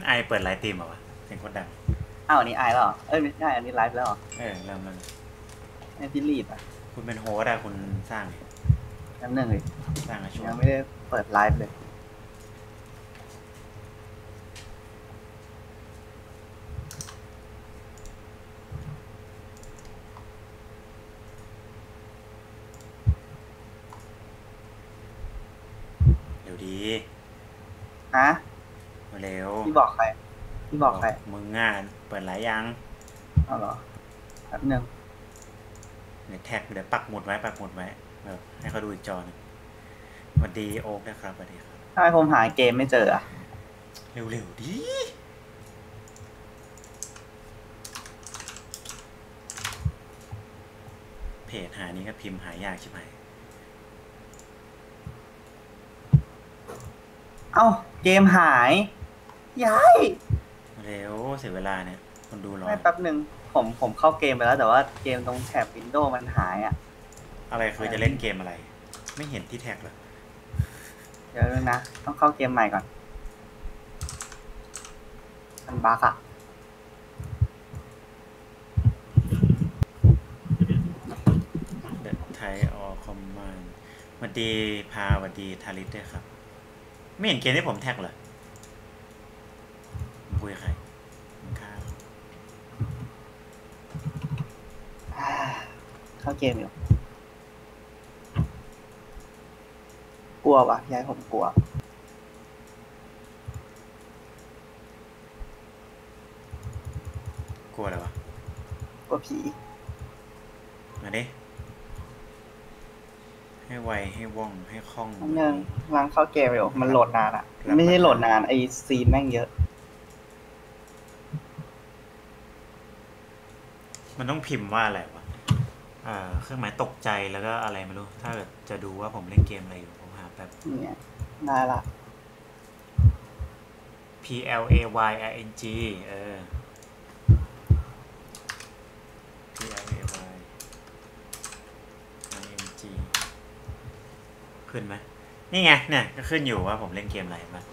ไอเปิดไลฟ์ตีมเหรอวะเสียงโคตรดังอ้าวอันนี้ไอแล้วเหรอไม่ใช่อันนี้ไลฟ์แล้วเหรอเริ่มไอพี่ลีดอ่ะคุณเป็นโฮสต์อะคุณสร้างน้ำหนึ่งเลยสร้างอะช่วยังไม่ได้เปิดไลฟ์เลยเดี๋ยวดีฮะมาเร็วพี่บอกใครพี่บอกใครมึงอ่ะเปิดไลฟ์ยังเอาเหรอแป๊บนึงเดี๋ยวแท็กเดี๋ยวปักหมุดไว้แบบให้เขาดูอีกจอนึงสวัสดีโอ๊กนะครับสวัสดีครับทำไมผมหาเกมไม่เจออ่ะเร็วดิเพจหานี้ก็พิมพ์หายากใช่ไหมเอ้าเกมหายย้ายเร็วเสียเวลาเนี่ยคนดูรอไม่แป๊บนึงผมเข้าเกมไปแล้วแต่ว่าเกมตรงแถบวินโดว์มันหายอ่ะอะไรคือจะเล่นเกมอะไรไม่เห็นที่แท็กเลยเดี๋ยวนึงนะต้องเข้าเกมใหม่ก่อนมันบั๊กอ่ะเดอะไทยออคอมมานด์สวัสดีพาสวัสดีทาริสด้วยครับไม่เห็นเกมที่ผมแท็กเหรอคุยกับใครข้าวเข้าเกมอยู่กลัวปะยายผมกลัวกลัวอะไรวะกลัวผีมาดิให้ไวให้ว่องให้คล่องยังล้างเข้าเกมอยู่มันโหลดนานอ่ะไม่ใช่โหลดนานไอซีนแม่งเยอะมันต้องพิมพ์ว่าอะไรวะเครื่องหมายตกใจแล้วก็อะไรไม่รู้ถ้าเกิดจะดูว่าผมเล่นเกมอะไรอยู่ผมหาแบบเนี่ยได้ละ PLAYING PLAYING ขึ้นไหมนี่ไงเนี่ยก็ขึ้นอยู่ว่าผมเล่นเกมอะไรบ้าง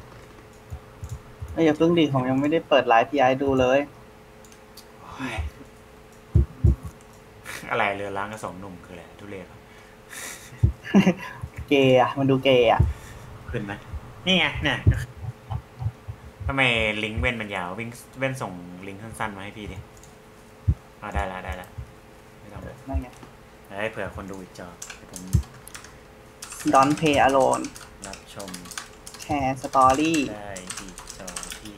อย่าเพิ่งดิผมยังไม่ได้เปิดไลฟ์พี่ไอดูเลยอะไรเรือล้างกับสองหนุ่มคืออะไรทุเรศเกย์อ่ะมันดูเกย์อ่ะขึ้นไหมนี่ไงเนี่ยทำไมลิงก์เว้นมันยาวเว้นส่งลิงก์สั้นๆมาให้พี่ดิได้ละไม่ต้องนั่นไงให้เผื่อคนดูอีกจอผม Don't Play Alone รับชมแชร์สตอรี่ได้อีกจอที่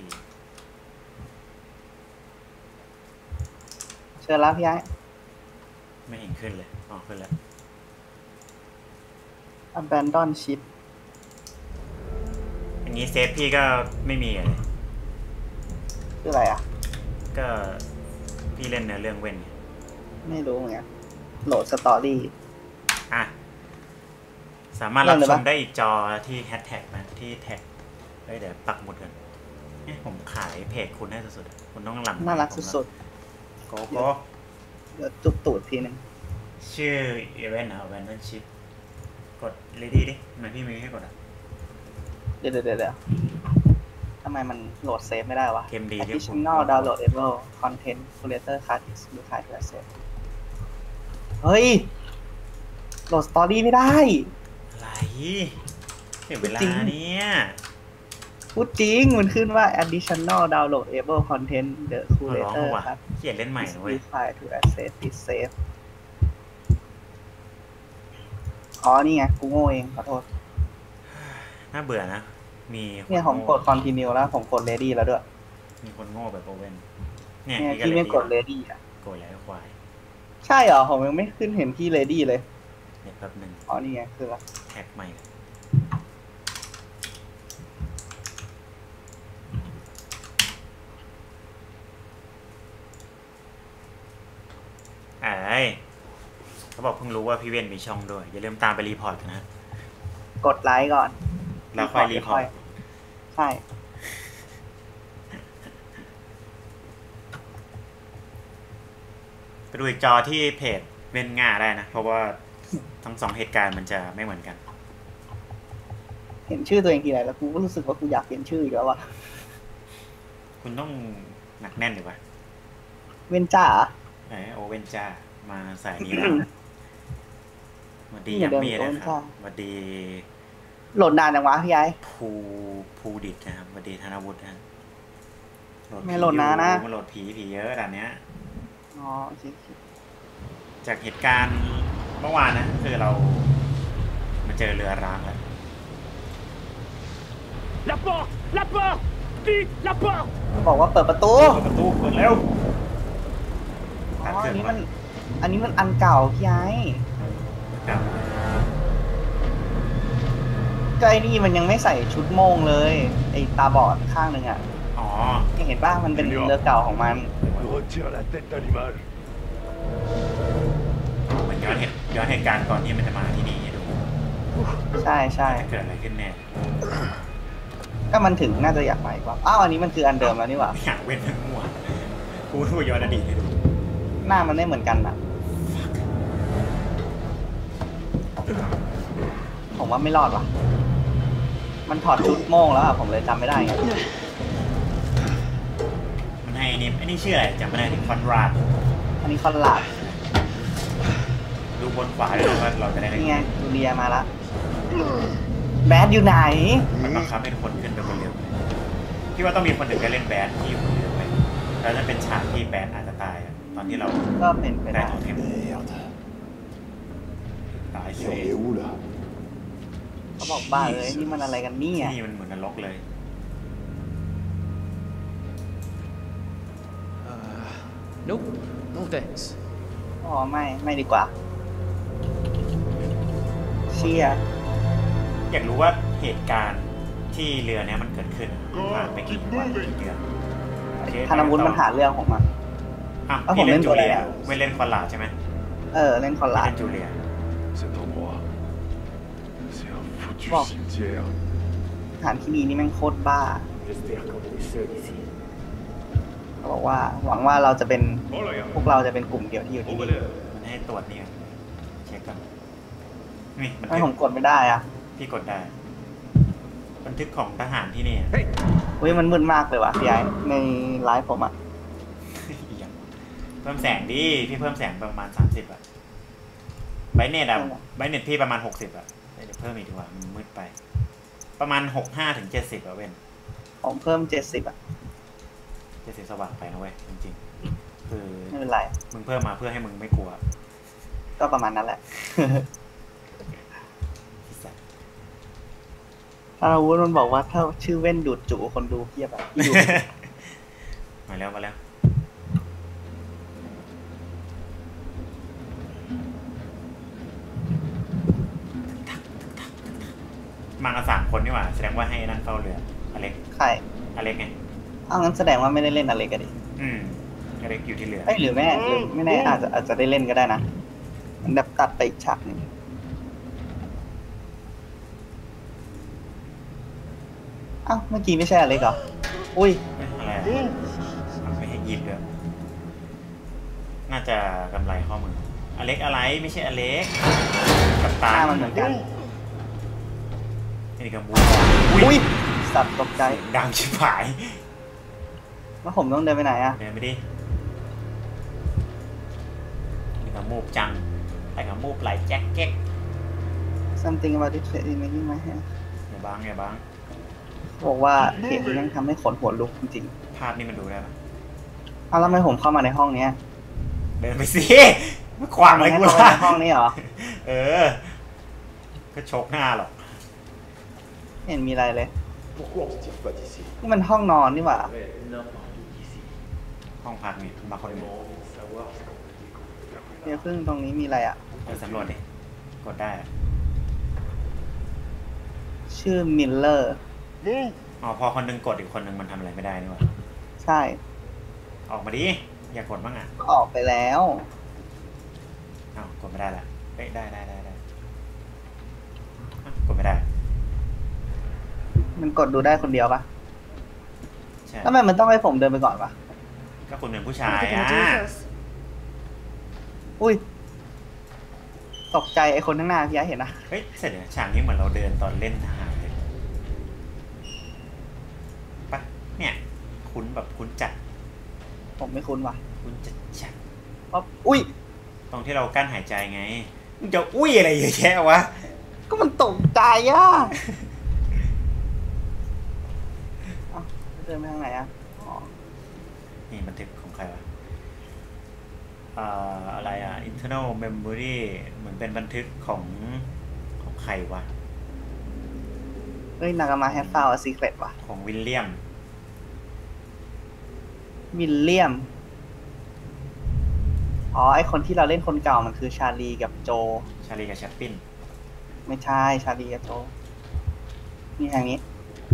เชิญรับพี่ไอไม่เห็นขึ้นเลยขึ้นแล้ว Abandon Ship อย่างนี้เซฟพี่ก็ไม่มีเลยคืออะไรอ่ะก็พี่เล่นเนื้อเรื่องเว้นไม่รู้เหมือนกันโหลดสตอรี่สามารถรับชมได้อีกจอที่แฮชแท็กนะที่แท็กเดี๋ยวปักหมุดกันผมขายเพจคุณได้สุดๆคุณต้องหลังน่ารักสุดๆโกเดี๋ยวจุบตูดทีนึงชื่ออีเวนต์นะแวนด์ชิปกดเลดี้ดิทำไมพี่ไม่ให้กดเดี๋ยวทำไมมันโหลดเซฟไม่ได้วะเกมดี Additional Downloadable Content Curator Cartridge ดูขาย to Access เฮ้ยโหลดสตอรี่ไม่ได้อะไรเสียเวลาเนี่ยพูดจริงมันขึ้นว่า Additional Downloadable Content The Curator ครับเขียนเล่นใหม่นะเว้ยดูขาย to Access is safe นี่ไงกูโง่เองขอโทษน่าเบื่อนะมีเนี่ยผมกด continue แล้วผมกด ready แล้วด้วยมีคนโง่แบบโอเว่นเนี่ยพี่ไม่กด ready อ่ะกดแล้วควายใช่เหรอผมยังไม่ขึ้นเห็นพี่ ready เลยเดี๋ยวแป๊บนึงนี่ไงคือละแท็กใหม่เขาบอกเพิ่งรู้ว่าพี่เว้นมีช่องด้วยอย่าลืมตามไปรีพอร์ตนะกดไลค์ก่อนแล้วค่อยรีพอร์ตใช่ไปดูอีกจอที่เพจเว้นง่าได้นะเพราะว่าทั้งสองเหตุการณ์มันจะไม่เหมือนกันเห็นชื่อตัวเองทีไรแล้วกูก็รู้สึกว่ากูอยากเปลี่ยนชื่ออีกแล้วว่ะคุณต้องหนักแน่นดีกว่าเวนจ่าโอเวนจ้ามาสายนี้แล้วสวัสดียัมมี่นะครับสวัสดีโหลดนานจังวะพี่ไอ้ภูดิตนะครับสวัสดีธนวุฒินะไม่โหลดนานนะมันโหลดผีเยอะด่านเนี้ยอ๋อโอเคจากเหตุการณ์เมื่อวานนะคือเรามาเจอเรือร้างแล้ว La porte! La porte! Vite! La porte! บอกว่าเปิดประตูเปิดประตูเปิดเร็วอ๋ออันนี้มันอันเก่าพี่ไอ้ครับก็ไอ้นี่มันยังไม่ใส่ชุดโม่งเลยไอ้ตาบอดข้างหนึ่งอ่ะอ๋อเห็นป่ะมันเป็นเรือเก่าของมัน Retire la tête d'animal. เหมือนย้อนเหตุการณ์ก่อนที่มันจะมาที่นี่ให้ดูใช่ใช่จะเกิดอะไรขึ้นแน่ก็มันถึงน่าจะอยากมาอีกว่าอ้าวอันนี้มันคืออันเดิมแล้วนี่หว่าอยากเว้นทั้งมั่วกูรู้ย้อนอดีตให้ดูหน้ามันไม่เหมือนกันนะผมว่าไม่รอดว่ะมันถอดชุดโม่งแล้วอะผมเลยจำไม่ได้ไงมันให้นี่ไอ้นี่ชื่ออะไรจำไม่ได้ที่คอนราดอันนี้คอนลาดดูบนขวาด้วยนะว่าเราจะได้อะไรนี่ไงจูเลียมาละแบดอยู่ไหนมันบังคับให้ทุกคนขึ้นไปบนเรือเลยคิดว่าต้องมีคนหนึ่งได้เล่นแบดที่อยู่บนเรือไปแล้วจะเป็นฉากที่แบดอาจจะตายอะตอนที่เราก็เป็นไปได้ได้โทเทม Merde. ตายเฉ Et on ย est où là? เขาบอกบ้าเลยนี่มันอะไรกันเนี่ยที่นี่มันเหมือนนรกเลย Nope, no thanks. อ๋อไม่ดีกว่า เชียอยากรู้ว่าเหตุการณ์ที่เรือเนี้ยมันเกิดขึ้นผ่านไปกี่วันกี่เดือนโอเคธนวุฒิมันหาเรื่องผมมาอ่ะแล้วผมพี่เล่นเล่นจูตัวอะไรเลียอะไม่เล่นคอนลาดใช่ไหมเล่นคอนลาดเล่นจูเลีย Cet endroit. C'est un foutu Bon. cimetière. สถานที่นี้นี่แม่งโคตรบ้า J'espère qu'on est seul ici. เขาบอกว่าหวังว่าเราจะเป็นพวกเราจะเป็นกลุ่มเดียวที่อยู่ที่นี่มันให้ตรวจนี่เช็คกันนี่มันไม่ผมกดไม่ได้อ่ะพี่กดได้ บันทึกของทหารที่นี่เฮ้ยมันมืดมากเลยว่ะพี่ไอ้ในไลฟ์ผมอ่ะอีกอย่างเพิ่มแสงดิพี่เพิ่มแสงประมาณ30อะไบเน็ตอะไบเน็ตพี่ประมาณ60อะเดี๋ยวเพิ่มอีกดีกว่ามันมืดไป ประมาณ65 ถึง 70อะเว้นผมเพิ่ม70อ่ะ 70สว่างไปนะเว้ยจริงๆคือไม่เป็นไรมึงเพิ่มมาเพื่อให้มึงไม่กลัวก็ประมาณนั้นแหละที่สัตว์ธนวุฒิมันบอกว่าถ้าชื่อเว้นดูดจูคนดูเพียบอ่ะที่ดูมาแล้วมากัน3 คนนี่หว่าแสดงว่าให้นั่นเฝ้าเรืออเล็กใครอเล็กไงอ้าวงั้นแสดงว่าไม่ได้เล่นอะไรกันดิอเล็กอยู่ที่เรือเอ้ยหรือไม่แน่อาจจะได้เล่นก็ได้นะมันแบบตัดไปอีกฉากหนึงอ้าวเมื่อกี้ไม่ใช่อะไรเหรออุ้ยอะไรอะไม่ให้ยิบเลยน่าจะกำไรข้อมืออเล็กอะไรไม่ใช่อเล็กกับหตาน้ามันเหมือนกันนี่กับบูอุ้ยสัตว์ตกใจดังชิบหายแล้วผมต้องเดินไปไหนอ่ะเดินไปดินี่กับมูบจังแต่กับมูบไหลแจ็คเก็ก something about this place is making my hair อย่าบ้างบอกว่าเข็มยังทำให้ขนหัวลุกจริงภาพนี่มันดูได้ปะๆเอาแล้วทำไมผมเข้ามาในห้องเนี้ยเดินไปสิไม่ขวางอะไรให้กูเข้าล่ะไปในห้องนี้เหรอเออ ก็ชกหน้าหรอกไม่เห็นมีอะไรเลย Pourquoi on ne tire pas d'ici? นี่มันห้องนอนนี่หว่า Ouais, n'importe ici. ห้องพักนี่มาคนเดียว Vraiment envie de savoir ce qu'on peut découvrir เดี๋ยว là. พึ่งตรงนี้มีอะไรอ่ะเดินสำรวจดิกดได้อะชื่อมิลเลอร์อ๋อพอคนหนึงกดอีกคนหนึงมันทำอะไรไม่ได้นี่หว่าใช่ออกมาดิอย่ากดบ้างอ่ะออกไปแล้วอ้าวกดไม่ได้ละเอ้ยได้อ้าวกดไม่ได้มันกดดูได้คนเดียวปะใช่แล้วทำไมมันต้องให้ผมเดินไปก่อนปะก็คุณเป็นผู้ชายอ่ะอุ้ย ตกใจไอ้คนข้างหน้าพี่ยะเห็นนะเฮ้ยเสร็จแล้วฉากนี้เหมือนเราเดินตอนเล่นทหารเลยปะเนี่ยคคุ้นแบบคุ้นจัดผมไม่คุ้นว่ะคุ้นจัดจัดเพราะอุ้ยตรงที่เรากั้นหายใจไงมึงจะอุ้ยอะไรเยอะแยะวะก็มันตกใจอ่ะเอ้าเดินไปทางไหนอ่ะอ๋อนี่บันทึกของใครวะอะไรinternal memory เหมือนเป็นบันทึกของใครวะเฮ้ยนากามาแฮฟฟาวซีเครตว่ะของวิลเลียมวิลเลียม อ๋อ ไอคนที่เราเล่นคนเก่ามันคือชาลีกับโจชาลีกับแชปปินไม่ใช่ ชาลีกับโจ นี่ทางนี้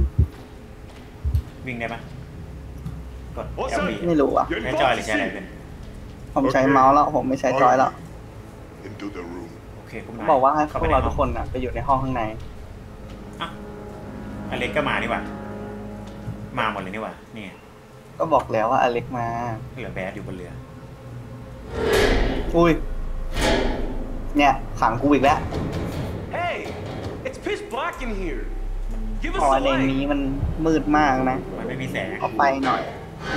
วิ่งได้ปะกด What's LB up? ไม่รู้อ่ะใช้จอยหรือใช้อะไรเป็นผมใช้เมาส์แล้ว ผมไม่ใช้จอยแล้ว Into the room. โอเคคุณบอกว่าให้พเข้าว ไปกในเราห้ทุองกคนอ่ะไปอยู่ในห้องข้างในอ่ะอเล็กก็มานี่หว่ามาหมดเลยนี่หว่านี่ไงก็บอกแล้วว่าอเล็กมาเหลือแบดอยู่บนเรืออุ้ย เนี่ยขังกูอีกแล้ว Hey, it's pitch black in here. Give เพราะ us ว่า a ใน light. นี้มันมืดมากนะมันไม่มีแสงเอาไปหน่อย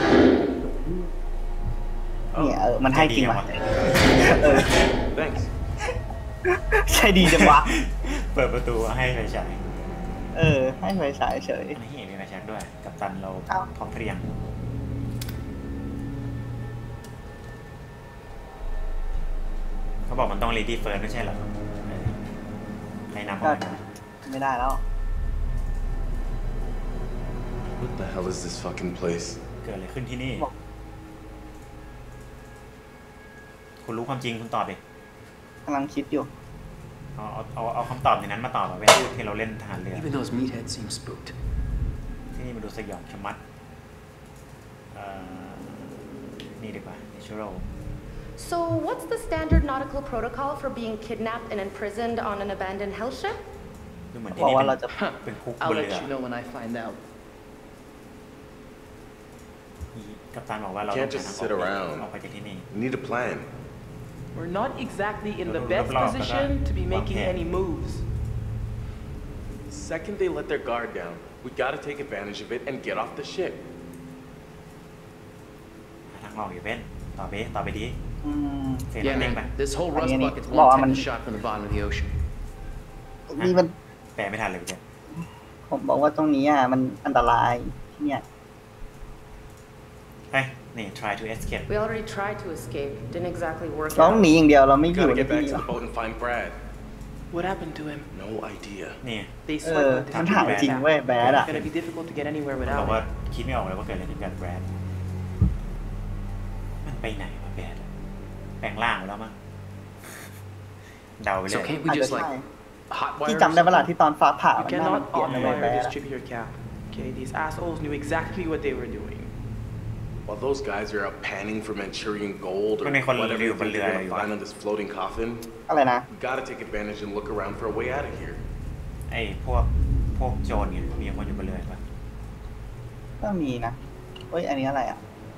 เนี่ยมันให้จริงว่ะ เออ Thanks. ใช่ดีจังวะเปิดประตูให้ไฟฉายให้ไฟฉายเฉยอันนี้มีไฟฉายด้วย กับตันเราอ้าวพร้อมเพรียงเขาบอกมันต้อง ready first ไม่ใช่เหรอใครนำก็เข้ามาไม่ได้แล้ว What the hell is this fucking place? เกิดอะไรขึ้นที่นี่บอกคุณรู้ความจริงคุณตอบดิกำลังคิดอยู่เอาคำตอบในนั้นมาตอบอะเว้ยที่เราเล่นทหารเรือ Even those meatheads seem spooked. ที่นี่มันดูสยองชะมัดนี่ดีกว่า natural So, what's the standard nautical protocol for being kidnapped and imprisoned on an abandoned hell ship? ดูเหมือนที่บอกนี่ว่าเราจะเป็นคุก I'll บนเรือ let you know when I find out. กัปตันบอกว่าเรา Can't ต้อง just หา sit ทางออก around. ออกไปจากที่นี่ We need a plan. We're not exactly in the Look, best look, look, position look, to be look, making look. any moves. Second they let their guard down, we gotta take advantage of it and get off the ship. หาทางออกอยู่เว้นต่อไปดีอืมเฟรน Yeah, เล่งไป man, this whole rust Ani, bucket's bawa one aman. tiny shot from the bottom of the ocean. นี่มันแปลไม่ทันเลยเมื่อกี้ผมบอกว่าตรงนี้อ่ะมันอันตรายที่เนี่ยเฮ้ยนี่ try to escape We already tried to escape. Didn't exactly work เราต้อง out. หนีอย่างเดียวเราไม่ We อยู่ gotta ใน get ที่ back นี่ to หร the อก boat and find Brad. What happened to him? No idea. นี่ They เอ swept อ the มัน town. หายจริงเว้ยแบดอ่ะ It's gonna be difficult to get anywhere บอก without ว่า it. คิดไม่ออกเลยว่าเกิดอะไรขึ้นกับแบรดมันไปไหนวะแบรดแปลงร่างแล้วมั้งเดาไปเล So ย can't อา we จจะ just ใช่ like hotwire ที่ or จำได้เวลา something? ที่ตอนฟ้าผ่า You มันน่ามัน cannot เกลียดนะเว้ย hotwire แบด this อะ ship here, Cap. Okay, these assholes knew exactly what they were doing. While those guys are out panning for Manchurian gold or Có nên con whatever liều they con think lừa they're này gonna find quá. on this floating coffin, อะไรนะ we gotta take advantage and look around for a way out of here. ไอ้พวกโจรเนี่ยมีคนอยู่บนเรือปะก็มีนะเฮ้ยอันนี้อะไรอ่ะ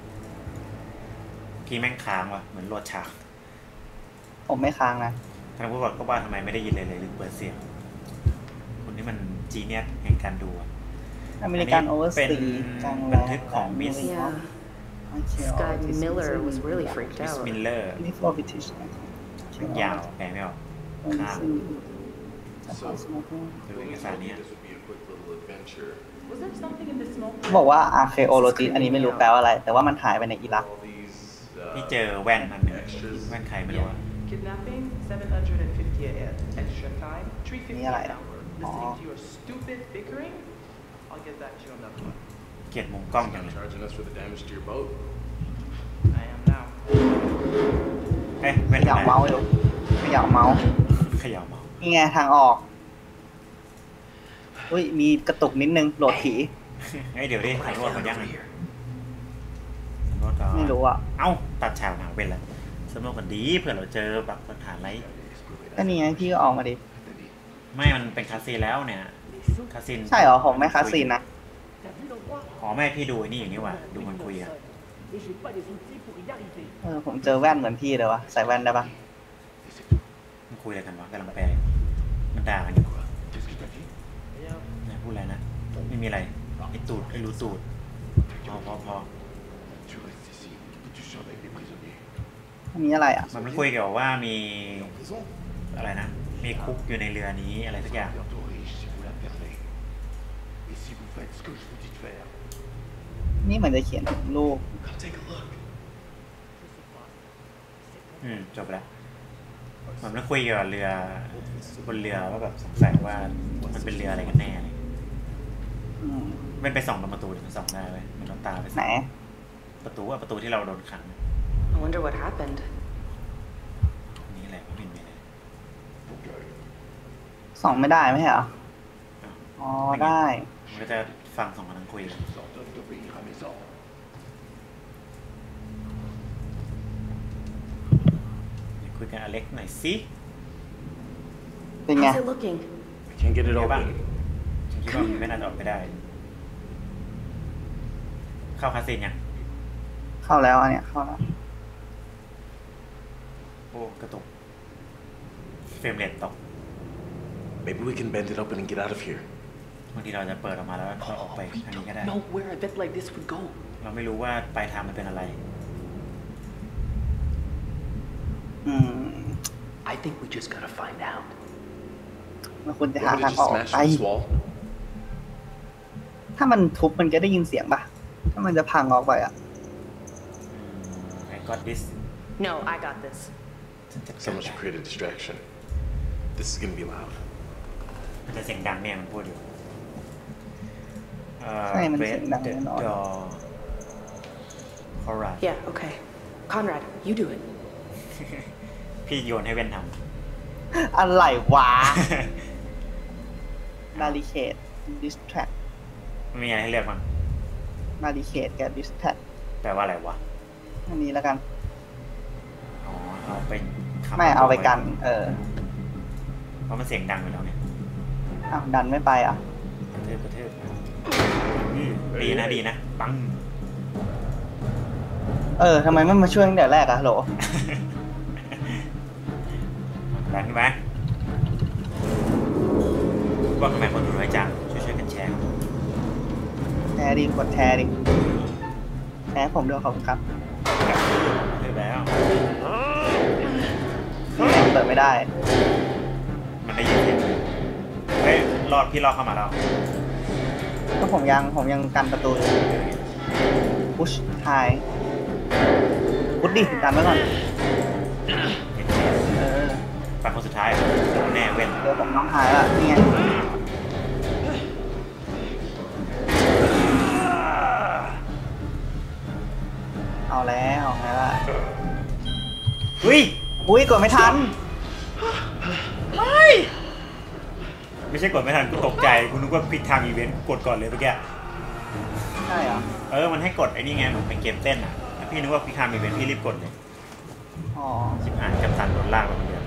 พี่แม่งค้างว่ะเหมือนโหลดฉากผมไม่ค้างนะท่านผู้บอกก็ว่าทำไมไม่ได้ยินเลยหรือเปิดเสียงคนนี้มันจีเนียสแห่งการดูอะอเมริกันอันนี้โอเวอร์สเป็นตีจังบันทึกของ Miss Yeah. Sky Miller was really freaked มิส out. มิลเลอร์มิสโรบิทิชยาวแปลไม่ออก ข้าม So, ดูเอก we สาร told นี้ you this would be a quick little adventure. Was there something in the smoke? บอกว่า archaeology อันนี้ไม่รู้แปลว่าอะไร แต่ว่ามันหายไปในอิรัก All these พี่เจอแว่นอันหนึงแว่นใครไม่รู้อะ Kidnapping, 750 a.m. Extra time, 350 Ini lah, an ya. hour. Oh. Listening to your stupid bickering? I'll get back to you on that one. เกลียดมุมกล้องจัง not เลย charging us for the damage to your boat. I am now. เอ้ยแว่นไม่อยากเมาส์อยู่ไม่อยากเมาส์เขย่าเมาส์นี่ไงทางออกอุ้ยมีกระตุกนิดนึงโหลดผีเอ้ยเดี๋ยวดิสำรวจมันยังไงสำรวจก่อนไม่รู้อ่ะเอ้าตัดฉากหนังเป็นแล้วสำรวจกันดีเผื่อเราเจอแบบปัญหาอะไรก็นี่ไงพี่ก็ออกมาดิไม่มันเป็นคาซีนแล้วเนี่ยคาซีนใช่เหรอผมไม่คาสซีนนะอ๋อแม่พี่ดูไอ้นี่อย่างนี้ว่ะดูมันคุยอะผมเจอแว่นเหมือนพี่เลยวะใส่แว่นได้ปะมันคุยอะไรกันวะกำลังแปลมันด่ากันอยู่เนี่ยพูดอะไรนะไม่มีอะไรไอ้ตูดไอ้รู้ตูด Your พอ Tu restes ici et tu surveilles les prisonniers. อันนี้อะไรอ่ะมันคุยเกี่ยวกับว่ามี En prison, อะไรนะ มีคุกอยู่ในเรือนี้อะไรสักอย่าง bientôt riche si vous la perdez. Et si vous faites ce que je vous dis de faire. นี่เหมือนจะเขียนถึงลูก Come take a look. จบแล้วมันคุยเกี่ยวกับเรือบนเรือว่าแบบสงสัยว่ามันเป็นเรืออะไรกันแน่เลยอืมมันไปส่องตรงประตูมันส่องได้ไหมมันต้องตาไปส่ไหนองประตูที่เราโดนขัง I wonder what happened. นี่แหละมันเป็นไปเลย Okay. ส่องไม่ได้ไหมเหรอ อ๋อ ได้มันก็จะฟังสองคนนั้นคุยกัน Je vous ordonne d'obéir à mes ordres. คุยกันอเล็กหน่อยสิเป็นไง How's it looking? I can't get it เดี๋ยวบ้าง open. ฉันคิดว่ามันไม่น่าจะออกไปได้ เข้าคาสิโนยังเข้าแล้วอันเนี้ยเข้าแล้วโอ้กระตุกเฟรมเรทตก Maybe we can bend it open and get out of here. บางทีเราจะเปิดออกมาแล้วก็ออกไปทางนี้ก็ได้ know where a bit like this would go. เราไม่รู้ว่าปลายทางมันเป็นอะไรอืม I think we just gotta find out. มันควรจะ You หา want me ทา to งออก just smash ไป this wall? ถ้ามันทุบมันจะได้ยินเสียงปะถ้ามันจะพังออกไปอ่ะ I got this No, I got this. ฉันจัดการ Someone should create a distraction. This is gonna be loud. มันจะเสียงดังเนี่ยมันพูดอยู่ใช่มันเสียงดังแน่นอน alright Yeah, okay. Conrad, you do it. พี่โยนให้เว้นทอะไรวะำ barricade distract มันมีอะไรให้เลือกบ้าง barricade กับ distract แปลว่าอะไรวะอันนี้แล้วกันอ๋อ เอาไปค้ำไม่เอาไปกันเพราะมันเสียงดังอยู่แล้วเนี่ยอ้าวดันไม่ไปอ่ะกระเทืบดีนะปังทำไมไม่มาช่วยตั้งแต่แรกอะฮัลโหลแรงขึ้นไหมว่าทำไมคนดูน้อยจังช่วยกันแชร์แชร์ดิกดแชร์ดิแชร์ผมด้วยขอบคุณครับกระทืบแล้วเปิดไม่ได้มันได้ยินเสียงเฮ้ยพี่รอเข้ามาแล้วก็ผมยังกันประตูอยู่ push ทายพุชดิดันไว้ก่อนฝั่งคนสุดท้ายแน่เว้นเดี๋ยวผมน้องหายละนี่ไงเอาแล้วไงล่ะ อุ้ยกดไม่ทันไม่ใช่กดไม่ทันกูตกใจกูนึกว่าผิดทางอีเวนต์กดก่อนเลยเมื่อกี้ใช่เหรอมันให้กดไอ้นี่ไงเหมือนเป็นเกมเต้นอ่ะแล้วพี่นึกว่าพี่ทำอีเวนต์พี่รีบกดเลยอ๋อชิบหายกับตันโดนลากไปคนเดียว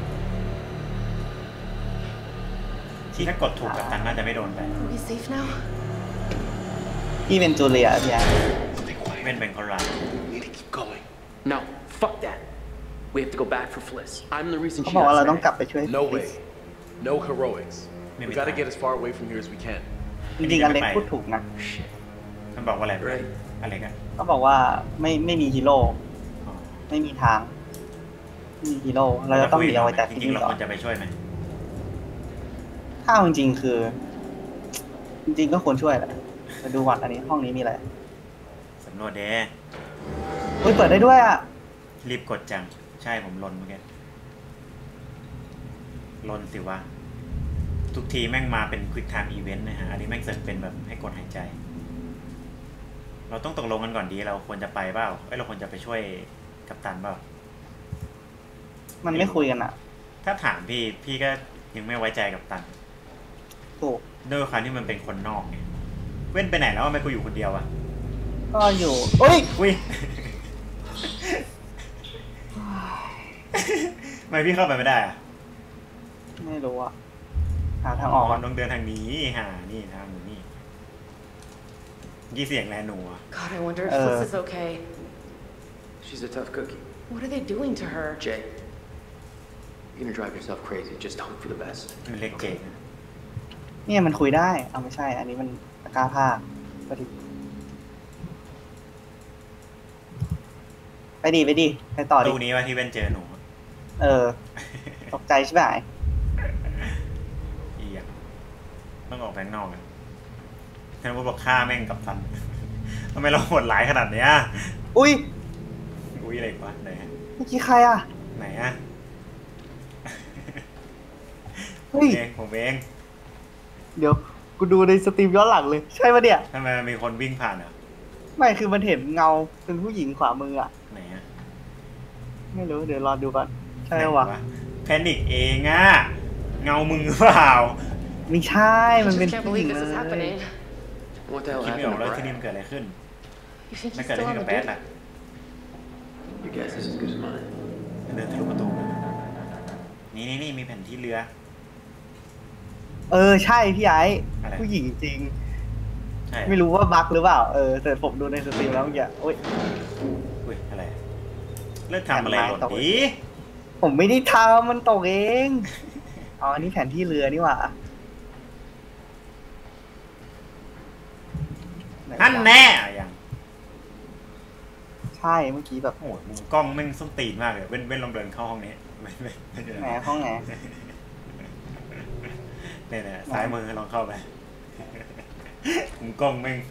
ที่ถ้ากดถูกกับตันน่าจะไม่โดนไป Are we safe now? พี่เป็นจูเลียพี่แอน Stay quiet. เป็นคนรัน We need to keep going. No, fuck that. We have to go back for Fliss. I'm the reason เขา she บอกว่า got เราต้อง snagged. กลับไปช่วย No way. No heroics. Maybe We gotta time. get as far away from here as we can. จริงๆอเล็กพูดถูกนะมันบอกว่าอะไร Right. อะไรกันเขาบอกว่าไม่มีฮีโร่ไม่มีทางไม่มีฮีโร่เราจะต้องหนีออกไปจากจที่ริงๆนี่เราก่อควรนจะไปช่วยไหมถ้าเอาจริงๆคือ จริงๆก็ควรช่วยแหละมาดูวัดอันนี้ห้องนี้มีอะไรสำรวจเด้อุ้ยเปิดได้ด้วยอ่ะรีบกดจังใช่ผมลนเมื่อกี้ลนสิวะทุกทีแม่งมาเป็น Quick Time Event นะฮะอันนี้แม่งเสริมเป็นแบบให้กดหายใจ เราต้องตกลงกันก่อนดีเราควรจะไปเปล่าเราควรจะไปช่วยกัปตันเปล่ามันไม่คุยกันอ่ะถ้าถามพี่ก็ยังไม่ไว้ใจกัปตันถูกด้วยความที่มันเป็นคนนอกไงเว้นไปไหนแล้วไม่กูอยู่คนเดียวอะก็อยู่อุ้ยอุ้ย ทำไมพี่เข้าไปไม่ได้อะไม่รู้อ่ะหาทางออกก่อนต้องเดินทางนี้นี่ทางนี้ยี่เสียงแลหนูอะ God, I wonder if Fliss is okay. She's a tough cookie. What are they doing to her? Jay, you're gonna drive yourself crazy. Just hope for the best. มันเล็กเจ๋งเนี่ยมันคุยได้เอาไม่ใช่ อันนี้มันตะกร้าผ้าพอดีดิไปต่อดิตู้นี้ว่าที่เว้นเจอหนูตกใจใช่ไหมอีอ่ะต้องออกแบงนอกกันแค่ว่าบอกฆ่าแม่งกับทันทำไมเราโหดหลายขนาดเนี้ยอุ้ยอุ้ยอะไรวะไหนเมื่อกี้ใครอ่ะไหนอ่ะเฮ้ยผมเองเดี๋ยวกูดูในสตรีมย้อนหลังเลยใช่ปะเนี่ยทำไมมีคนวิ่งผ่านอ่ะไม่คือมันเห็นเงาเป็นผู้หญิงขวามืออ่ะไหนอ่ะไม่รู้เดี๋ยวรอดูก่อนใช่ปะวะแพนิคเองอ่ะเงามึงหรือเปล่าไม่ใช่มัน I เป็น just can't ผู้หญิ believe ง this เล is ย happening. What the hell คิดไม่ออก happened แล้ว to ที่นี่ Brian? มันเกิดอะไรขึ้น You think ไม่ he's เกิดอะไร still ขึ้น on กับ the แบท dude? ล่ะ Your guess is as good as mine. เดินทะลุประตูนี่มีแผ่นที่เรือใช่พี่ไอ้อะไรผู้หญิงจริงใช่ไม่รู้ว่าบั๊กหรือเปล่าแต่ผมดูในสตรีมแล้วเมื่อกี้โอ๊ยอุ้ยอะไรเลิกทำอะไรหล่นดิผมไม่ได้ทำมันตกเองอ๋ออันนี้แผนที่เรือนี่หว่าไหวะอันแน่อย่างใช่เมื่อกี้แบบโอ้ยมุมกล้องแม่งส้นตีนมากเลยเว้นลองเดินเข้าห้องนี้เว้นไหนห้องไหนเนี่ยซ้ายมือลองเข้าไปมุมกล้องแม่ง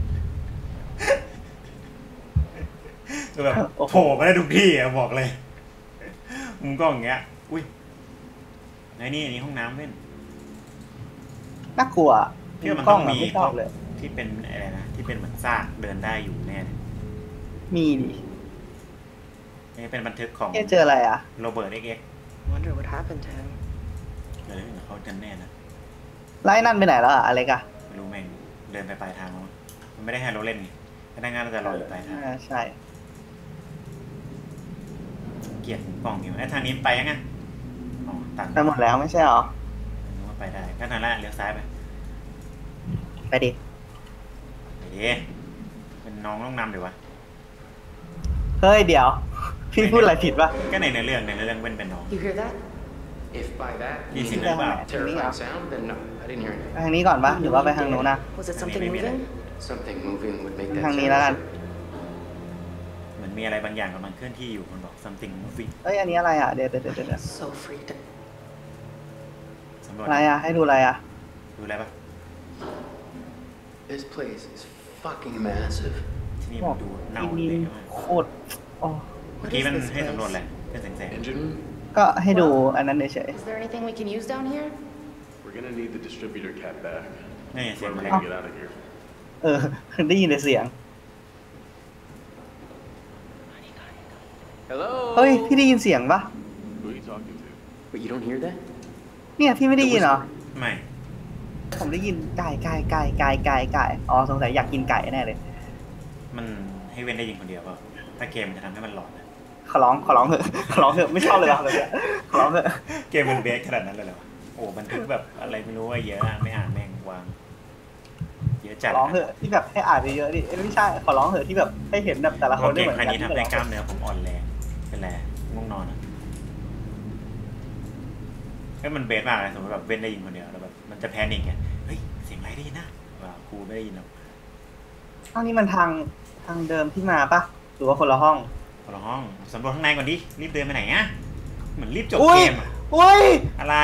คือแบบโผล่มาได้ทุกที่อะบอกเลยมุมกล้องอย่างเงี้ยอุ้ยไอ้นี่อันนี้ห้องน้ำเว้นน่ากลัวพี่ว่ามันกล้ต้ออง งอะมีไม่ชอบเลยที่เป็นอะไรนะที่เป็นเหมือนซากเดินได้อยู่แน่เลยมีดินี่เป็นบันทึกของเจออะไรอ่ะโรเบิร์ตเอ็ก Wonder what happened to him. เออเขาจำแน่นะไล่นั่นไปไหนแล้วอ่ะอะไรกะไม่รู้แม่งเดินไปปลายทางแล้วมันไม่ได้ให้เราเล่นไงพนักงานเราจะรออยู่ปลายทางใช่เกลียดมุมกล้องอยู่ไอ้ทางนี้ไปยังไงอ๋อตัดไปหมดแล้วไม่ใช่หรอนึกว่าไปได้ก็ทางละเลี้ยวซ้ายไปไปดิไปดิเป็นน้องต้องนำเดี๋ยววะเฮ้ยเดี๋ยว พี่พูดอะไรผิดปะก็ในเรื่องเป็นน้อง You hear that? If by that ยี่ means สิบหรือเปล่า terrifying sound, then no, I didn't hear ไป anything. ทางนี้ก่อนปะหรือว่าไปทางโน้นนะ Was it something Maybe moving? Something moving would make that ทาง sound. นี้แล้วกันเหมือนมีอะไรบางอย่างกำลังเคลื่อนที่อยู่มันบอก something moving เอ้ยอันนี้อะไรอ่ะเดี๋ยว So freaked. สำรวจอะไรอ่ะให้ดูอะไรอ่ะดูอะไรปะ This place is fucking massive. ที่นี่บมัอน กดูเน่าที่เลนี่ยโคตรโอ้เมื่อกี้มันให้สำรวจแหละเป็นแสง Engine room? ก็ให้ดูอันนั้นเฉย Is there anything we can use down here? We're gonna need the distributor cap back. ๆนี่เสียง Whoever อะไร can get out of here. ได้ยินแต่เสียง Hello? เฮ้ยพี่ได้ยินเสียงปะ Who are you talking to? Wait, you don't hear that? เนี่ยพี่ไม่ได้ยินเหรอไม่ผมได้ยินไก่อ๋อสงสัยอยากกินไก่แน่เลยมันให้เว้นได้ยิงคนเดียวเปล่าถ้าเกมมันจะทำให้มันหลอนนะขอร้องเถอะไม่ชอบเลยว่ะแบบเนี้ยขอร้องเถอะเกมมันเบสขนาดนั้นเลยเหรอวะโอ้บันทึกแบบอะไรไม่รู้ว่าเยอะอะไม่อ่านแม่งวางเยอะขจัดอร้องเถอะที่แบบให้อ่านเยอะๆดิไม่ใช่ขอร้องเถอะที่แบบให้เห็นแบบแต่ละคโอนได้เกเหมมือนครั้งกันนี้ทำให้กล้ามเนื้อผมอ่อนแรงเป็นไรง่วงนอนอ่ะก็มันเบสมากเลยสมมติแบบเว้นได้ยินคนเดียวแล้วแบบมันจะแพนิคไงเฮ้ยเสียงอะไรได้ยินนะว่าครูไม่ได้ยินหรอกอ้าวนี่มันทางเดิมที่มาปะหรือว่าคนละห้องคนละห้องสำรวจข้างในก่อนดิรีบเดินไปไหนอ่ะเหมือนรีบจบอุ้ยเกมอะอุ้ยอะไร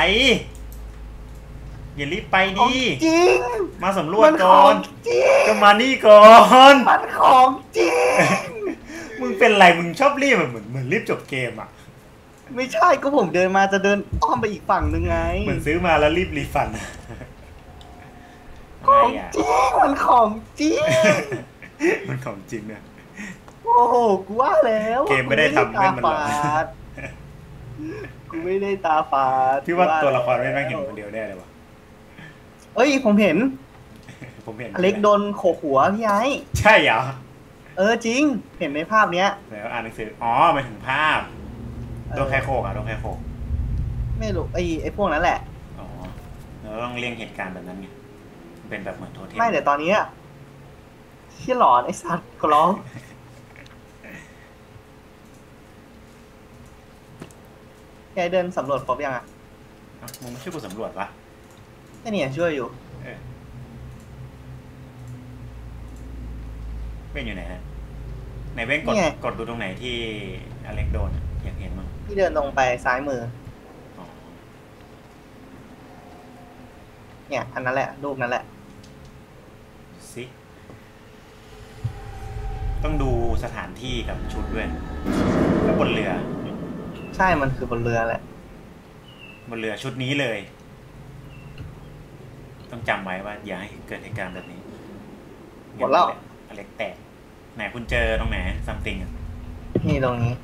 อย่ารีบไปของดิจริงมาสำรวจมันขก่ออน งจริงก็มานี่ก่อนมันของจริงมึงเป็นไรมึงชอบรีบแบบเหมือนรีบจบเกมอ่ะไม่ใช่ก็ผมเดินมาจะเดินอ้อมไปอีกฝั่งนึงไงเหมือนซื้อมาแล้วรีบรีฟันอะขอะไรองอ่ะจริงมันของจริงมันของจริงเนี่ยโอ้โหกูว่าแล้วเกมไม่ได้ทำให้มันหลอนกูไม่ได้ตาฝาดพี่ว่าตัวละครไม่แม่งเห็นคนเดียวแน่เลยวะเอ้ยผมเห็นผมเห็นอเล็กโดนโขกหัวพี่ไอ้ใช่เหรอจริงเห็นในภาพเนี้ยแล้วอ่านหนังสืออ๋อหมายถึงภาพโดนแค่โคกอ่ะโดนแค่โคกไม่รู้ไอ้พวกนั้นแหละอ๋อเราต้องเรียงเหตุการณ์แบบนั้นไงเป็นแบบเหมือนโทเทมไม่แต่ตอนนี้เชี่ยหลอนไอ้สัตว์ขอร้องแกเดินสำรวจครบยังอ่ะเอ้ามึงไม่ช่วยกูสำรวจวะแค่นี้ช่วยอยู่เออเป็นอยู่ไหนฮะในเว้งกดดูตรงไหนที่อเล็กโดนอยากเห็นมั้งที่เดินตรงไปซ้ายมืออ๋อเนี่ยอันนั้นแหละรูปนั้นแหละสิต้องดูสถานที่กับชุดด้วยแล้วบนเรือใช่มันคือบนเรือแหละบนเรือชุดนี้เลย ต้องจำไว้ว่าอย่าให้เกิดเหตุการณ์แบบนี้หมดแล้วอเล็กแตกไหนคุณเจอตรงไหนซัมติงนี่ตรงนี้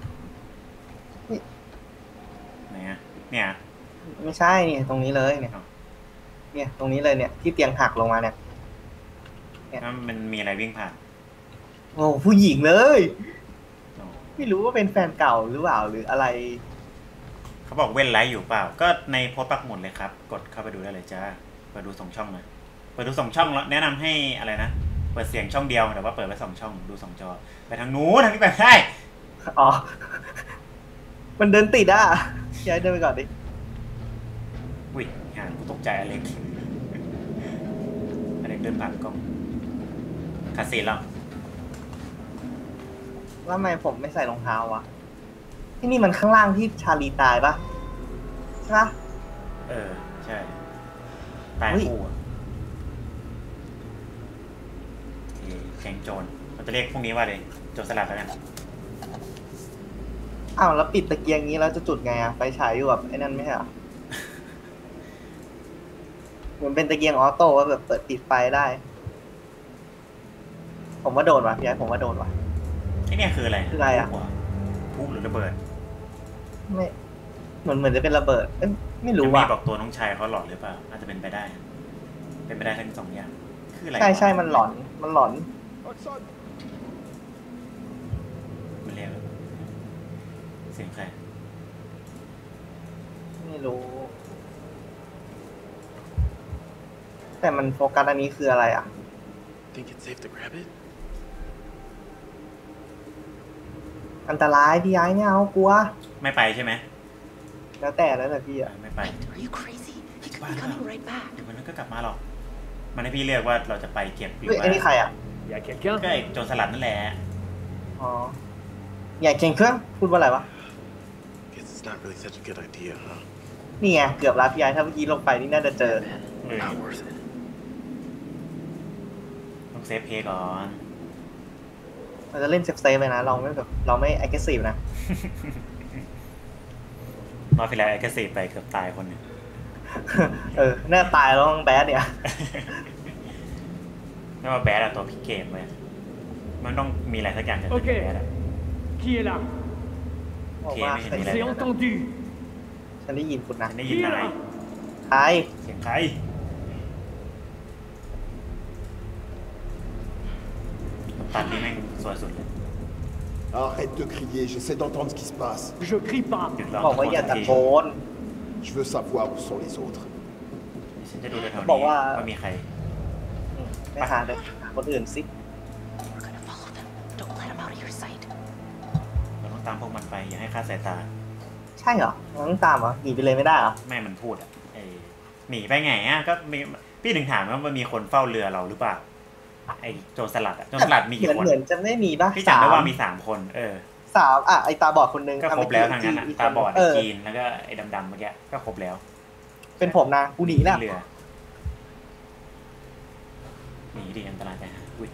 ไหนอะเนี่ยไม่ใช่นี่ตรงนี้เลยเนี่ยอ๋อเนี่ยตรงนี้เลยเนี่ยที่เตียงหักลงมาเนี่ยแล้วมันมีอะไรวิ่งผ่านโอ้ผู้หญิงเลยอ๋อไม่รู้ว่าเป็นแฟนเก่าหรือเปล่าหรืออะไรเขาบอกเว้นไลฟ์อยู่เปล่า ก็ในโพสต์ปักหมุดเลยครับ กดเข้าไปดูได้เลยจ้าเปิดดู2 ช่องเลยเปิดดู2 ช่องแล้วแนะนำให้อะไรนะเปิดเสียงช่องเดียวแต่ว่าเปิดไว้2 ช่องดู2 จอไปทางนู้นทางนี้ไปได้อ๋อ มันเดินติดอ่ะย้ายเดินไปก่อนดิอุ้ยหากูตกใจอเล็กอเล็กเดินผ่านกล้องคาสีแล้วแล้วทำไมผมไม่ใส่รองเท้าวะ ที่นี่มันข้างล่างที่ชาลีตายปะใช่ปะเออใช่ตายเฮ้ยคู่อะแข่งโจรเราจะเรียกพวกนี้ว่าเลยโจรสลัดแล้วกันอ้าวแล้วปิดตะเกียงนี้แล้วจะจุดไงอะไฟฉายอยู่แบบไอ้นั่นไม่ใช่เหรอ เหมือนเป็นตะเกียงออโต้ว่าแบบเปิดปิดไฟได้ ผมว่าโดนว่ะพี่ไอ้ผมว่าโดนว่ะไอเนี่ยคืออะไรคืออะไรอะพุ่หรือระเบิดไม่เหมือนจะเป็นระเบิดเอ้ยไม่รู้จะมีว่ะบอกตัวน้องชายเขาหลอนหรือเปล่าอาจจะเป็นไปได้ เป็นไปได้ทั้ง2 อย่างคืออะไรใช่มันหลอนมันหลอนมันเรียกเสียงใครไม่รู้ แต่มันโฟกัสอันนี้คืออะไรอ่ะ Think it's safe to grab it? อันตรายพี่ไอ้ไม่เอากลัวไม่ไปใช่ไหมแล้วแต่พี่อะไม่ไป Are you crazy? He could be coming right back. เดี๋ยวมันก็กลับมาหรอกมันให้พี่เลือกว่าเราจะไปเก็บหรือเฮ้ยว่าไอ้นี่ใครอ่ะ Y a quelqu'un? ก็ไอ้โจรสลัดนั่นแหละอ๋อใหญ่เก่งเครื่องพูดว่าอะไรวะ Guess it's not really such a good idea, huh? นี่ไงเกือบแล้วพี่ไอ้ถ้าเมื่อกี้ลงไปนี่น่าจะเจอ Not worth it. ต้องเซฟเพย์ก่อนเราจะเล่นเซฟไปนะเราไม่แบบเราไม่ aggressive นะรอบที่แล้วไอ้กระสีไปเกือบตายคนหนึ่งหน้าตายแล้วต้องแบดเนี่ยไม่ว่าแบดอะตัวพิกเกมเลยมันต้องมีอะไรสักอย่างจะเป็นโอเคแบดอะ Qui est là? บอกว่าโอเคไม่เห็นมีอะไร J'ai entendu. ฉันได้ยินคุณนะฉันได้ยินนายใครเสียงใครตันนี่แม่งสวยสุดเลย Arrête de crier, j'essaie d'entendre ce qui se passe. Je crie pas. หยุดร้องบอกว่าอย่าตะโกน Je veux savoir où sont les autres. ฉันจะดูแถวๆบอนี้กว่าว่ามีใครไปหาเลยคนอื่นสิ We're gonna follow them. Don't let them out of your sight. เราต้องตามพวกมันไปอย่าให้คลาดสายตาใช่เหรอเราต้องตามเหรอหนีไปเลยไม่ได้เหรอแม่มันพูดอะไอ้หนีไปไงอะก็มีพี่ถึงถามว่ามันมีคนเฝ้าเรือเราหรือเปล่าไอ้โจรสลัดอะโจรสลัดมีกี่คนเหมือนจะไม่มีป่ะพี่จำได้ว่ามี3 คน 3อ่ะไอตาบอดคนนึงก็ครบแล้วทางนั้นอะตาบอดเจีนแล้วก็ไอ้ดำๆเมื่อกี้ก็ครบแล้วเป็นผมนะกูหนีแล้วเรือหนีดิอันตรายไปฮะอุ้ย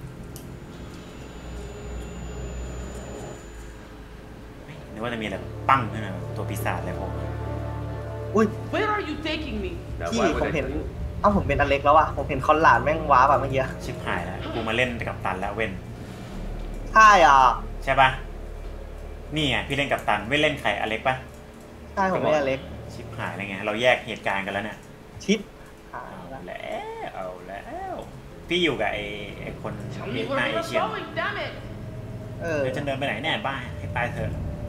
นึกว่าจะมีอะไรปั้งขึ้นมาตัวปีศาจอะไรพวกนี้อุ้ย Where are you taking me? Now, พี่ why ผม would I เห็น tell you? ผมเป็นอเล็กแล้วอ่ะผมเห็นคอนหลานแม่งว้าแบบเมื่อกี้ชิบหายแล้วกูมาเล่นกับตันแล้วเว้นใช่อ่ะใช่ปะนี่ไงพี่เล่นกับตันไม่เล่นใครอเล็กปะใช่ผมเป็นอเล็กชิบหายอะไรเงี้ยเราแยกเหตุการณ์กันแล้วเนี่ยชิปหาเอาแล้วเอาแล้วพี่อยู่กับไอ้คน Tell ห me น้า where เอ we're เชีย going, damn it! เดี๋ยวจะเดินไปไหนเนี่ยบ้าให้ตายเถอะ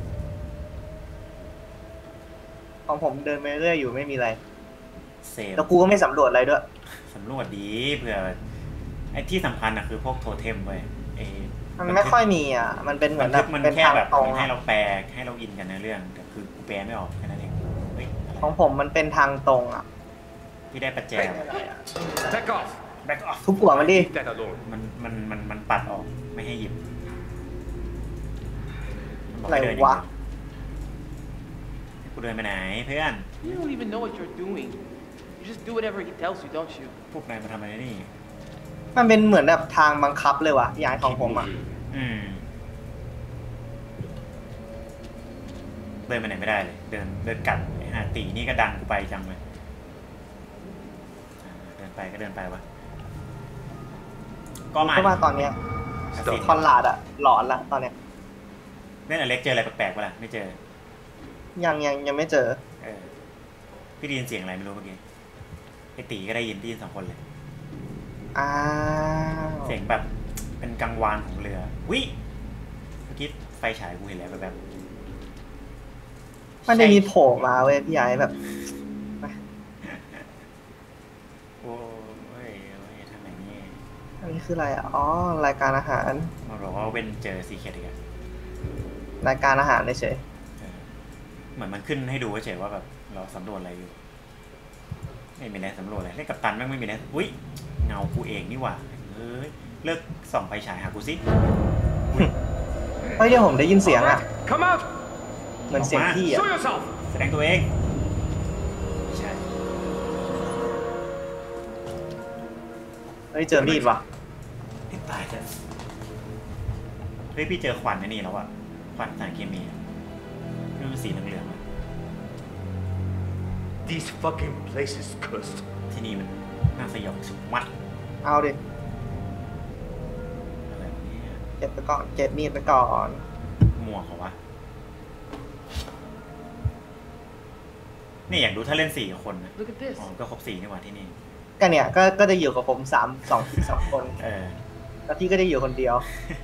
ของผมเดินไปเรื่อยอยู่ไม่มีอะไรเซฟแล้วกูก็ไม่สำรวจอะไรด้วยสำรวจดีเผื่อไอ้ที่สำคัญอะคือพวกโทเทมเว้ยไอ้มันไม่ค่อยมีอ่ะมันเป็นเหมืมัอน นแบบมันเป็นแค่ทางแบบตรงมันให้อะเราแปลให้เราอินกันในเรื่องแต่คือกูแปลไม่ออกแค่นั้นเองเฮ้ยอะไรของผมมันเป็นทางตรงอ่ะพี่ได้ประแจ Back off. back off ทุบหัวมันดิ That alone. มันปัดออกไม่ให้หยิบบอกอะไรให้เดินอย่างวะเดียวให้กูเดินไปไหนเพื่อน You don't even know what you're doing. You just do whatever he tells you, don't you? พวกนายมาทำอะไรนี่มันเป็นเหมือนแบบทางบังคับเลยวะย้ายของผมอ่ะอืมเดินไปไหนไม่ได้เลย เดินกัดไอ้ห่าตีนี่ก็ดังกูไปจังเลยเดินไปก็เดินไปวะก็มาเพราะว่าตอนเนี้ยสิคอนลาดอะหลอนละตอนเนี้ยเล่นอเล็กเจออะไรแปลกๆปะล่ะไม่เจอยังไม่เจอเออพี่ได้ยินเสียงอะไรไม่รู้เมื่อกี้ไอตีก็ได้ยินสองคนเลยอ้าวเสียงแบบเป็นกังวานของเรือวิเมื่อกี้ไฟฉายกูเห็นแล้วแบบมันจะมีโผล่มาเว้ยพี่ไอ้แบบโอ้ยทำไมนี่อันนี้คืออะไรอ่ะ อ๋อ รายการอาหารมาบอกว่าเว้นเจอซีเคทอีกอะรายการอาหารเฉยเหมือนมันขึ้นให้ดูเฉยว่าแบบเราสำรวจอะไรอยู่ไม่มีอะไรสำรวจอะไรเล่นกับตันแม่งไม่มีอะไรอุ้ยเงากูเองนี่หว่าเฮ้ยเลิกส่องไฟฉายหากูสิเฮ้ยเดี๋ยวผมได้ยินเสียงอ่ะ Come out! เหมือนเสียงพี่อ่ะ Show yourself! แสดงตัวเองใช่เฮ้ยเจอมีดว่ะให้ตายเถอะเฮ้ยพี่เจอควันนี่แล้วอะควันสารเคมีนี่มันสีเหลืองๆอะ This fucking place is cursed. ที่นี่มันน่าสยองสุดมัดเอาดิอะไรวะเนี่ยเก็บไปก่อน เก็บมีดไปก่อนหมวกเหรอวะนี่อยากดูถ้าเล่น4 คนนะ Look at this. อ๋อก็ครบ4นี่หว่าที่นี่ก็เนี่ยก็จะอยู่กับผม2 คนเออแล้วพี่ก็ได้อยู่คนเดียว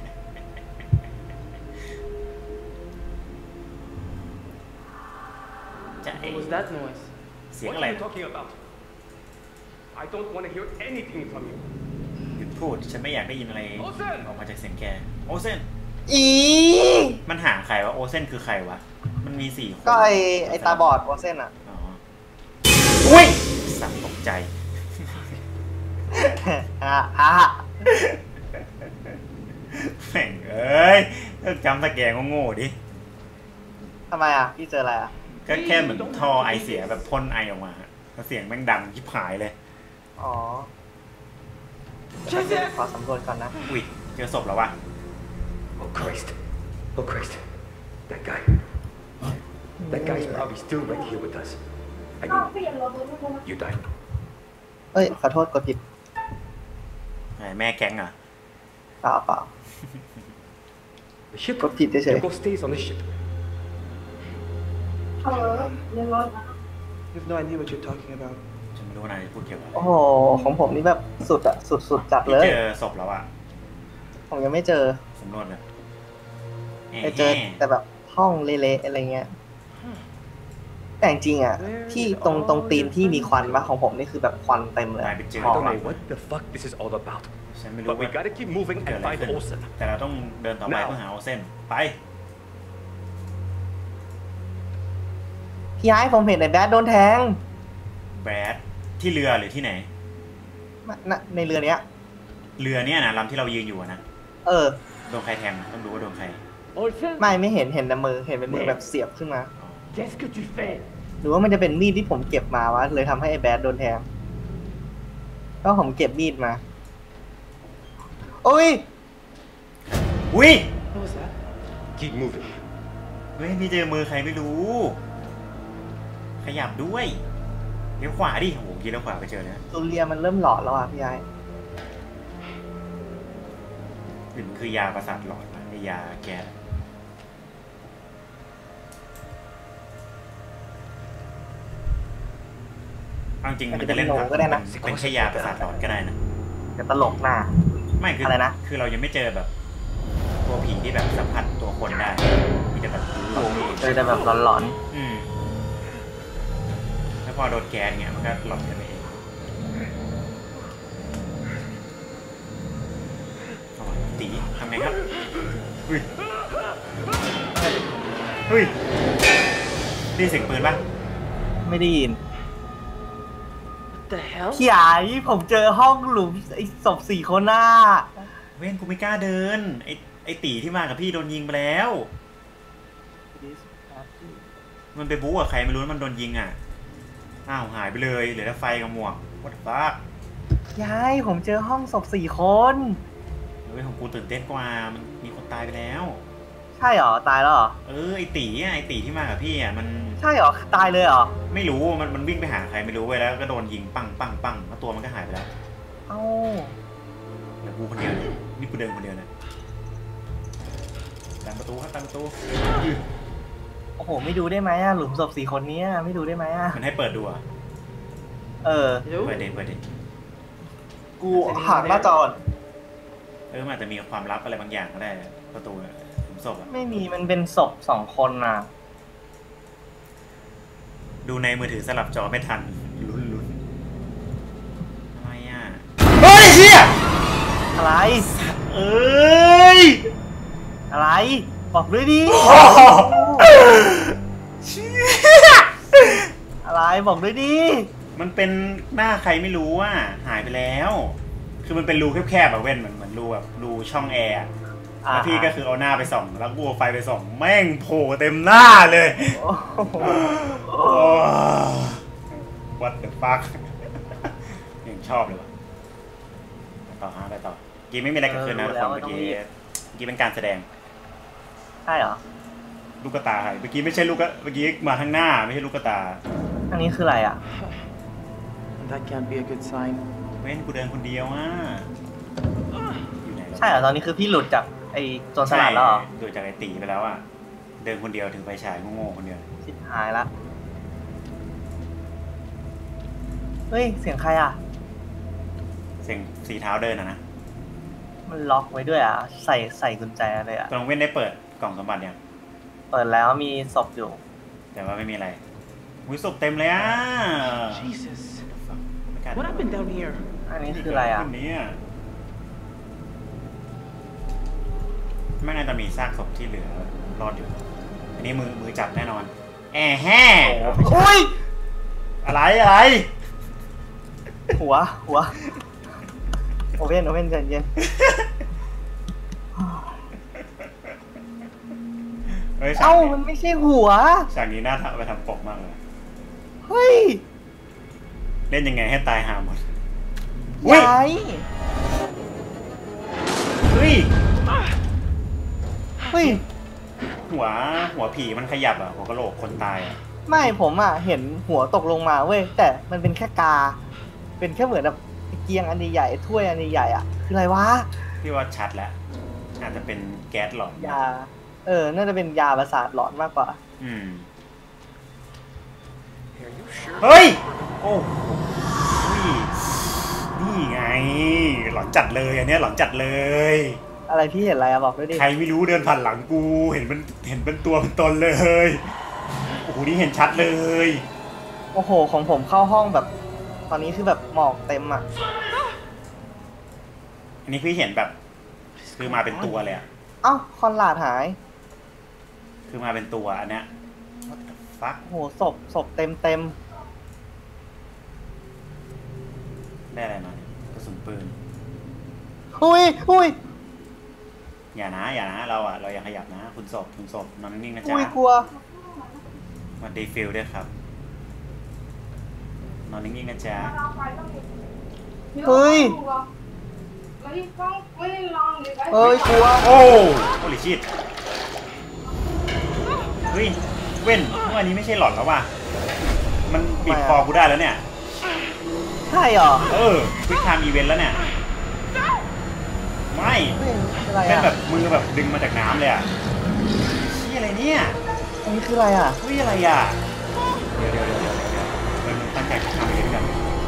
จะ What was that noise? เสียง What อะไร are you talking about? I don't want to hear anything from you. หยุดพูดฉันไม่อยากได้ยินอะไรโอเซนออกมาจากเสียงแกโอเซนอีมันหาใครวะโอเซนคือใครวะมันมี4 คนก็ไอตาบอดโอเส้นอ่ะอ๋ออุ้ยสั่งตกใจ แม่งเอ้ยเลิกจำตะแกรงโง่ๆดิทำไมอ่ะ พี่เจออะไรอ่ะก็แค่เหมือนท่อไอเสียแบบพ่นไอออกมาแล้วเสียงแม่งดังยิบหายเลยอ๋อเดี๋ยวขอสำรวจก่อนนะอุ้ยเจอศพแล้ววะ Oh Christ. Oh Christ. That guy. That guy's probably still right here with us. I mean, you died. เอ้ย ขอโทษกดผิดแม่แก๊งอ่ะเปล่า The ship. Có thịt thế Yoko stays on the ship. You have no idea what you're talking about. ฉันไม่รู้ว่านายจะพูดเกี่ยวกับอะไรโอ้โห ของผมนี่แบบสุดอะสุดจัดพี่เลยเจอศพแล้วอ่ะผมยังไม่เจอสำรวจเลยไปเจอแต่แบบห้องเละๆอะไรเงี้ย แต่จริงๆอ่ะ ที่ตรงตีนที่มีควันปะของผมนี่คือแบบควันเต็มเลยนายไปเจอ I don't know what the fuck this is all about. ฉันไม่รู้ But we ว่า gotta keep moving เกิด and อะไร find ขึ้น Olsen. แต่เราต้องเดินต่อไปเพื่อหาโอเซนไปพี่ไอ้ผมเห็นไอ้แบดโดนแทงแบดที่เรือหรือที่ไหนในเรือเนี้ยเรือเนี่ยนะลำที่เรายืนอยู่อะนะเออโดนใครแทงต้องดูว่าโดนใคร Olsen? ไม่เห็นแต่มือเห็นเป็นมือแบบเสียบขึ้นมา Qu'est-ce que tu fais? หรือว่ามันจะเป็นมีดที่ผมเก็บมาวะเลยทำให้ไอ้แบดโดนแทงก็ผมเก็บมีดมาโอ้ยอุ้ย What was that? Keep moving. เฮ้ยนี่เจอมือใครไม่รู้ ขยับด้วยเลี้ยวขวาดิโอ้โหกินเลี้ยวขวาไปเจอเลยนะตูเรียมันเริ่มหลอนแล้วอ่ะพี่ไอ้หรือมันคือยาประสาทหลอนวะไอยาแก๊สเอาจริงมันจะเล่นผักเป็นแค่ยาประสาทหลอนก็ได้นะจะตลกหน้าไม่คืออะไรนะคือเรายังไม่เจอแบบ ตัวผีที่แบบสัมผัสตัวคนได้มีแต่แบบตัวเองเลยแต่แบบหลอนอืมแล้วพอโดนแก๊สเงี้ยมันก็หลอนกันไปเองเอาวะตีทำไงครับเฮ้ยเฮ้ยได้เสียงปืนปะๆไม่ได้ยิน What the hell? พี่ไอ้ผมเจอห้องหลุมไอ้ศพ4 คนหน้าเว้นกูไม่กล้าเดินไอตีที่มากับพี่โดนยิงไปแล้วมันไปบู๊กับใครไม่รู้มันโดนยิงอ่ะอ้าวหายไปเลยเหลือแต่ไฟกับหมวกวัดฟ้ายายผมเจอห้องศพ4 คนเฮ้ยของกูตื่นเต้นกว่ามันมีคนตายไปแล้วใช่เหรอตายแล้วเหรอไอตีที่มากับพี่อ่ะมันใช่เหรอตายเลยเหรอไม่รู้มันวิ่งไปหาใครไม่รู้ไว้แล้วก็โดนยิงปังแล้วตัวมันก็หายไปแล้วเอ้าเดี๋ยวกูคนเดียวเลยนี่กูเดินคนเดียวเลยดันประตูครับดันประตูโอ้โหไม่ดูได้ไหมหลุมศพ4 คนนี้ไม่ดูได้ไหมมันให้เปิดดูอ่ะเปิดเด็กูห่างหน้าจอมันอาจจะมีความลับอะไรบางอย่างก็ได้ประตูหลุมศพไม่มีมันเป็นศพ2 คนน่ะดูในมือถือสลับจอไม่ทันลุ้นอะไรอ่ะเฮ้ยเชี่ยอะไรอะไรบอกด้วยดิอะไรบอกด้วยดิมันเป็นหน้าใครไม่รู้ว่าหายไปแล้วคือมันเป็นรูแคบๆแบบเว้นเหมือนรูแบบรูช่องแอร์แล้วพี่ก็คือเอาหน้าไปส่องแล้วกูเอาไฟไปส่องแม่งโผล่เต็มหน้าเลยWhat the fuck ยังชอบเลยว่ะไปต่อกี้ไม่มีอะไรเกิดขึ้นนะทุกคนเมื่อกี้เป็นการแสดงใช่เหรอลูกตาเมื่อกี้ไม่ใช่ลูกเมื่อกี้มาข้างหน้าไม่ใช่ลูกตาอันนี้คืออะไรอ่ะ That can't be a good sign เว้นกูเดินคนเดียวอยู่ไหนใช่เหรอตอนนี้คือพี่หลุดจากไอ้โจรสลัดแล้วหลุดจากไอ้ตีไปแล้วอ่ะเดินคนเดียวถึงไฟฉายโง่ๆคนเดียวชิบหายละเฮ้ยเสียงใครอ่ะเสียงสีเท้าเดินนะมันล็อกไว้ด้วยใส่กุญแจเลยตรงเว้นได้เปิดกล่องสมบัติยังเปิดแล้วมีศพอยู่แต่ว่าไม่มีอะไรศพเต็มเลย Jesus What happened down here อันนี้คืออะไรอันนี้ไม่น่าจะมีซากศพที่เหลือรอดอยู่อันนี้มือจับแน่นอนแฮ่อุ้ยอะไรหัวโอเว่นใจเย็นมันไม่ใช่หัวฉากนี้น่าทำไปทำปกมากเลยเฮ้ยเล่นยังไงให้ตายหาหมดเฮ้ยหัวผีมันขยับหัวกะโหลกคนตายไม่ผมเห็นหัวตกลงมาเว้ยแต่มันเป็นแค่กาเป็นแค่เหมือนแบบเกียงอันใหญ่ถ้วยอันใหญ่คืออะไรวะพี่ว่าชัดแล้วอาจจะเป็นแก๊สหลอนยาน่าจะเป็นยาประสาทหลอนมากกว่าเฮ้ยโอ้นี่ไงหลอนจัดเลยอันนี้หลอนจัดเลยอะไรพี่เห็นอะไรบอกด้วยดิใครไม่รู้เดินผ่านหลังกูเห็นเป็นตัวเป็นตนเลยโอ้โหนี่เห็นชัดเลยโอ้โหของผมเข้าห้องแบบตอนนี้คือแบบหมอกเต็มอันนี้พี่เห็นแบบคือมาเป็นตัวเลยเอ้าคอนลาดหายคือมาเป็นตัวอันเนี้ยฟักโหศพเต็มได้อะไรมากระสุนปืนอุ้ยอย่านะเราอย่าขยับนะคุณศพนอนนิ่งๆนะจ๊ะกลัวมาดีฟิลด้วยครับนอนนิ่งๆนะจ๊ะเฮ้ยกลัวโอ้ลิชิตเฮ้ยเว้นอันนี้ไม่ใช่หลอนแล้วว่ะมันบีบคอกูได้แล้วเนี่ยใช่เหรอควิกไทม์อีเวนต์แล้วเนี่ยไม่เป็นแบบมือแบบดึงมาจากน้ำเลยชี้อะไรเนี่ยอันนี้คืออะไรเฮ้ยอะไรเดี๋ยวมันตั้งใจทำอะไรกัน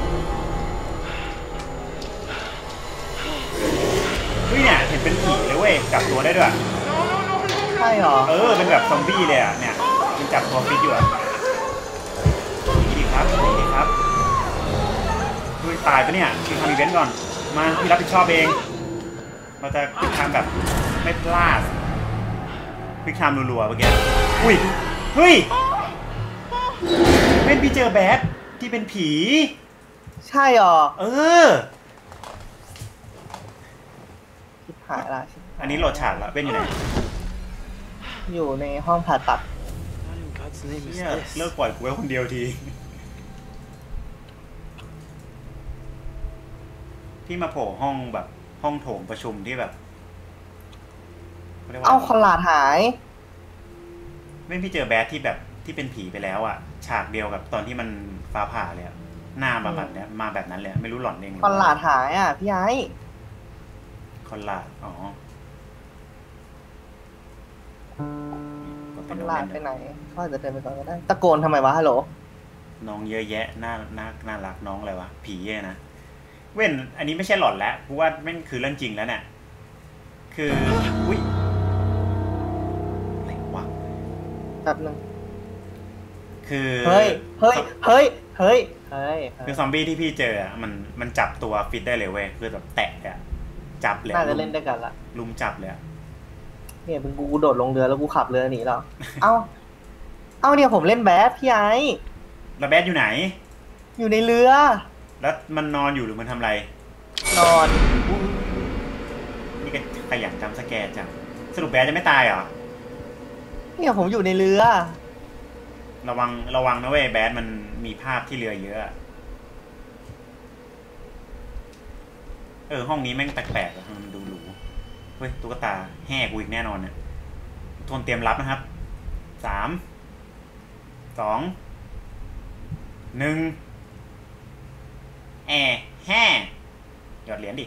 เฮ้ยเนี่ยเห็นเป็นผีเลยเว้ยจับตัวได้ด้วยใช่เหรอเป็นแบบซอมบี้เลยเนี่ยมันจับตัวฟิตอยู่นี่ดีครับเฮ้ยตายปะเนี่ยคือทำอีเวนต์ก่อนมาพี่รับผิดชอบเองเราจะพิกทำแบบไม่พลาดพิกทำรัวๆเมื่อกี้เฮ้ยเป็นพี่เจอแบทที่เป็นผีใช่เหรอชิบหายละอันนี้โหลดฉากแล้วเป็นอยู่ไหนอยู่ในห้องผ่าตัด God's name is เนี่ย this? เลิกปล่อยกูไว้คนเดียวทีพี่มาโผล่ห้องแบบห้องโถงประชุมที่แบบรียกว่เอาคอนลาดหายไม่พี่เจอแบดที่แบบที่เป็นผีไปแล้วอ่ะฉากเดียวกับตอนที่มันฟ้าผ่าเลยหน้ามาแบบเนี้ยมาแบบนั้นเลยไม่รู้หล่อนเองหรือคอนลาดหายอ่ะพี่ไอ้คอนลาดอ๋อคอนลาดไปไหนเขาอาจจะเดินไปก่อนก็ได้ตะโกนทำไมวะฮัลโหลน้องเยอะแยะน่ารักน้องอะไรวะผีนะ เว้นอันนี้ไม่ใช่หลอนแล้วกูว่าแม่งคือเรื่องจริงแล้วเนี่ยคืออุ้ยอะไรวะแป๊บนึงคือเฮ้ยคือซอมบี้ที่พี่เจออ่ะมันจับตัวฟิตได้เลยเว้ยคือแบบแตะอ่ะจับเลยน่าจะเล่นด้วยกันละลุมจับเลยเนี่ยเป็นกูโดดลงเรือแล้วกูขับเรือหนีแล้วเอ้าเนี่ยผมเล่นแบดพี่ไอ้แล้วแบดอยู่ไหนอยู่ในเรือแล้วมันนอนอยู่หรือมันทำอะไรนอนนี่ก็ขยันจำสแกนจังสรุปแบดจะไม่ตายเหรอเนี่ยผมอยู่ในเรือระวังนะเว้ยแบดมันมีภาพที่เรือเยอะห้องนี้แม่งแปลกๆมันดูหรูเฮ้ยตุ๊กตาแห่กูอีกแน่นอนเนี่ยทนเตรียมรับนะครับ3 2 1แห่หยอดเหรียญดิ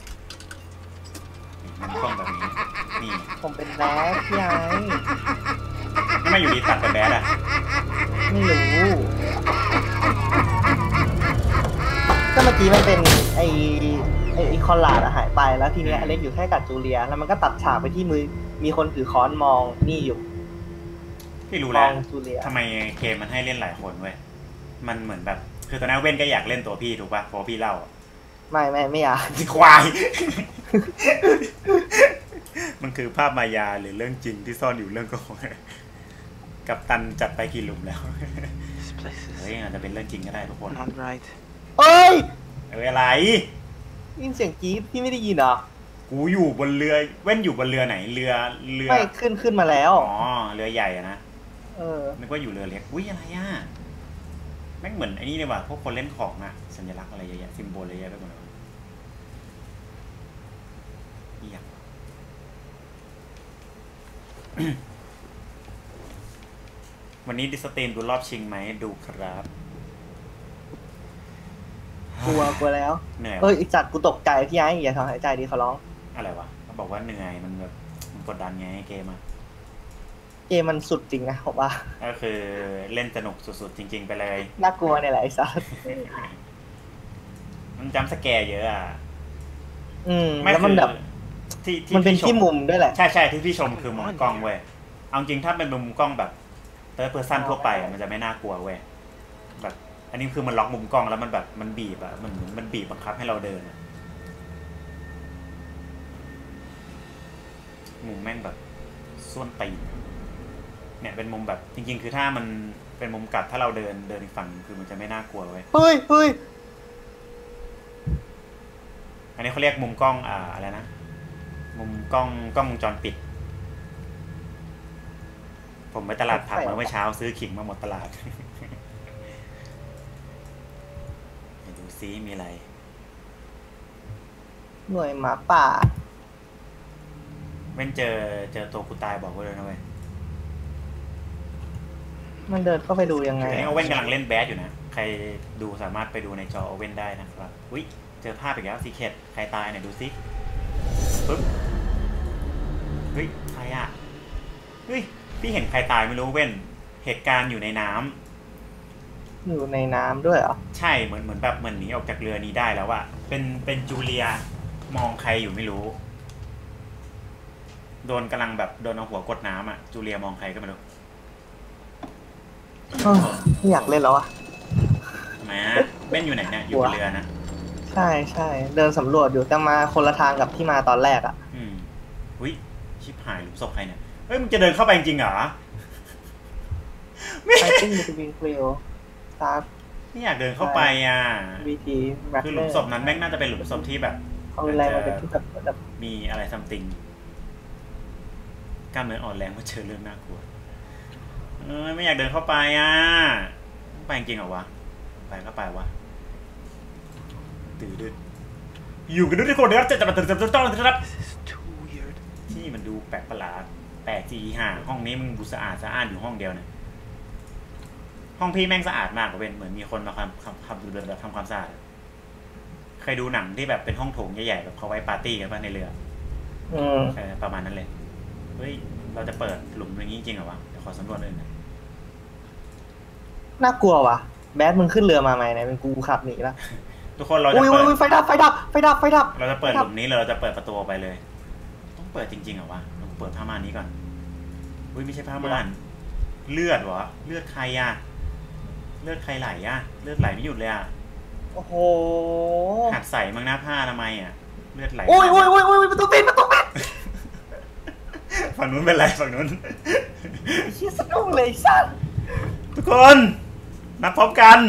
มันกล้องแบบนี้นี่ผมเป็นแบดพี่ไอ้ไม่อยู่ดีตัดไปแบดอ่ะไม่รู้ก็เมื่อกี้มันเป็นไอคอนลาดหายไปแล้วทีเนี้ยอเล็กอยู่แค่กับจูเลียแล้วมันก็ตัดฉากไปที่มือมีคนถือค้อนมองนี่อยู่พี่รู้แล้วจูเลียทำไมเกมมันให้เล่นหลายคนเว้ยมันเหมือนแบบคือตอนนั้นเว้นก็อยากเล่นตัวพี่ถูกป่ะเพราะพี่เล่าไม่อยากควาย มันคือภาพมายาหรือเรื่องจริงที่ซ่อนอยู่เรื่องโกหกกับตันจัดไปกี่หลุมแล้ว This place เฮ้ย is อาจจะเป็นเรื่องจริงก็ได้ทุกคน not right. เอ้ยอะไรยินเสียงกรี๊ดพี่ไม่ได้ยินเหรอกูอยู่บนเรือเว้นอยู่บนเรือไหนเรือไม่ขึ้นมาแล้วอ๋อเรือใหญ่อะนะนึกว่าอยู่เรือเล็กอุ้ยอะไรอ่ะแม่งเหมือนไอ้นี่เลยว่ะพวกคนเล่นของอะสัญลักษณ์อะไรเยอะๆซิมโบลอะไรเยอะไปหมดเลยเหี้ย วันนี้ดิสตีมดูรอบชิงไหมดูครับกลัวแล้วเหนื่อยอีจัดกูตกใจพี่ไอ้อย่าทำหายใจดีเขาร้องอะไรวะเขาบอกว่าเหนื่อยมันแบบมันกดดันไงเกมอะเกมมันสุดจริงนะผมว่าก็คือเล่นสนุกสุดๆจริงๆไปเลยน่ากลัวเนี่ยแหละไอ้สัสมันจำสแกร์เยอะอ่ะแล้วมันแบบที่มันเป็นที่มุมด้วยแหละใช่ที่พี่ชมคือมุมกล้องเว้ยเอาจริงถ้าเป็นมุมกล้องแบบเติร์ดเพอร์ซันทั่วไปมันจะไม่น่ากลัวเว้ยแบบอันนี้คือมันล็อกมุมกล้องแล้วมันแบบมันบีบอ่ะมันบีบบังคับให้เราเดินมุมแม่งแบบส้วนตีนเนี่ยเป็นมุมแบบจริงๆคือถ้ามันเป็นมุมกลับถ้าเราเดินอีกฝั่งคือมันจะไม่น่ากลัวเว้ยเฮ้ยอันนี้เขาเรียกมุมกล้องอะไรนะมุมกล้องวงจรปิดผมไปตลาดผักมาเมื่อเช้าซื้อขิงมาหมดตลาด ดูซิมีอะไรหน่วยหมาป่าเว้นเจอตัวกูตายบอกไว้เลยนะเว้ยมันเดินเข้าไปดูยังไงอันนี้โอเว่นกำลังเล่นแบดอยู่นะใครดูสามารถไปดูในจอโอเว่นได้นะครับอุ้ยเจอภาพอีกแล้วซีเคทใครตายเนี่ยดูซิปึ๊บเฮ้ยใครอ่ะเฮ้ยพี่เห็นใครตายไม่รู้เว้นเหตุการณ์อยู่ในน้ำอยู่ในน้ำด้วยเหรอใช่เหมือนแบบเหมือนหนีออกจากเรือนี้ได้แล้วอะเป็นจูเลียมองใครอยู่ไม่รู้กำลังแบบโดนเอาหัวกดน้ำอะจูเลียมองใครก็ไม่รู้ไม่อยากเล่นแล้วอะมาเบ้นอยู่ไหนเนี่ยอยู่บนเรือนะใช่เดินสำรวจอยู่แต่มาคนละทางกับที่มาตอนแรกอะอุ้ยชิบหายหลุมศพใครเนี่ยเฮ้ยมึงจะเดินเข้าไปจริงเหรอไม่ใช่มีตัวบิงเกลียวไม่อยากเดินเข้าไปอ่ะ VT คือหลุมศพนั้นแม่งน่าจะเป็นหลุมศพที่แบบเอาแรงมาเป็นที่แบบมีอะไรซัมติงกล้ามเนื้ออ่อนแรงมาเจอเรื่องน่ากลัวไม่อยากเดินเข้าไปอ่ะไปจริงเหรอวะไปก็ไปวะตื่นดึกอยู่กันด้วยทุกคนนะครับจะต้องที่มันดูแปลกประหลาดแปลกจีห่าห้องนี้มึงดูสะอาดสะอ้านอยู่ห้องเดียวเนี่ยห้องพี่แม่งสะอาดมากกว่าเป็นเหมือนมีคนมาทำความสะอาดเคยดูหนังที่แบบเป็นห้องโถงใหญ่ๆแบบเขาไว้ปาร์ตี้กันป่ะในเรือประมาณนั้นเลยเฮ้ยเราจะเปิดหลุมอย่างนี้จริงเหรอวะเดี๋ยวขอสำรวจเลยนะน่ากลัววะแบทมึงขึ้นเรือมาไหมเนี่ยเป็นกูขับหนีละทุกคนเราจะเปิดไฟดับเราจะเปิดหลุมนี้เลยเราจะเปิดประตูออกไปเลยต้องเปิดจริงๆเหรอวะลองเปิดผ้าม่านนี้ก่อนอุ้ยไม่ใช่ผ้าม่านเลือดเหรอเลือดใครอะเลือดใครไหลอะเลือดไหลไม่หยุดเลยอะโอ้โหหัดใส่มั้งหน้าผ้าทำไมอะเลือดไหลโอ้ยประตูปิดฝั่งนู้นเป็นไรฝั่งนู้นเชี่ยสนุกเลยสัสทุกคนนับพร้อมกัน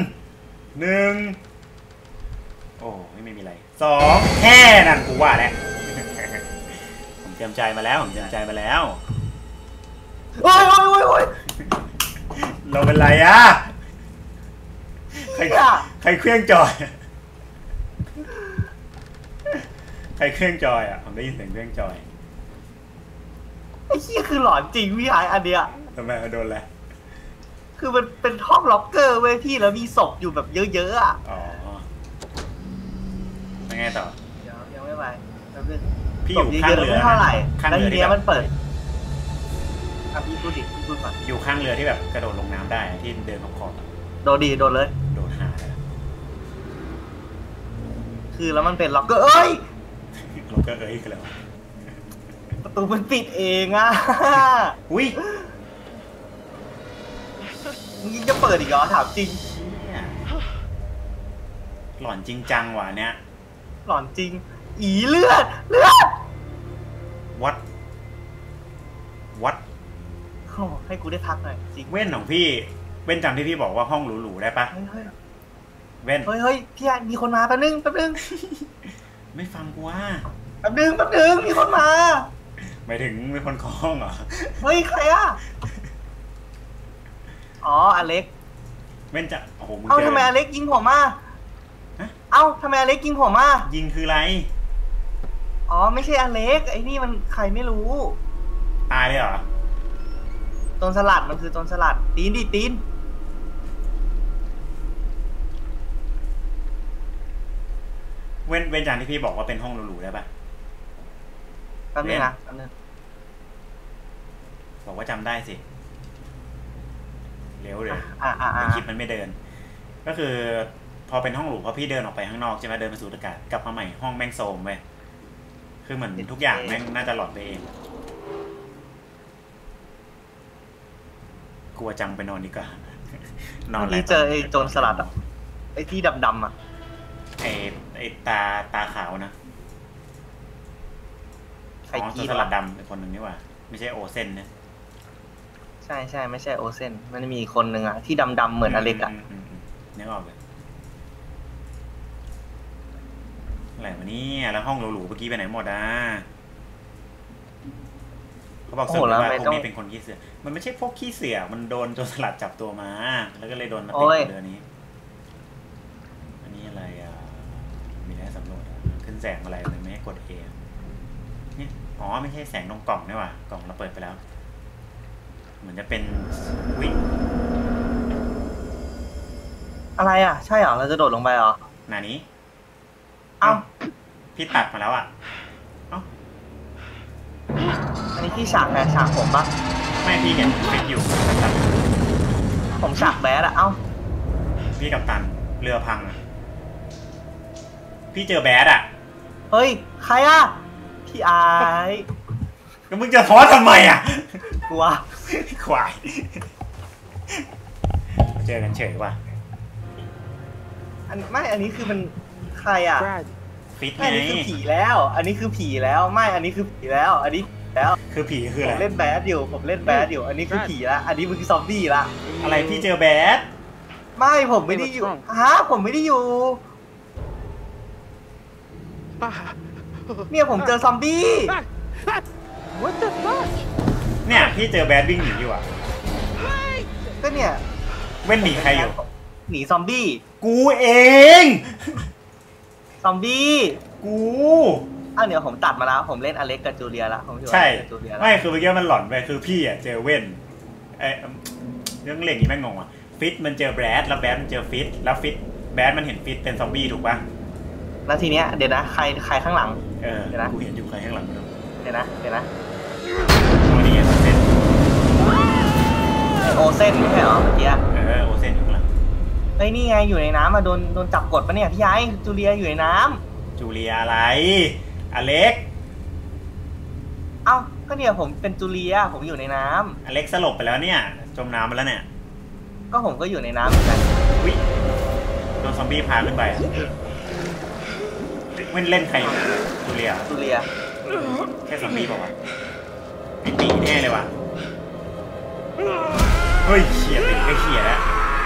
1โอ้ไม่มีอะไร2แค่นั่นกูว่าแหละผมเตรียมใจมาแล้วโอ้ยเราเป็นไรอะใครเครื่องจอยอะผมได้ยินเสียงเครื่องจอยไอ้เหี้ยคือหลอนจริงพี่ไอ้อันเนี้ยทำไมโดนแล้วคือมันเป็นห้องล็อกเกอร์เว้ยพี่แล้วมีศพอยู่แบบเยอะๆอ่ะอ๋อยังไงต่อยังไม่ไปพี่อยู่ข้างเรือเท่าไหร่แล้วทีนี้มันเปิดพี่พูดก่อนอยู่ข้างเรือที่แบบกระโดดลงน้ำได้ที่เดินขอบโดดเลยโดดหาคือแล้วมันเป็นล็อกเกอร์คือแล้วประตูมันปิดเองอ่ะอุ้ยมึงจะเปิดอีกเหรอถามจริงหลอนจริงจังว่ะเนี้ยหลอนจริงอีเลือดวัดให้กูได้พักหน่อยจริงเว้นของพี่เว้นจำที่พี่บอกว่าห้องหรูๆได้ปะเว้นเฮ้ยพี่มีคนมาแป๊บนึงไม่ฟังกูว่าแป๊บนึงมีคนมาหมายถึงมีคนเคาะห้องเหรอเฮ้ยใครอ่ะอ๋ออเล็กเว้นจะโอ้โหเอ้าทำไมอเล็กยิงผมมาเอ้าทำไมอเล็กยิงผมมายิงคืออะไรอ๋อไม่ใช่อเล็กไอ้นี่มันใครไม่รู้ตายเลยเหรอต้นสลัดมันคือต้นสลัดตีนเว้นจานที่พี่บอกว่าเป็นห้องหรูๆได้ปะแป๊บนึงบอกว่าจำได้สิเร็วเลยคลิปมันไม่เดินก็คือพอเป็นห้องหรูพอพี่เดินออกไปข้างนอกใช่ไหมเดินไปสู่อากาศกลับมาใหม่ห้องแม่งโซมไปคือเหมือนทุกอย่างแม่งน่าจะหลอนไปเองกลัวจังไปนอนดีกว่านอนอะไรเจอไอ้โจรสลัดอ่ะไอ้ที่ดำๆอ่ะไอ้ตาขาวนะอ๋อโจรสลัดดำเป็นคนหนึ่งนี่ว่าไม่ใช่โอเซนนะใช่ไม่ใช่โอเซนมันมีคนหนึ่งอ่ะที่ดำๆเหมือนอเล็กอ่ะนึกออกเลยอะไรวะนี่แล้วห้องหรูๆเมื่อกี้ไปไหนหมดอ่ะเขาบอกสรุปว่าพวกนี้เป็นคนขี้เสือมันไม่ใช่พวกขี้เสือมันโดนโจรสลัดจับตัวมาแล้วก็เลยโดนมาติดเรือนี้อันนี้อะไรอ่ะมีอะไรสำรวจขึ้นแสงอะไรเลยไม่ให้กด A นี่อ๋อไม่ใช่แสงตรงกล่องนี่หว่ากล่องเราเปิดไปแล้วเหมือนจะเป็นวิอะไรอ่ะใช่เหรอเราจะโดดลงไปเหรอหน้านี้เอ้าพี่ตัดมาแล้วอ่ะอันนี้พี่ฉากฉากผมปะไม่พี่เห็นคลิปอยู่ผมฉากแบดอะเอ้าพี่กับตันเรือพังพี่เจอแบดอะเฮ้ยใครอะพี่ไอก็มึงจะท้อทำไมอะกลัวควายเจอกันเฉยว่ะอันนี้คือมันใครอะฟิตไงอันนี้คือผีแล้วอันนี้คือผีแล้วไม่อันนี้คือผีแล้วอันนี้แล้วคือผีคืออะไรผมเล่นแบดอยู่อันนี้คือผีละอันนี้มันคือซอมบี้ละอะไรพี่เจอแบดไม่ผมไม่ได้อยู่ผมไม่ได้อยู่เนี่ยผมเจอซอมบี้ What the fuck เนี่ยพี่เจอแบดวิ่งหนีอยู่อ่ะก็เนี่ยเว้นหนีใครอยู่หนีซอมบี้กูเองซอมบี้กูอ้าวเดี๋ยวผมตัดมาแล้วผมเล่นอเล็กกับจูเลียละผมอยู่ใช่กับจูเลียละไม่คือเมื่อกี้มันหลอนไปคือพี่อ่ะเจอเว้นเรื่องเล่นนี้แม่งงงอ่ะฟิตมันเจอแบรดแล้วแบรดมันเจอฟิตแล้วฟิตแบรดมันเห็นฟิตเป็นซอมบี้ถูกป่ะแล้วทีเนี้ยเดี๋ยวนะใครข้างหลังเดี๋ยวเดี๋ยวนะกูเห็นอยู่ใครข้างหลังมึงเดี๋ยวนะอ๋อนี่ไงโอเซนไอโอเซนไม่ใช่เหรอเมื่อกี้โอเซนอยู่ข้างหลังเฮ้ยนี่ไงอยู่ในน้ำมาโดนจับกดปะเนี่ยพี่ไอ้จูเลียอยู่ในน้ำจูเลียอะไรอเล็กเอ้าก็เนี่ยผมเป็นจูเลียผมอยู่ในน้ำอเล็กสลบไปแล้วเนี่ยจมน้ำไปแล้วเนี่ยก็ผมก็อยู่ในน้ำเหมือนกันวิโดนซอมบี้พาขึ้นไปอะเว้นเล่นใครอยู่จูเลียจูเลียแค่ซอมบี้บอกว่าไอ้ตีแน่เลยว่ะเฮ้ยเขี่ยติดก็เขี่ยแล้ว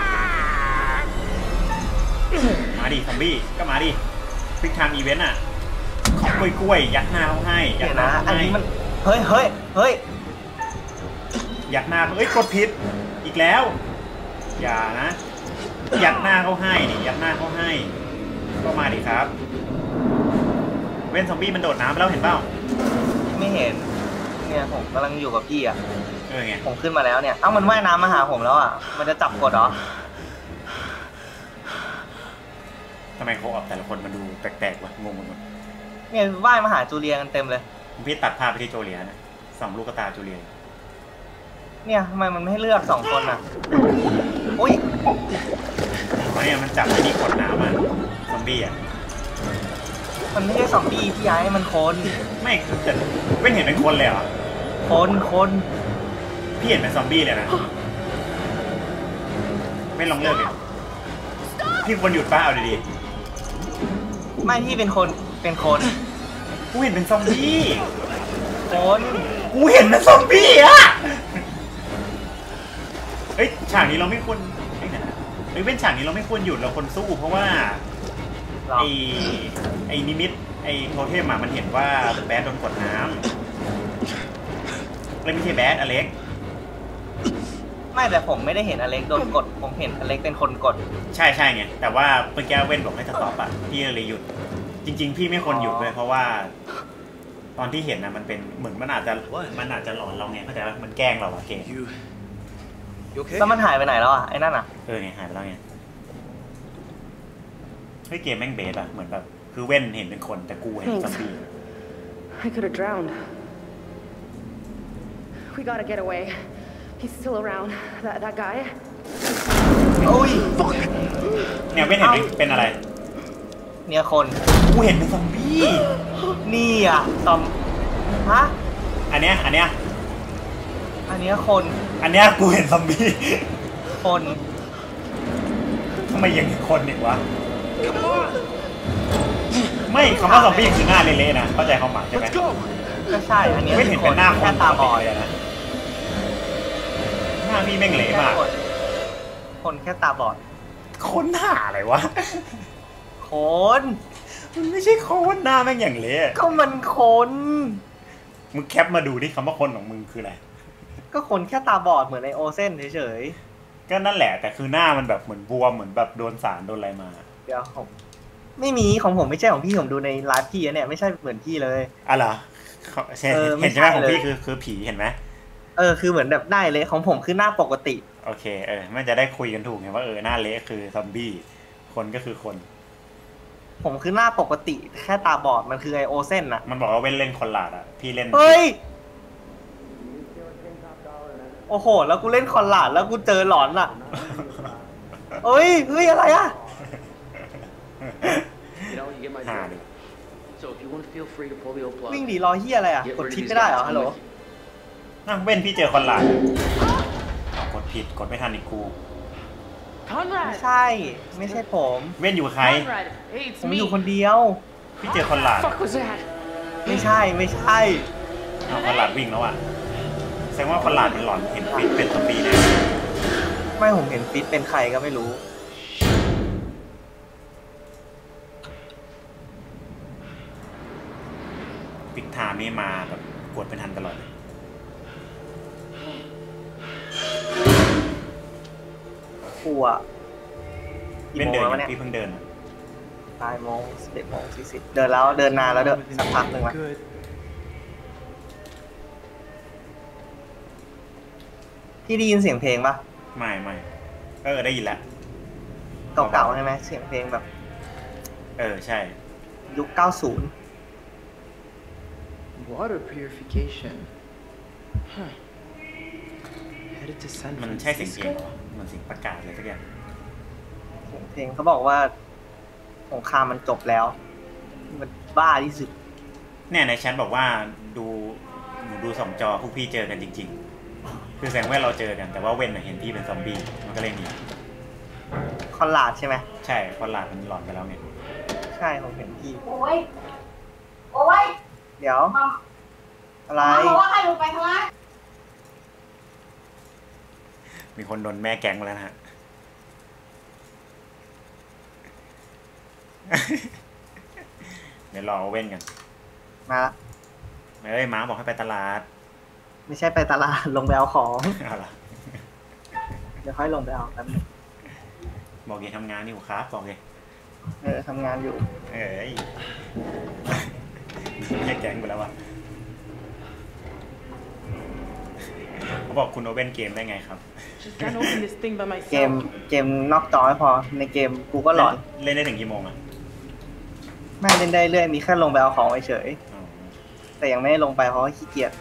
มาดิซอมบี้ก็มาดิฟิกไทม์อีเวนต์อ่ะกล้วยยัดหน้าเขาให้ยัเดี๋ดยวหน้านะเขาอันให้นี้มันเฮ้ยยัดหน้าเขากดผิดอีกแล้วอย่านะยัดหน้าเขาให้ดิยัดหน้าเขาให้ก็มาดิครับเว้นซอมบี้มันโดดน้ำไปแล้วเห็นเปล่าไม่เห็นเนี่ยผมกำลังอยู่กับพี่อ่ะไงผมขึ้นมาแล้วเนี่ยเอ้ามันว่ายน้ำมาหาผมแล้วอ่ะมันจะจับกดเหรอทำไมเขาออกแต่ละคนมันดูแปลกๆวะงงหมดเนี่ยว่ายมาหาจูเลียกันเต็มเลยพี่ตัดภาพไปที่โจเลียนะส่องลูกตาโจเลียเนี่ยทำไมมันไม่ให้เลือก2 คนอ่ะอุ้ยเพราะเนี่ยมันจับไอ้นี่กดน้ำอ่ะซอมบี้อ่ะมันไม่ใช่ซอมบี้พี่ไอ้มันคนไม่แต่ไม่เห็นเป็นคนเลยเหรอคนพี่เห็นเป็นซอมบี้เลยนะไม่ลองเลิกเลยพี่ควรหยุดป้าเอาดีไม่ที่เป็นคนๆกูเห็นเป็นซอมบี้คนกูเห็นเป็นซอมบี้อ่ะเอ้ยฉากนี้เราไม่ควรไอ้เนี่ยเอ้ยเป็นฉากนี้เราไม่ควรหยุดเราควรสู้เพราะว่าหรอไอ้นิมิตไอ้โทเทมอะมันเห็นว่าแบดโดนกดน้ำเลยไม่ใช่แบดอเล็กไม่แต่ผมไม่ได้เห็นอเล็กโดนกดผมเห็นอเล็กเป็นคนกดใช่ไงแต่ว่าเมื่อกี้เว้นบอกให้สต็อปอะพี่เลยหยุด จริง ๆ พี่ไม่ควรหยุดเลยเพราะว่า ตอนที่เห็นนะมันเป็นเหมือนมันอาจจะหลอนเราไงเข้าใจป่ะมันแกล้งเราอะเก่ง You okay? แล้วมันหายไปไหนแล้วอ่ะไอ้นั่นอ่ะไงหายไปแล้วไงเฮ้ยเกมแม่งเบสอะเหมือนแบบคือเว้นเห็นเป็นคนแต่กูเห็นซอมบี้ I could have drowned. We gotta get away. He's still around. That guy. โอ้ยเนี่ยเว้นเห็นเป็นอะไรเนี่ยคนกูเห็นเป็นซอมบี้นี่อ่ะซอมฮะอันเนี้ยอันเนี้ยคนอันเนี้ยกูเห็นซอมบี้คนทำไมยังเห็นคนอีกวะไม่คำว่าซอมบี้คือหน้าเละๆนะเข้าใจความหมายใช่ไหม Let's go. ก็ใช่อันเนี้ยไม่เห็นเป็นหน้าคนแค่ตาบอดเลยนะหน้าพี่แม่งเละมากคนแค่ตาบอดคนหน้าอะไรวะคนมันไม่ใช่คนหน้าแม่งอย่างเละก็มันคนมึงแคปมาดูดิคำว่าคนของมึงคืออะไรก็คนแค่ตาบอดเหมือนไอโอเซนเฉยก็นั่นแหละแต่คือหน้ามันแบบเหมือนบวมเหมือนแบบโดนสารโดนอะไรมาๆเดี๋ยวผมไม่มีของผมไม่ใช่ของพี่ผมดูในไลฟ์พี่เนี่ยไม่ใช่เหมือนพี่เลยอ่ะเหรอเห็นใช่ไหมของพี่คือผีเห็นไหมคือเหมือนแบบได้เลยของผมคือหน้าปกติโอเคมันจะได้คุยกันถูกไงว่าหน้าเละคือซอมบี้คนก็คือคนผมคือหน้าปกติแค่ตาบอดมันคือไอโอเซนน่ะมันบอกว่าเว้นเล่นคอนลาดอ่ะพี่เล่นเฮ้ยโอ้โหแล้วกูเล่นคอนลาดแล้วกูเจอหลอนอ่ะเฮ้ยอะไรอ่ะ You know, you get my หา drift. ดิ So if you want to feel free to pull the old plug. วิ่งดีรอเฮียอะไรอ่ะ Get กด rid of ชิป these ไม่ได้เหรอ guys. ฮัลโหล I'm with you. เว้นพี่เจอคอนลาดกดผิดกดไม่ทันอีกกู Conrad. ไม่ใช่ผมเว้นอยู่ใคร Conrad. Hey, it's ผมอยู่ me. คนเดียวพี่เจอคอนลาด Fuck was that? ไม่ใช่คอนลาดวิ่งแล้วอ่ะแสดงว่าคอนลาดมันหลอนเห็นฟิตเป็นซอมบี้แน่ไม่ผมเห็นฟิตเป็นใครก็ไม่รู้ปิกไทม์นี่มาแบบกดเป็นทันตลอดเลยกูอะกี่เล่นโมงเดินแล้วอวะยู่เนี่ยพี่เพิ่งเดิน 8:00 11:40เดินแล้วเดินนานแล้วเด้อสักพักหนึ่งละ Good. พี่ได้ยินเสียงเพลงปะไม่ได้ยินแล้วเก่าๆใช่ไหมเสียงเพลงแบบใช่ยุค 90 Water purification. Huh. Headed to San มันใช่เสียงเพลง Francisco? เหรอเหมือนเสียงประกาศอะไรสักอย่างเสียงเพลงเขาบอกว่าสงครามมันจบแล้ว มันบ้าที่สุดเนี่ยในแชทบอกว่าหนูดู2 จอพวกพี่เจอกันจริงๆ คือแสดงว่าเราเจอกันแต่ว่าเว้นเห็นพี่เป็นซอมบี้มันก็เลยหนีคอนลาดใช่ไหมใช่คนหลาดมันหลอนไปแล้วไงใช่ผมเห็นพี่โอ้ยเดี๋ยว อะไรบอกว่าให้ลงไปทำไมมีคนโดนแม่แก๊งมาแล้วนะฮะ เดี๋ยวรอเว้นกันมาละม้าบอกให้ไปตลาดไม่ใช่ไปตลาด ลงไปเอาของเอาล่ะเดี๋ยวค่อยลงไปเอาแป๊บนึงบอกอย่าทำงานอยู่ครับบอกเลยทำงานอยู่แยกแก๊งไปแล้ววะเขาบอกคุณโอเว่นเกมได้ไงครับ Just can't open this thing by เกม myself. นอกจอไม่พอ ในเกมกูก็หลอนเล่นได้ถึงกี่โมงอ่ะไม่เล่นได้เรื่อย มีแค่ลงไปเอาของเฉยอ๋อๆแต่ยังไม่ได้ลงไปเพราะว่าขี้เกียจ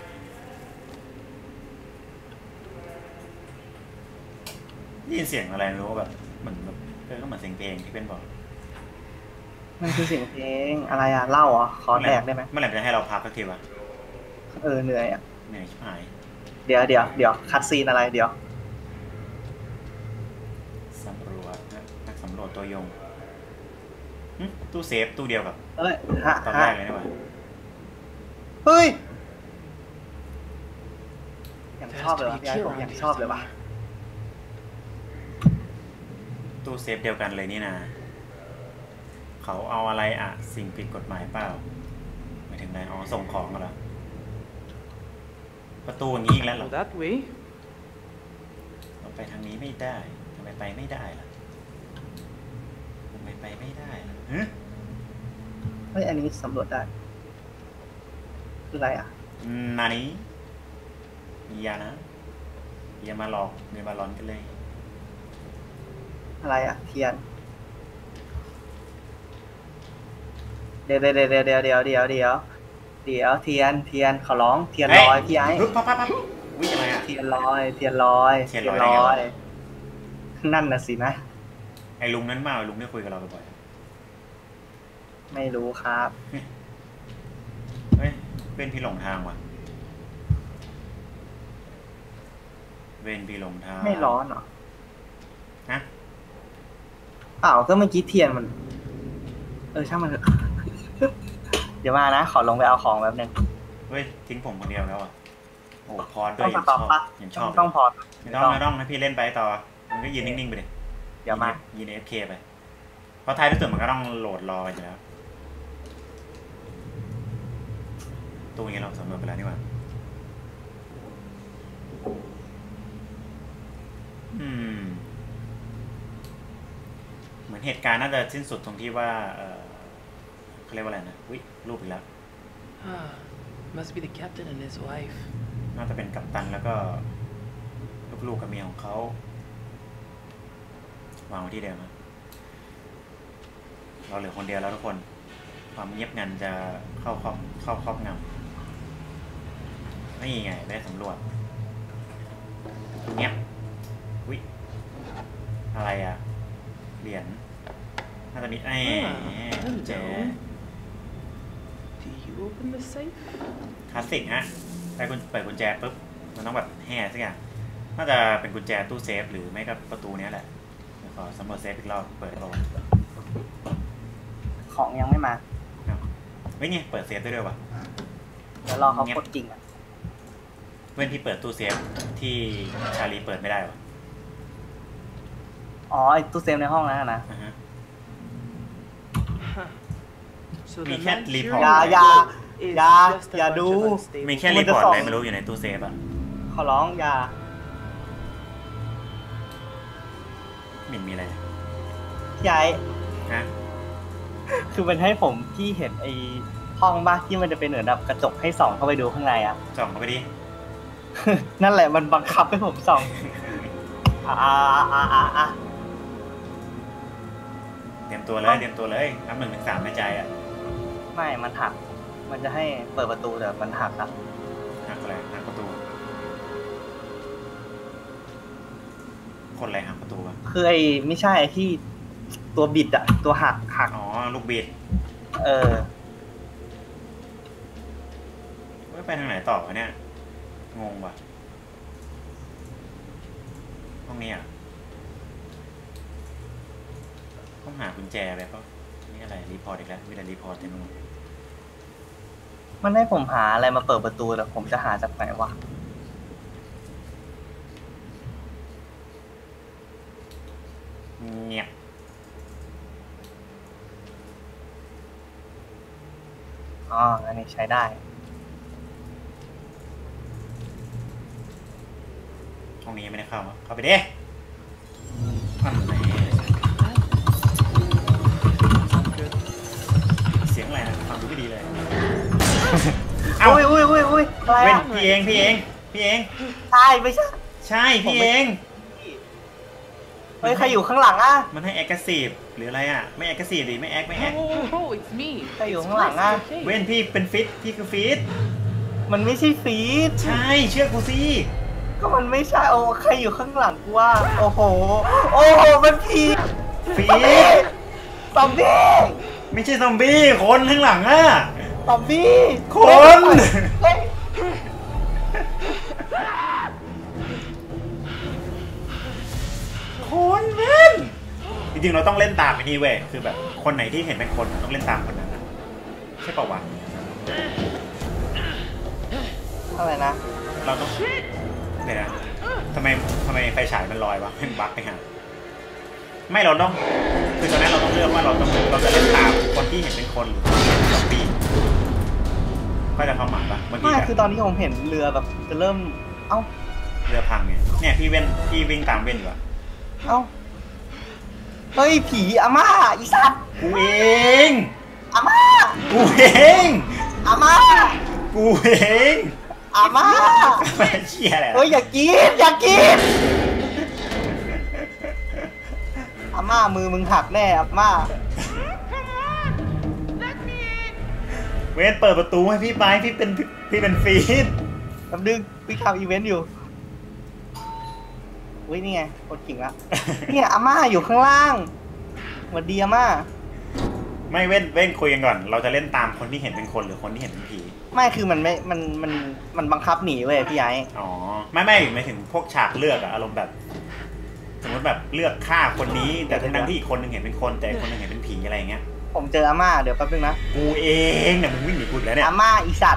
ได้ยินเสียงอะไรไม่รู้แบบเหมือนแบบก็เหมือนเสียงเพลงที่เป็นบอกมันคือเสียงเพลงอะไรอ่ะเล่าเหรอขอแตกได้ไหมเมื่อไหร่จะให้เราพักสักทีวะเหนื่อยอ่ะเหนื่อยชิบหายเดี๋ยวคัดซีนอะไรเดี๋ยวสำรวจนักสำรวจตัวยงตู้เซฟตู้เดียวกับเอ้ยตอนแรกเลยนี่หว่าเฮ้ยอย่างชอบเลยวะพี่ไอ้ผมอย่างชอบเลยว่ะตู้เซฟเดียวกันเลยนี่นะเขาเอาอะไรสิ่งผิดกฎหมายเปล่าไม่ถึงไหนส่งของกันแล้วประตูอย่างนี้อีกแล้วเหรอ Go that way. เราไปทางนี้ไม่ได้ทำไมไปไม่ได้ล่ะทำไมไปไม่ได้ล่ะฮะเฮ้ยอันนี้สำรวจได้คืออะไรอ่ะนานี้อย่านะอย่ามาหลอกอย่ามาหลอนกันเลยอะไรอ่ะเทียนเดี๋ยวเทียนขอร้องเทียนลอยพี่ไอ้ปั๊บวิ่งอะไรอ่ะเทียนลอยนั่นน่ะสินะไอ้ลุงนั้นมาไอ้ลุงได้คุยกับเราบ่อยไม่รู้ครับเฮ้ยเป็นพี่หลงทางว่ะเวนพี่หลงทางไม่ร้อนเหรอฮะเปล่าก็เมื่อกี้เทียนมันช่างมันเถอะ เดี๋ยวมานะขอลงไปเอาของแป๊บนึงเฮ้ยทิ้งผมคนเดียวแล้วอ่ะโอ้พอดด้ต้วอย งยัต่งอชอบปะยังชอบต้องพอไม่ต้องให้พี่เล่นไปต่อมันก็ยืนนิ่งๆไปเลยเดี๋ยวมายืน FK ไปเพราะท้ายที่สุดมันก็ต้องโหลดรออยู่แล้วตู้นี้เราสำรวจไปแล้วนี่หว่าเหมือนเหตุการณ์น่าจะสิ้นสุดตรงที่ว่าเขาเรียกว่าอะไรนะวิรูปอีกแล้ว Must be the captain and his wife. น่าจะเป็นกัปตันแล้วก็ลูกๆกับเมียของเขาวางไว้ที่เดิมเราเหลือคนเดียวแล้วทุกคนความเงียบงันจะเข้าครอบงำนี่ไงได้สำรวจเงียบวิอะไรเหรียญน่าจะมีกุญแจ Do you open the safe? คลาสสิกฮะได้เปิดกุญแจปุ๊บมันต้องแบบแห่สักอย่างน่าจะเป็นกุญแจตู้เซฟหรือไม่ก็ประตูนี้แหละขอสำรวจเซฟอีกรอบเปิดก่อนของยังไม่มาเฮ้ยเปิดเซฟได้ด้วยวะเดี๋ยวรอเขากดจริงอ่ะเว้นที่เปิดตู้เซฟที่ชาลีเปิดไม่ได้วะอ๋อไอ้ตู้เซฟในห้องนั้นนะ So We the can't man leave here home. is อย่า just a ดู bunch of unstable มีแค่รีพอร์ตอะไรไม่รู้อยู่ในตู้เซฟขอร้องอย่าหมิ่นมีอะไรพี่ไอ้ฮะคือมันให้ผมพี่เห็นไอ้ห้องบ้าที่มันจะเป็นเหมือนแบบกระจกให้ส่องเข้าไปดูข้างในอ่ะส่องเข้าไปดินั่นแหละมันบังคับให้ผมส่องเตรียมตัวเลยนับ1 ถึง 3ในใจอ่ะไม่มันหักมันจะให้เปิดประตูแต่มันหักครับหักอะไรหักประตู คนอะไรหักประตูวะคือไอ้ไม่ใช่ไอ้ที่ตัวบิดอะตัวหักอ๋อลูกบิด ไปทางไหนต่อวะเนี่ยงงว่ะห้องนี้อ่ะต้องหากุญแจไปเพราะนี่อะไรรีพอร์ตอีกแล้วมีแต่รีพอร์ตเต็มไปหมดมันให้ผมหาอะไรมาเปิดประตูแต่ผมจะหาจากไหนวะเนี่ยอ๋ออันนี้ใช้ได้ห้องนี้ไม่ได้เข้าไปดิอันไหนเสียงอะไรนะฟังดูไม่ดีเลยเอาอุ้ยอะไรเว้นอะพี่เองใช่ไม่ใช่ใช่พี่เองเฮ้ยใครอยู่ข้างหลังอะมันให้แอคทีฟหรืออะไรอ่ะไม่แอคทีฟดิไม่แอค Oh, it's me. ใครอยู่ข้างหลังอะเว้นพี่เป็นฟิตพี่คือฟิตมันไม่ใช่ฟีดใช่เชื่อกูสิก็มันไม่ใช่โอ้ใครอยู่ข้างหลังกูว่าโอ้โหมันผีฟิตซอมบี้ไม่ใช่ซอมบี้คนข้างหลังอ่ะซอมบี้คนเฮ้ยคนเว้นจริงๆเราต้องเล่นตามไอ้นี่เว้ยคือแบบคนไหนที่เห็นเป็นคนต้องเล่นตามคนนั้นนะใช่ป่าววะอะไรนะเราต้องเดี๋ยวนะทำไมไฟฉายมันลอยวะเป็นบั๊กไปหาไม่เราต้องคือตอนนั้นเราต้องเลือกว่าเราจะเล่นตามคนที่เห็นเป็นคนหรือซอมบี้ก็จะเข้าหมายปะเมื่อกี้ไม่แบบคือตอนที่ผมเห็นเรือแบบจะเริ่มเอ้าเรือพังเนี่ยพี่วิ่งตามเว้นอยู่อะเอ้าเฮ้ยผีอาม่าอีสัตว์กูเองอาม่ากูเองอาม่ากูเองอาม่าไม่เชี่ยอะไรเฮ้ยอย่ากินอาม่ามือมึงหักแน่อาม่าเว้นเปิดประตูให้พี่ไปพี่เป็นฟีดแป๊บนึงพี่ทำอีเวนต์อยู่อุ้ยนี่ไงกดกิ่งละเนี่ยอาม่าอยู่ข้างล่างสวัสดีอาม่าไม่เว้นคุยกันก่อนเราจะเล่นตามคนที่เห็นเป็นคนหรือคนที่เห็นเป็นผีไม่คือมันไม่มันบังคับหนีเว้ยพี่ไอ้อ๋อไม่หมายถึงพวกฉากเลือกอะอารมณ์แบบสมมติแบบเลือกฆ่าคนนี้แต่ทั้งที่อีกคนนึงเห็นเป็นคนแต่อีกคนนึงเห็นเป็นผีอะไรอย่างเงี้ยผมเจออาม่าเดี๋ยวแป๊บนึงนะกูเองเนี่ยมึงวิ่งหนีกูอีกแล้วเนี่ยอาม่าอีสัตว์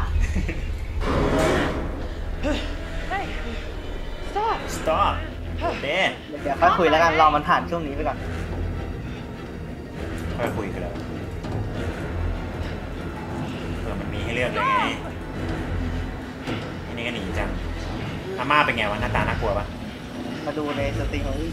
stop เด้เดี๋ยวค่อยคุยแล้วกันรอมันผ่านช่วงนี้ไปก่อนค่อยคุยกันแล้วเผื่อมันมีให้เลือกเลยไงนี่ก็หนีจังอาม่าเป็นไงวะหน้าตาน่ากลัวปะมาดูในสตรีมของอี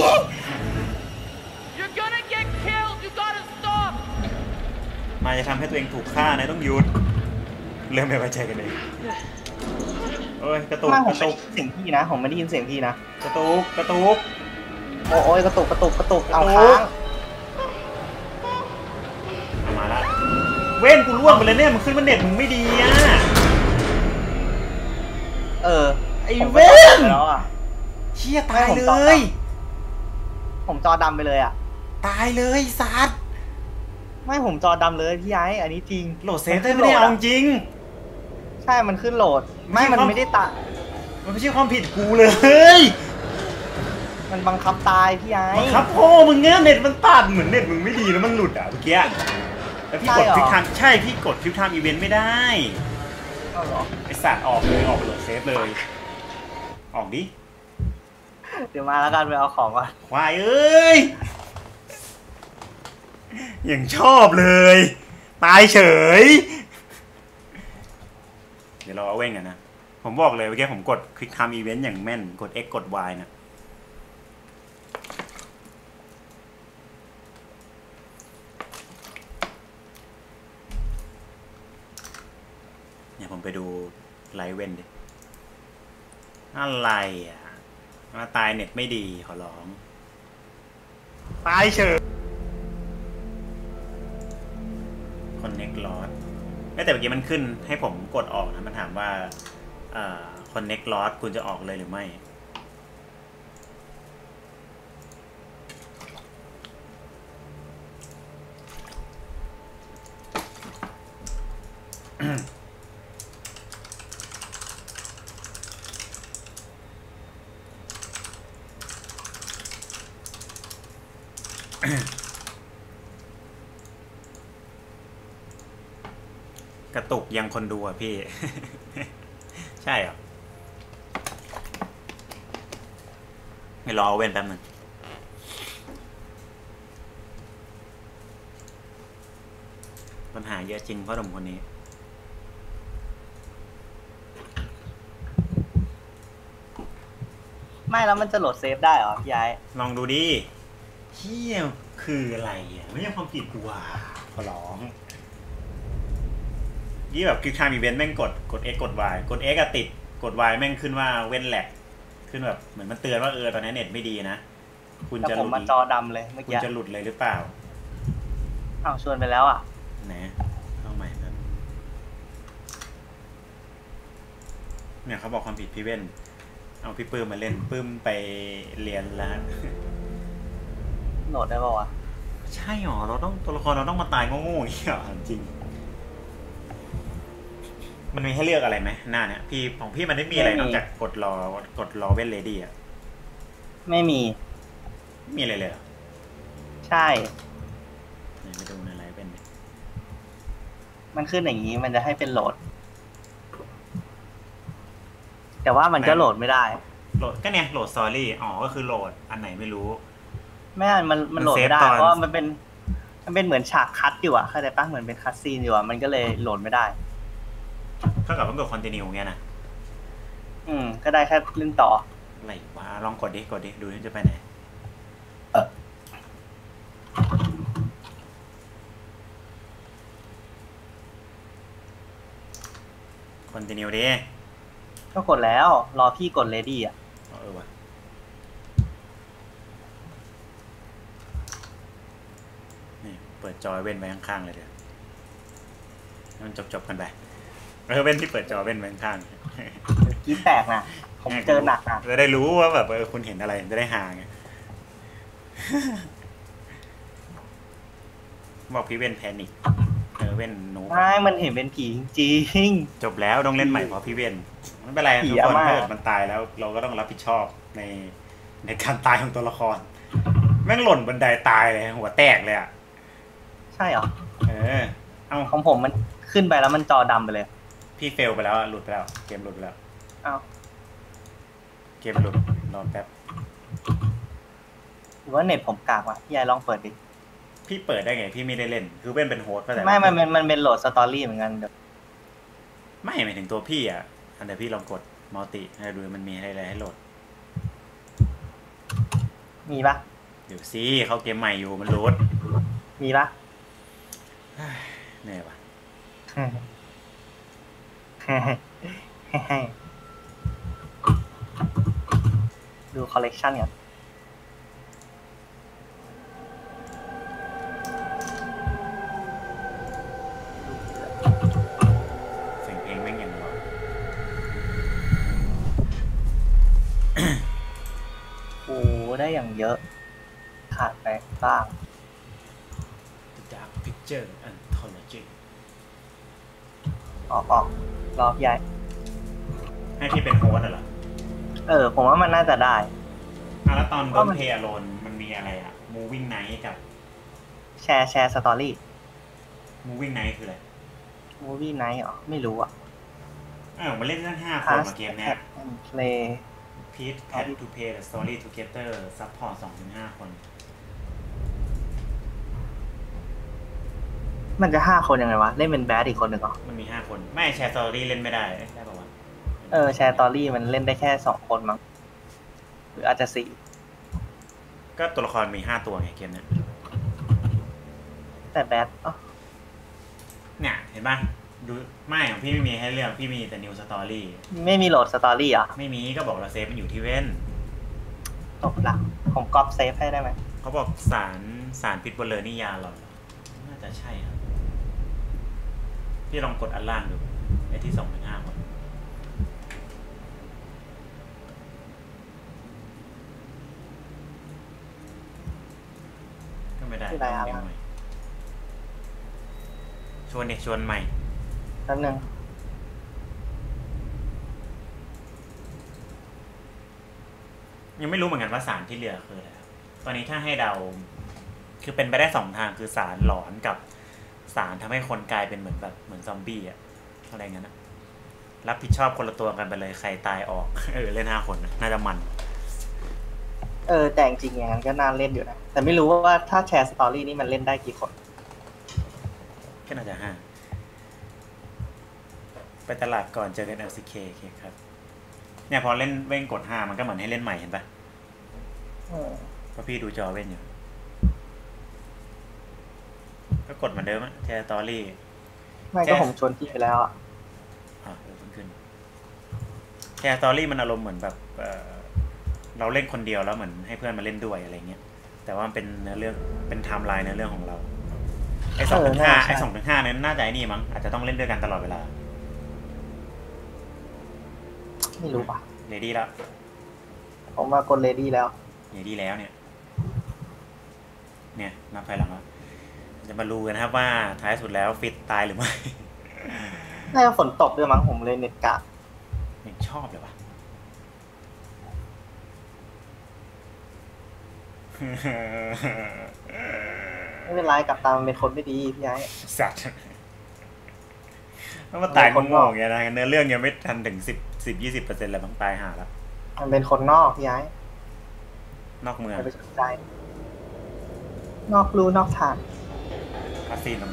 You're gonna get killed. You gotta stop. มาจะทำให้ตัวเองถูกฆ่านะต้องหยุดเริ่มไม่ไว้ใจกันเลยโอ้ยกระตุกไม่กผมระไม่ตุกได้ยินเสียงพี่นะผมไม่ได้ยินเสียงพี่นะกระตุกโอ้ยกระตุกเอาค้างเอามาละเว้นกูร่วงไปเลยเนี่ยมันขึ้นมาเน็ตมึงไม่ดีอ่ะไอ้เว้นแล้วอ่ะเชี่ยตายเลยผมจอดำไปเลยอ่ะตายเลยสัตว์ไม่ผมจอดำเลยพี่ไอ้อันนี้จริงโหลดเซฟได้ไม่ได้เอาจริงใช่มันขึ้นโหลดไม่มันไม่ได้ตะมันไม่ใช่ความผิดกูเลยมันบังคับตายพี่ไอ้บังคับพ่อมึงเงี้ยเน็ตมันตัดเหมือนเน็ตมึงไม่ดีแล้วมันหลุดอ่ะเมื่อกี้แล้วพี่กดคลิกทำใช่พี่กดคลิกทำอีเวนต์ไม่ได้เอาเหรอไอสัตว์ออกเลยออกไปโหลดเซฟเลยออกดิเดี๋ยวมาแล้วกันไปเอาของก่อนควายเอ้ยอย่างชอบเลยตายเฉยเดี๋ยวเราเอาเว้งกันนะผมบอกเลยเมื่อกี้ผมกดคลิกทำอีเวนต์อย่างแม่นกด X กด Y นะเนี่ยผมไปดูไลฟ์เว้นดิอะไรอ่ะมาตายเน็ตไม่ดีขอร้องตายเฉยคนเน็กลอสแต่เมื่อกี้มันขึ้นให้ผมกดออกนะมันถามว่าคนเน็กลอสคุณจะออกเลยหรือไม่ กระตุกยังคนดูอ่ะพี่ ใช่เหรอไม่รอเว้นแป๊บนึงปัญหาเยอะจริงพ่อหนุ่มคนนี้ไม่แล้วมันจะโหลดเซฟได้เหรอพี่ย้ายลองดูดิเฮียคืออะไรอ่ะไม่ใช่ความผิดกูอ่ะขอร้องยี่แบบคือทางอีเวนต์แม่งกด X กด Y กด X อะติดกด Y แม่งขึ้นว่าเว้นแหลกขึ้นแบบเหมือนมันเตือนว่าตอนนี้เน็ตไม่ดีนะคุณจะผมมาจอดำเลยเมื่อคุณกี้จะหลุดเลยหรือเปล่าอ้าวชวนไปแล้วอ่ะไหนเข้าใหม่ครับเนี่ยเขาบอกความผิดพี่เว้นเอาพี่ปื้มมาเล่นปื้มไปเรียนแล้วโหลดได้ป่าวะใช่หรอเราต้องตัวละครเราต้องมาตายโง่ๆอย่างนี้หรอจริงมันมีให้เลือกอะไรไหมหน้าเนี่ยพี่ของพี่มันไม่มีอะไรนอกจากกดรอเว้นเลดี้อ่ะไม่มีไม่มีอะไรเลยเหรอใช่ไหนไปดูในไลฟ์เป็นดิมันขึ้นอย่างนี้มันจะให้เป็นโหลด แต่ว่ามันก็โหลดไม่ได้โหลดก็เนี่ยโหลดสตอรี่อ๋อก็คือโหลดอันไหนไม่รู้ไม่อันมันโหลดไม่ได้มันเซฟตอนเพราะว่ามันเป็นเหมือนฉากคัทอยู่อะเข้าใจปะเหมือนเป็นคัทซีนอยู่อะมันก็เลยโหลดไม่ได้เท่ากับต้องกดคอนติเนียเงี้ยนะก็ได้แค่เล่นต่ออะไรวะลองกดดิดูนี่จะไปไหนคอนติเนียดิก็กดแล้ว รอพี่กดเลดี้อะวะนี่เปิดจอยเว้นไว้ข้างๆเลยเดี๋ยวมันจบกันไปเว้นที่เปิดจอเว้นไว้ข้างๆกี้แตกนะผมเจอหนักนะจะได้รู้ว่าแบบคุณเห็นอะไรจะได้หาไง บอกพี่เว้นแพนิคเว้นหนูไม่มันเห็นเป็นผีจริงจบแล้วต้องเล่นใหม่เพราะพี่เว้นไม่เป็นไรทุกคนถ้าเกิดมันตายแล้วเราก็ต้องรับผิดชอบในการตายของตัวละครแม่งหล่นบันไดตายเลยหัวแตกเลยอ่ะใช่เหรอเอาของผมมันขึ้นไปแล้วมันจอดำไปเลยพี่เฟลไปแล้วหลุดไปแล้วเกมหลุดไปแล้วอ้าวเกมหลุดรอแป๊บหรือว่าเน็ตผมกากว่ะพี่ยายลองเปิดดิพี่เปิดได้ไงพี่ไม่ได้เล่นคือเว้นเป็นโฮสต์ก็แต่ไม่มันเป็นโหลดสตอรี่เหมือนกันเดี๋ยวไม่หมายถึงตัวพี่อ่ะอันเดี๋ยวพี่ลองกดมัลติให้ดูมันมีอะไรให้โหลดมีปะเดี๋ยวสิเขาเกมใหม่อยู่มันโหลดมีปะเหนื่อยว่ะดูคอลเลกชันก่อนเสียงเพลงแม่งอย่างหรอโอ้ได้อย่างเยอะ ขาดไปบ้าง Dark Picture Anthology ออกรอบใหญ่ให้พี่เป็นโฮสต์เหรอผมว่ามันน่าจะได้แล้วตอน Don't Play Alone มันมีอะไรอ่ะ Moving Night กับแชร์สตอรี่ Moving Night คืออะไรมูวี่ไนท์เหรอ ไม่รู้อ่ะมันเล่นทั้ง5 คนมาเกมเนี้ย Play Pete had to play the story together support 2-5 คนมันจะ5 คนยังไงวะ เล่นเป็นแบดอีกคนหนึ่งเหรอมันมี5 คนไม่แชร์สตอรี่เล่นไม่ได้ได้ป่าวะแชร์สตอรี่มันเล่นได้แค่2 คนมั้ง หรืออาจจะ4 ก็ตัวละครมี5 ตัวไงเกมเนี้ยแต่แบดเนี่ยเห็นป่ะดูไม่ของพี่ไม่มีให้เลือกพี่มีแต่ New Story ไม่มีโหลดสตอรี่เหรอไม่มีก็บอกเราเซฟมันอยู่ที่เว้นตกละผมก๊อปเซฟให้ได้ไหมเขาบอกสารพิษบนเรือนี่ยาหรอน่าจะใช่ครับพี่ลองกดอันล่างดูไอ้ที่2-5คนก็ไม่ได้ที่ไหนอ่ะยังไงชวนใหม่แป๊บนึงยังไม่รู้เหมือนกันว่าสารที่เหลือคืออะไรครับตอนนี้ถ้าให้เดาคือเป็นไปได้2 ทางคือสารหลอนกับสารทำให้คนกลายเป็นเหมือนซอมบี้อะอะไรงั้นนะรับผิดชอบคนละตัวกันไปเลยใครตายออก เล่น5 คนนะน่าจะมันแต่จริงๆอย่างนั้นก็น่าเล่นอยู่นะ แต่ไม่รู้ว่าถ้าแชร์สตอรี่นี่มันเล่นได้กี่คนก็น่าจะ5ไปตลาดก่อนเจอกัน LCK โอเคครับเนี่ยพอเล่นเว้งกด5มันก็เหมือนให้เล่นใหม่เห็นปะเพราะพี่ดูจอเว้นอยู่ก็กดเหมือนเดิมอะแชร์สตอรี่ไม่ก็ผมชวนพี่ไปแล้วอ่ะเพิ่งขึ้นแชร์สตอรี่มันอารมณ์เหมือนแบบเราเล่นคนเดียวแล้วเหมือนให้เพื่อนมาเล่นด้วยอะไรเงี้ยแต่ว่ามันเป็นเนื้อเรื่องเป็นไทม์ไลน์เนื้อเรื่องของเราไอ้2-5นั้นน่าจะไอ้นี่มั้งอาจจะต้องเล่นด้วยกันตลอดเวลาไม่รู้ป่ะเรดี้แล้วผมมากดเลดี้แล้วเรดี้แล้วเนี่ยนับถอยหลังแล้วจะมารู้กันนะครับว่าท้ายสุดแล้วฟิตตายหรือไม่น่าจะฝนตกด้วยมั้งผมเลยเน็ตกะยังชอบเลยวะไม่เป็นไรกับตามมันเป็นคนไม่ดีพี่ไอ้สัตว์ต้องมาตายงงๆอย่างเงี้ยนะเนื้อเรื่องยังไม่ทันถึง10-20%เลยมั้งตายห่าแล้วมันเป็นคนนอกพี่ไอ้นอกเมืองอย่าไปสนใจ นอกรูนอกทางคาซีนตรงไหน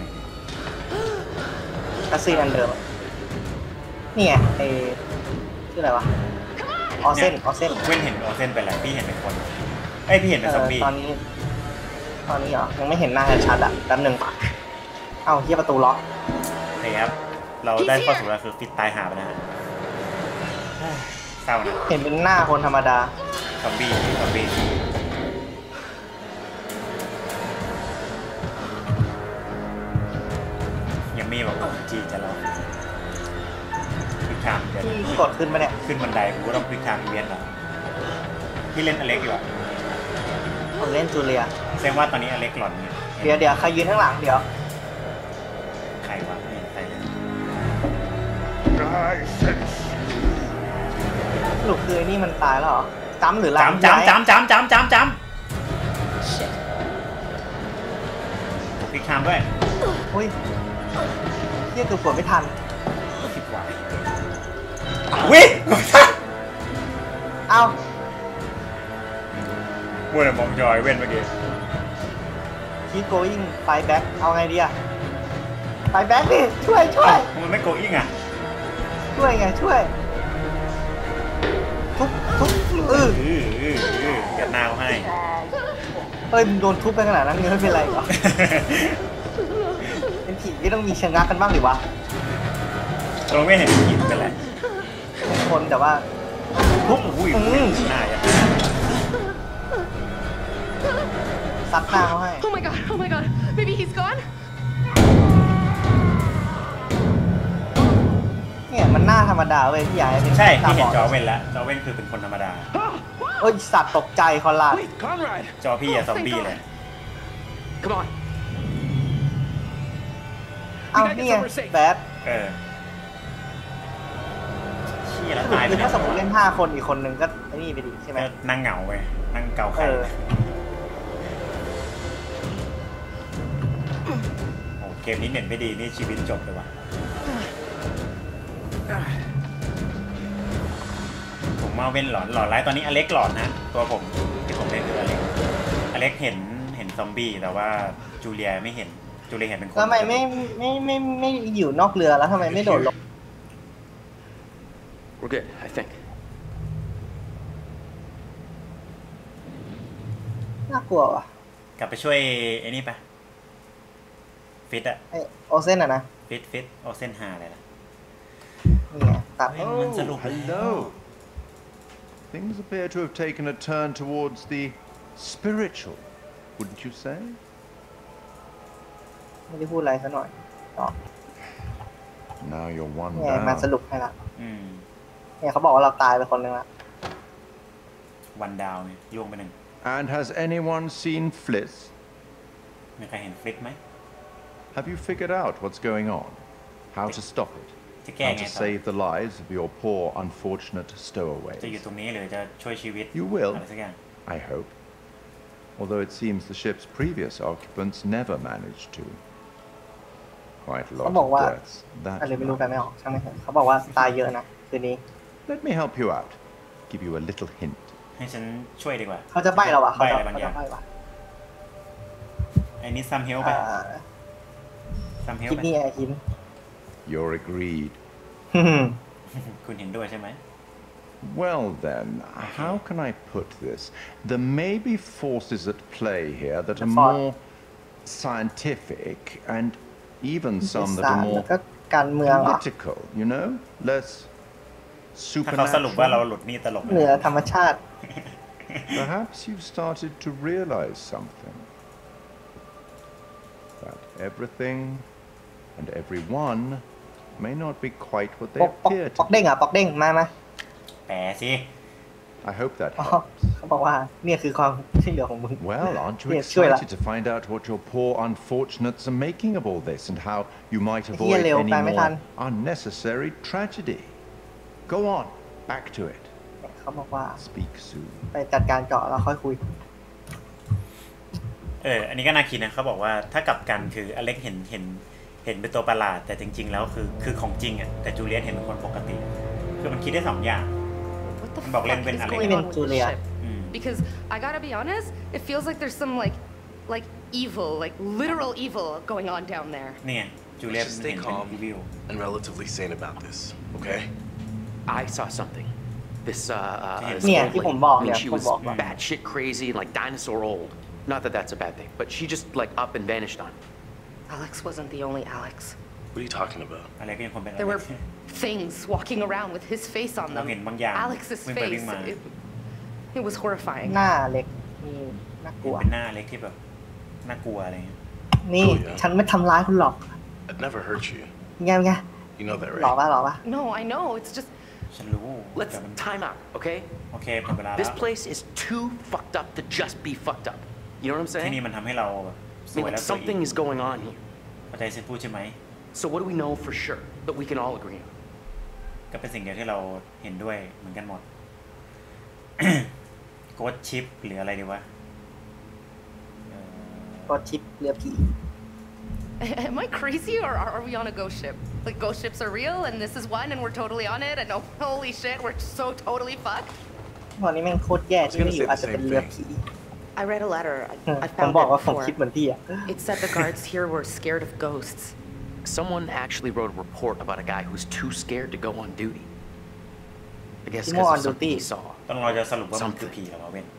คาซีนอันเดิมนี่ไงชื่ออะไรวะออเซนเว้นเห็นออเซนเป็นอะไรพี่เห็นเป็นคนพี่เห็นเป็นซอมบี้ตอนนี้เหรอยังไม่เห็นหน้าชัดๆอ่ะแป๊บนึงเอ้าเฮียประตูล็อกโอเคครับเราได้ข้อสรุปแล้วคือฟิตตายหาไปนะฮะเศร้านะเห็นเป็นหน้าคนธรรมดาซอมบี้ยังมีแบบจีจะรอควิกไทม์เดี๋ยวที่กดขึ้นมาเนี่ยขึ้นบันไดกูก็ต้องควิกไทม์อีเวนต์แล้วพี่เล่นอเล็กอยู่อะผมเล่นจูเลียแสดงว่าตอนนี้อเล็กหลอนเนี่ยเดี๋ยวใครยืนข้างหลังเดี๋ยวใครวะนี่ใครเนี่ยสรุปคือไอ้นี่มันตายแล้วเหรอจำหรืออะไรจำควิกไทม์ด้วยอุ้ยเฮียเกือบกดไม่ทันคิดว่าวิ่งเอ้ามัวแต่มองจอยเว้นเมื่อกี้คีโกอิงไปแบ็คเอาไงดีอะไปแบ็คดิช่วยมันไม่โกอิ้งอ่ะช่วยไงช่วยทุบกัดนาวให้เฮ้ยมึงโดนทุบไปขนาดนั้นยังไม่เป็นไรเหรอ เป็นผีที่ต้องมีชะงักกันบ้างหรือวะเราไม่เห็นหินเป็นไรเป็นคนแต่ว่าทุบอุ้ยหน้าอย่างซัดหน้าเขาให้ Oh my god, maybe he's gone? เนี่ยมันหน้าธรรมดาเว้ยพี่ใหญ่เป็นใช่พี่ตาบเห็นอดจอเว้นแล้วจอเว้นคือเป็นคนธรรมดาเอ้ยสัตว์ตกใจคอนลาด Wait, Conrad! จอพี่อะซอมบี้เลย Come on. เอ้านี่ไงแบดเชี่ยแล้วสรุปตายไปคือถ้าสมมติเล่น5 คนอีกคนนึงก็ไอ้นี่ไปดิใช่ไหมนั่งเหงาไปนั่งเกาไข่โอ้เกมนี้เน็ตไม่ดีนี่ชีวิตจบเลยว่ะผมมาเว้นหลอนไลฟ์ตอนนี้อเล็กหลอนนะตัวผมที่ผมเล่นคืออเล็กเห็นซอมบี้แต่ว่าจูเลียไม่เห็นจูเลียเห็นเป็นคนแล้วทำไมไม่อยู่นอกเรือแล้วทำไมไม่โดดลง We're good, I think. น่ากลัวว่ะกลับไปช่วยไอ้นี่ไปฟิตอะไอโอเซนอะนะฟิตโอเซนหาอะไรล่ะนี่ไงตัดเฮ้ยมันสรุปแล้ว hello. Things appear to have taken a turn towards the spiritual, wouldn't you say? ไม่ได้พูดอะไรซะหน่อยต่อ Now you're one เนี่ยมาส down. รุปให้ละอืมเนี่ยเขาบอกว่าเราตายไปคนนึงละวันดาวเนี่ยโยงไปหนึ่ง And has anyone seen Fliss? มีใครเห็นฟิตไหม Have you figured out what's going on? How to stop it? จะแก้ How ไง to ต่อ save the lives of your poor, unfortunate จะอยู่ stowaways? ตรงนี้หรือจะช่วยชีวิต You will. อะไรสักอย่าง I hope. Although it seems the ship's previous occupants never managed to. Quite a เขา lot บอก of ว่า deaths. That อะไรไม่รู้ much. กันไม่ออกช่างไม่เถอะเขาบอกว่าตายเยอะนะคืนนี้ Let me help you out. Give you a little hint. ให้ฉันช่วยดีกว่าเขาจะใบ้เราอะใบเขาอะไรบางอจะย่างใบ้ว่ะไอ้นี่ซัมเฮลไปซัมเฮลคิดไปนี่ไอ้คิน You're agreed. คุณเห็นด้วยใช่ไหม Well then, how can I put this? There may be forces at play here that are more scientific and even some that ศา are สตร์แล้ว more ก็การเมืองเหรอ political, you know? Less ถ้าเขาสรุปว่าเรา supernatural. หลุดนี่ตลกเหนือธรรมชาติ Perhaps you've started to realize something. That everything and everyone may not be quite what ป they อกปอก appear ปอก to เด้ง be. อ่ะปอกเด้งมาแปลสิ I hope that อ๋อ helps. เขาบอกว่าเนี่ยคือความช่วยเหลือของมึง Well, aren't you เนี่ยช่วยละ excited to find out what your poor unfortunates are making of all this and how you might ไอ้เหี้ย avoid เร็ว any แปลไม่ทัน more unnecessary tragedy? Go on, back to it. เขาบอกว่า Speak soon. ไปจัดการเจาะแล้วค่อยคุยอันนี้ก็น่าคิดนะเขาบอกว่าถ้ากลับกันคืออเล็กเห็นเป็นตัวประหลาดแต่จริง ๆ แล้วคือของจริงอ่ะแต่จูเลียตเห็นเป็นคนปกติ คือมันคิดได้สองอย่าง What the บอก fuck เล่นเป็น is อะไร going เป็น on with จู this เลีย ship? Because I gotta be honest, it feels like there's some like evil, like literal evil going on down there. เนี่ยจูเลียต Let's just เห็ stay นเป็น calm รีวิว and relatively sane about this, okay? I saw something. This Yeah, old keep on lady. ball, I mean, yeah, she keep on was ball, yeah. batshit crazy and like dinosaur old. Not that that's a bad thing, but she just like up and vanished on me. Alex wasn't the only Alex. What are you talking about? อะไรก็ยังคงเป็นอะไร There were things walking around with his face on เรา them. เห็นบางอย่าง Alex's วิ่งไปวิ่ง face. มา It was horrifying. หน้าเล็กนี่น่ากลัวเป็นหน้าเล็กที่แบบน่ากลัวอะไรเงี้ยนี่ Oh, yeah. ฉันไม่ทำร้ายคุณหรอก I'd never hurt you. ไง You know that, หลอก right? ป่ะหลอกป่ะ No, I know. It's just ฉันรู้ Let's แต่มัน time out, okay? โอเคหมดเวลาแล้ This ว place is too fucked up to just be fucked up. You know what I'm ที่นี่ saying? มันทำให้เราส I mean, วย like และสวย something is going on here. เข้าใจฉันพูดใช่ไหม So what do we know for sure that we can all agree on? ก็เป็นสิ่งเดียวที่เราเห็นด้วยเหมือนกันหมด โกดชิปหรืออะไรดีวะก็ชิปเรือผี Am I crazy or are we on a ghost ship? Like ghost ships are real and this is one and we're totally on it and oh, holy shit, we're so totally fucked. ตอนนี้แม่งโคตรแย่ที่ไม่อยู่อาจจะเป็นเรือผี I read a letter. I ผม found บอก it ว่าผม before. คิดเหมือนพี่อะ It said the guards here were scared of ghosts. Someone actually wrote a report about a guy who's too scared to go on duty. I guess More because on of something he duty. saw. ต้องเราจะสรุปว่ามันคือ Something. ผีหรือว่าเว้น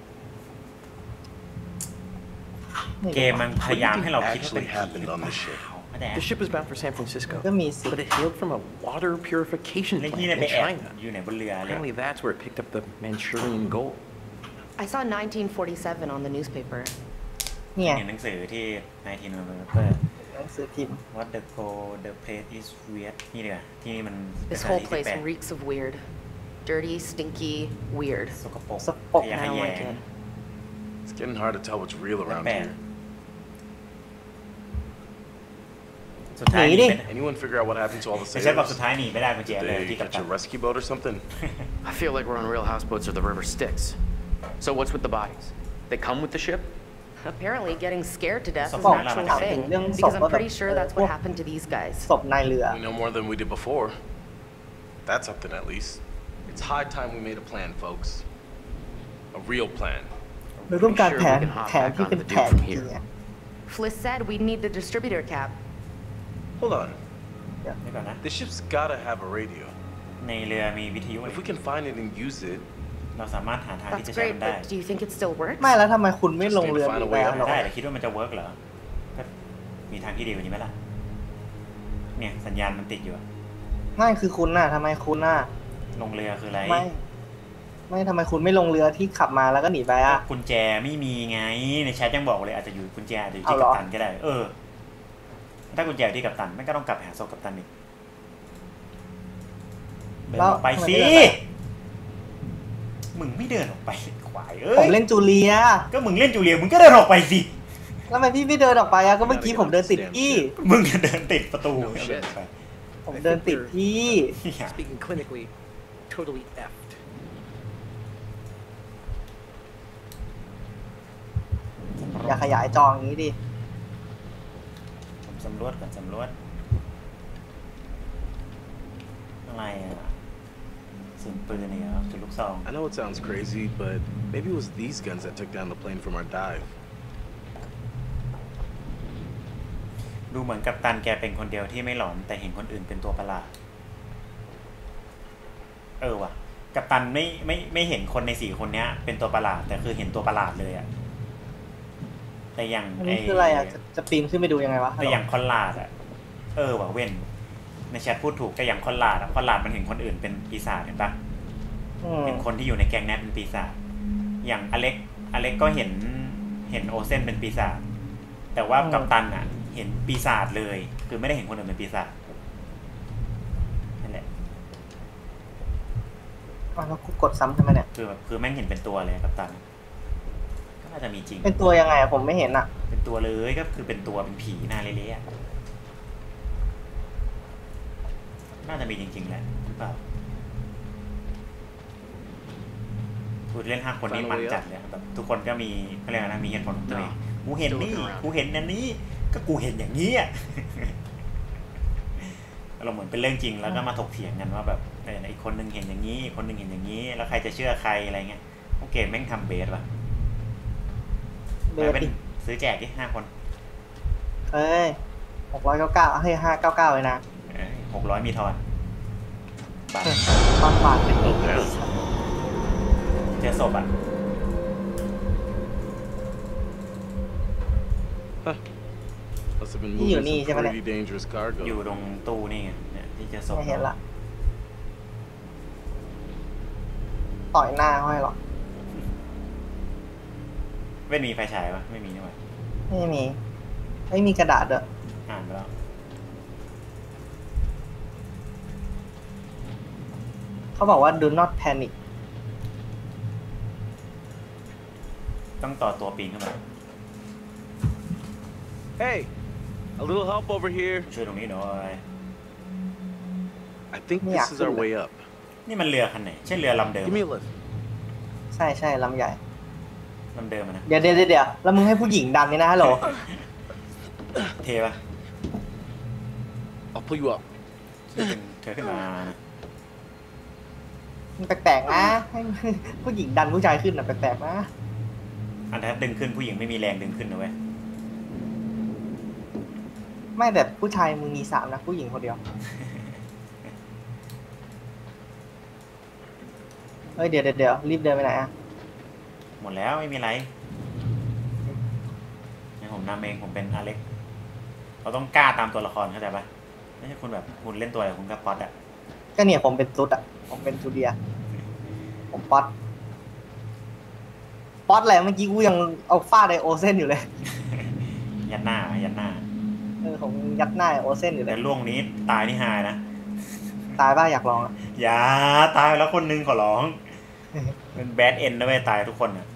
เกมมันพยายามให้เราคิดว่าเป็น Actually ผี happened หรือ on เป this ล่า ship. เข้าใจ The ship was bound for San Francisco, ก็มีสิ but it hailed from a water purification เล่น plant ที่เนี่ยไป in แอบ China. อยู่ในบนเรือเลย Apparently that's where it picked up the Manchurian gold. I saw 1947 on the newspaper. เนี่ยเห็นหนังสือที่นายทีนเปอร์หนังสือพิมพ์ What the go the place is weird นี่เดียวที่นี่มัน This whole place reeks of weird. Dirty, stinky, weird. สกปรกสกปรกขยะ I แข don't ย like ง it. It's getting hard to tell what's real around bad. here. สุดท้ายหนีหนีดิไม่ Anyone figure out what happened to all the ไม่ใช่บอก sailors? สุดท้ายหนีไม่ได้กุญแจ Did เลย they ที่กัป catch ตัน a rescue boat or something? I feel like we're on Real Houseboats or the river Styx. So what's with the bodies? They come with the ship? Apparently, getting scared to death is Stop. an actual Stop. thing. Stop. Because I'm Stop. pretty sure that's what happened to these guys. ศพนายเรือ We know more than we did before. That's something at least. It's high time we made a plan, folks. A real plan. เราต้องการแผนที่เป็นแผนจริงๆอะ Fliss said we'd need the distributor cap. Hold on. เดี๋ยวก่อนนะ The ship's gotta have a radio. ในเรือมีวิทยุ If we can find it and use it, เราสามารถหาทางที่ That's จะใช้ great, มันได้ but do you think it still works? ไม่แล้วทำไมคุณไม่ลงเรือ Just need to find a ไป way อ่ะ out. หรอได้แต่คิดว่ามันจะเวิร์กเหรอมีทางที่ดีกว่านี้ไหมล่ะเนี่ยสัญญาณมันติดอยู่ไม่คือคุณน่ะทำไมคุณน่ะลงเรือคืออะไรไม่ทำไมคุณไม่ลงเรือที่ขับมาแล้วก็หนีไปอ่ะกุญแจไม่มีไงในแชทยังบอกเลยอาจจะอยู่กุญแจอาจจะอยู่ที่กัปตันก็ได้ถ้ากุญแจที่กัปตันไม่ก็ต้องกลับหาศพกัปตันอีกเดินออกไปสิมึงไม่เดินออกไปควายผมเล่นจูเลียก็มึงเล่นจูเลียมึงก็เดินออกไปสิแล้วทำไมพี่ไม่เดินออกไปอ่ะก็เมื่อกี้ผมเดินติดพี่มึงเดินติดประตูผมเดินติดพี่ Speaking clinically, totally effed. อย่าขยายจออย่างนี้ดิผมสำรวจก่อนสำรวจอะไรอ่ะสุนปืนเนี่ยจุดลูกซอง I know it sounds crazy, but maybe it was these guns that took down the plane from our dive. ดูเหมือนกัปตันแกเป็นคนเดียวที่ไม่หลอนแต่เห็นคนอื่นเป็นตัวประหลาดว่ะกัปตันไม่เห็นคนใน4คนเนี้ยเป็นตัวประหลาดแต่คือเห็นตัวประหลาดเลยอ่ะแต่อย่างนี่คืออะไรอ่ะจะปีนขึ้นไปดูยังไงวะแต่อย่างคอนลาดอ่ะว่ะเว้นในแชทพูดถูกแต่อย่างคอนลาดมันเห็นคนอื่นเป็นปีศาจเห็นปะเห็นคนที่อยู่ในแก๊งนี้เป็นปีศาจอย่างอเล็กก็เห็นโอเซนเป็นปีศาจแต่ว่ากัปตันอ่ะเห็นปีศาจเลยคือไม่ได้เห็นคนอื่นเป็นปีศาจนั่นแหละแล้วกูกดซ้ำใช่ไหมเนี่ยคือแม่งเห็นเป็นตัวเลยกัปตันก็น่าจะมีจริงเป็นตัวยังไงผมไม่เห็นอ่ะเป็นตัวเลยก็คือเป็นตัวเป็นผีหน้าเละๆน่าจะมีจริงๆแหละหรือเปล่าพูดเล่น5คนนี้มันจัดเลยแบบทุกคนก็มีอะไรนะมีเหตุผลของตัวเองกูเห็นนี่กูเห็นอันนี้ก็กูเห็นอย่างนี้อ่ะเราเหมือนเป็นเรื่องจริงแล้วก็มาถกเถียงกันว่าแบบอีกคนนึงเห็นอย่างนี้อีกคนนึงเห็นอย่างนี้แล้วใครจะเชื่อใครอะไรเงี้ยโอเคแม่งทำเบสป่ะเป็นซื้อแจกดิ5 คน 699ให้599เลยนะ 600มีทอนบาทเป็นตกแล้วเจอศพอ่ะที่อยู่นี่ใช่ไหมเนี่ยอยู่ตรงตู้นี่ไงเนี่ยที่เจอศพไม่เห็นละต่อยหน้าให้หรอไม่มีไฟฉายปะไม่มีใช่ไหมไม่มีกระดาษด้วยอ่านไปแล้วเขาบอกว่า do not panic ต้องต่อตัวปีนขึ้นมา Hey, a little help over here. ช่วยตรงนี้หน่อย I think this is our way up. นี่มันเรือคันไหนใช่เรือลำเดิม Give me a lift. ใช่ลำใหญ่ลำเดิมนะเดี๋ยวแล้วมึงให้ผู้หญิงดันนี่นะฮัลโหลเทปะ I'll pull you up. เธอขึ้นมามันแปลกๆนะให้ผู้หญิงดันผู้ชายขึ้นน่ะแปลกๆนะอันถ้าดึงขึ้นผู้หญิงไม่มีแรงดึงขึ้นนะเว้ยไม่แต่ผู้ชายมึงมี3นะผู้หญิงคนเดียวเดี๋ยวรีบเดินไปไหนอ่ะหมดแล้วไม่มีไรงั้นผมนำเองผมเป็นอเล็กเราต้องกล้าตามตัวละครเข้าใจปะไม่ใช่คุณแบบคุณเล่นตัวอะไรคุณกับป๊อตอ่ะก็เนี่ยผมเป็นตุ๊ดอ่ะผมเป็นจูเลียผมป๊อตอะไรเมื่อกี้กูยังเอาฟาดไอโอเซนอยู่เลยยัดหน้าผมยัดหน้าไอโอเซนอยู่เลยแต่ล่วงนี้ตายนี่หายนะตายบ้าอยากลองอ่ะอย่าตายแล้วคนนึงขอร้องเป็นแบดเอ็นนะเว้ยตายทุกคนอ่ะ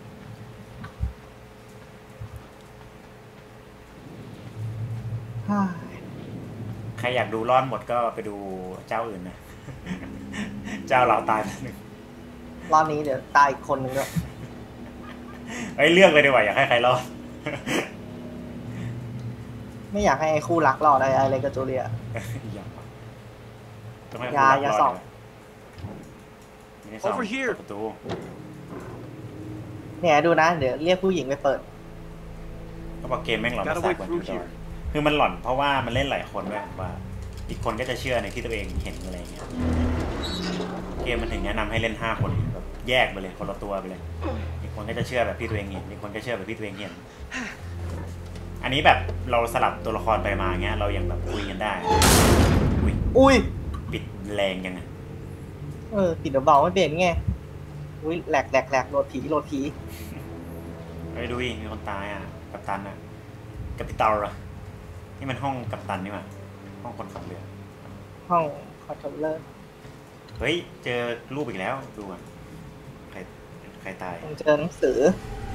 ใครอยากดูรอดหมดก็ไปดูเจ้าอื่นนะเจ้าเราตายหนึ่งรอบนี้เดี๋ยวตายอีกคนนึงด้วยเลือกเลยดีกว่าอยากให้ใครรอดไม่อยากให้คู่รักรอดอะไรกับจูเลียอย่าสอบ Over here ประตูเนี่ยดูนะเดี๋ยวเรียกผู้หญิงไปเปิดเขาบอกเกมแม่งหลอนมากกว่าคือมันหลอนเพราะว่ามันเล่นหลายคนด้วยว่าอีกคนก็จะเชื่อในที่ตัวเองเห็นอะไรเงี้ยเกมมันถึงแนะนำให้เล่น5 คนแบบแยกไปเลยคนละตัวไปเลยอีกคนก็จะเชื่อแบบที่ตัวเองเห็นอีกคนก็เชื่อแบบที่ตัวเองเห็นอันนี้แบบเราสลับตัวละครไปมาเงี้ยเรายังแบบคุยกันได้อุ้ยปิดแรงยังไงปิดเบาไม่เป็นไงอุ้ยแหลกโหลดผีไปดูดิมีคนตายอ่ะกัปตันอ่ะกัปตันเหรอนี่มันห้องกัปตันนี่หว่าห้องคนขับเรือห้องคอนโทรลเลอร์เฮ้ยเจอรูปอีกแล้วดูอ่ะใครตายเจอหนังสือ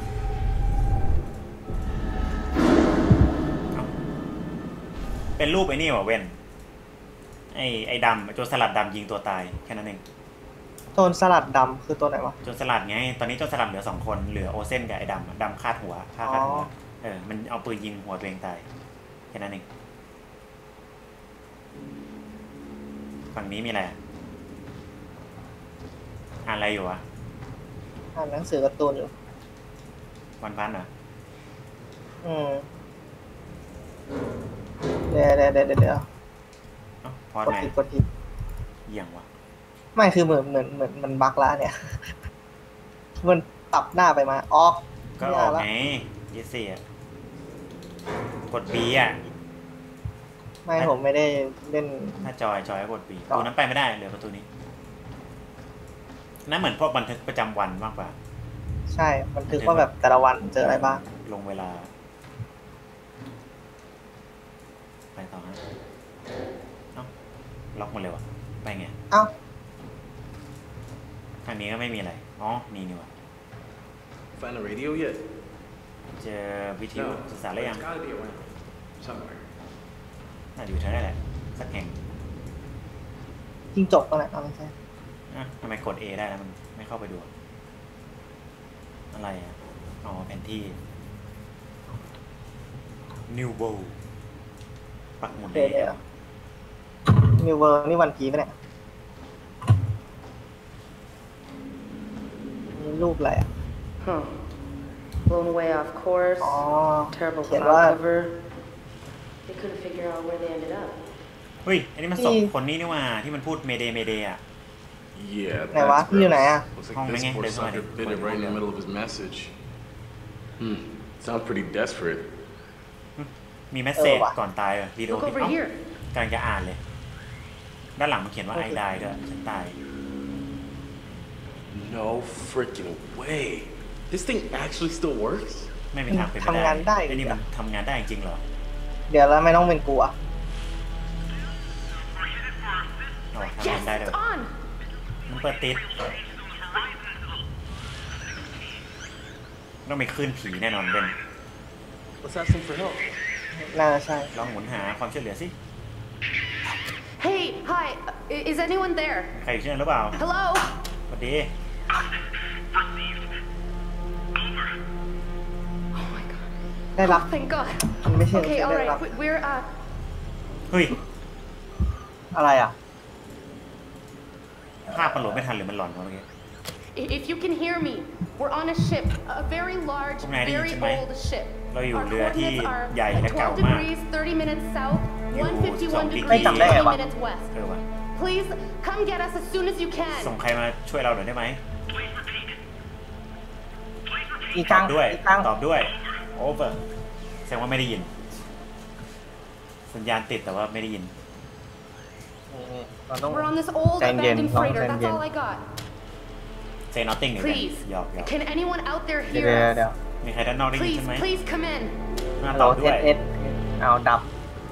เป็นรูปไอ้นี่วะเว้นไอ้ดำโจรสลัดดำยิงตัวตายแค่นั้นเองโจรสลัดดำคือตัวไหนวะโจรสลัดไงตอนนี้โจรสลัดเหลือ2 คนเหลือโอเซนกับไอ้ดำคาดหัวฆ่าคาดหัวมันเอาปืนยิงหัวตัวเองตายแค่นั้นเองฝั่งนี้มีอะไรอ่านอะไรอยู่วะอ่านหนังสือการ์ตูนอยู่วันพันเหรอเดี๋ยวพอไหนกดผิดเยี่ยงวะไม่คือเหมือนมันบั๊กละเนี่ยมันตับหน้าไปมาออกก็ออกไงยี่สิกด B อ่ะไม่ผมไม่ได้เล่นถ้าจอยกด B ประตูนั้นไปไม่ได้เหลือประตูนี้นั่นเหมือนพวกบันทึกประจำวันมากกว่าใช่บันทึกว่าแบบแต่ละวันเจออะไรบ้างลงเวลาไปต่อฮะล็อกหมดเลยวะไปไงทางนี้ก็ไม่มีอะไรมีนี่วะ Find the radio yet? เจอวิทยุสื่อสารแล้วยังน่าอยู่แถวนั้นแหละสักแห่งจริงจบก็แหละไม่ใช่ทำไมกด A ได้แล้วมันไม่เข้าไปดูอะไรแผนที่ New World ปักหมุดเลย New World นี่วันพีไหมเนี่ยนี่รูปอะไร Blown away off course. Terrible cloud cover. They couldn't figure out where they ended up. เฮ้ยอันนี้มันศพคนนี้นี่ว่าที่มันพูดเมเดอ่ะ Yeah. ไหนวะพี่อยู่ไหนอ่ะห้องไม่ไงเดินเข้ามาดิ Bit it right in the middle of his message. Sounds pretty desperate. มีเมสเซจก่อนตายวิดีโอคลิปกำลังจะอ่านเลยด้านหลังมันเขียนว่า I died ด้วยฉันตาย No freaking way. This thing actually still works? ไม่มีทางเป็นไปได้ไอ้นี่มันทำงานได้จริงเหรอเดี๋ยวแล้วไม่ต้องเป็นกูอ่ะทำงานได้เลยมันเปิดติดต้องมีคลื่นผีแน่นอนเป็น Let's ask them for help. น่าจะใช่ลองหมุนหาความช่วยเหลือสิ Hey, hi. Is anyone there? ใครอยู่ที่นั่นหรือเปล่า Hello. สวัสดีได้รับ Thank God. มันไม่ใช่ Okay, all right. We're เฮ้ยอะไรอ่ะภาพมันโหลดไม่ทันหรือมันหลอนวะเมื่อกี้ If you can hear me, we're on a ship, a very large, very old ship. เราอยู่เรือที่ใหญ่และเก่ามาก 30 minutes south, 151 degrees, 20 minutes west. Please come get us as soon as you can. ส่งใครมาช่วยเราหน่อยได้ไหมตอบด้วย over แสดงว่าไม่ได้ยินสัญญาณติดแต่ว่าไม่ได้ยิน We're on this old abandoned freighter. That's all I got. Say nothing. Please. Can anyone out there hear us? มีใครด้านนอกได้ยินใช่ไหม Please come in. มาตอบด้วยเอาดับ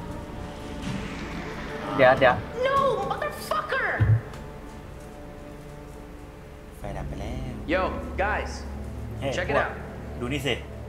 เดี๋ยว No, motherfucker. ไฟดับไปแล้ว Yo, guys. Check it out. ดูนี่สิ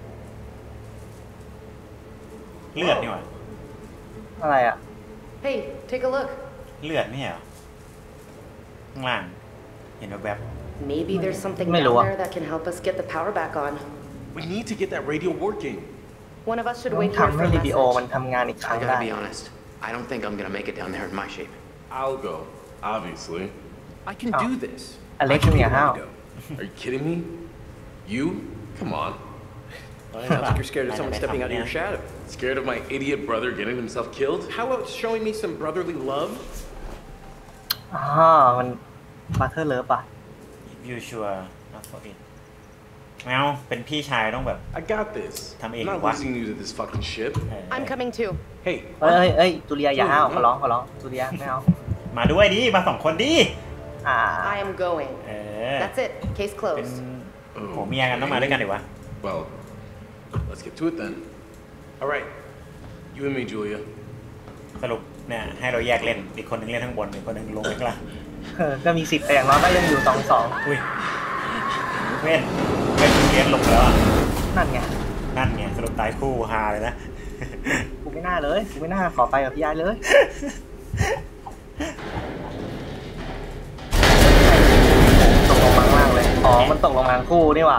เลือดนี่หว่าอะไรอ่ะ Hey, take a look. เลือดไม่เหรอข้างล่างเห็นแบบ Maybe there's something down there that can help us get the power back on. We need to get that radio working. One of us should wait here for a message. ทำให้วิดีโอมันทำงานอีกครั้งได้ I gotta be honest. I don't think I'm gonna make it down there in my shape. I'll go, obviously. I can do this. Alex, how? Are you kidding me? You? Come on. Sounds like you're scared of someone stepping out of your shadow. Scared of my idiot brother getting himself killed? How about showing me some brotherly love? มันบัตเทอร์เลิฟป่ะ You sure not for it ไม่เอาเป็นพี่ชายต้องแบบ I got this. ทำเอง I'm not วะ losing you to this fucking ship. I'm coming too. Hey. เฮ้ยจูเลียอย่าห้าวขอร้องจูเลียไม่เอามาด้วยดิมา2 คนดิ I am going. That's it. Case เป็น closed. ผัวเมียกันต้องมาด้วยกันดิวะ Well, let's get to it then. All right. You and me, Julia. สรุปเนี่ยให้เราแยกเล่นอีกคนนึงเล่นข้างบนอีกคนนึงลงข้างล่างก็มี10แต่อย่างน้อยก็ยังอยู่2-2 อุ้ยเว้นเลียนลงแล้วอ่ะนั่นไงสรุปตายคู่ฮาเลยนะกูไม่น่าขอไปกับพี่ยายเลยตกลงมาข้างล่างเลยอ๋อมันตกลงมาคู่นี่หว่า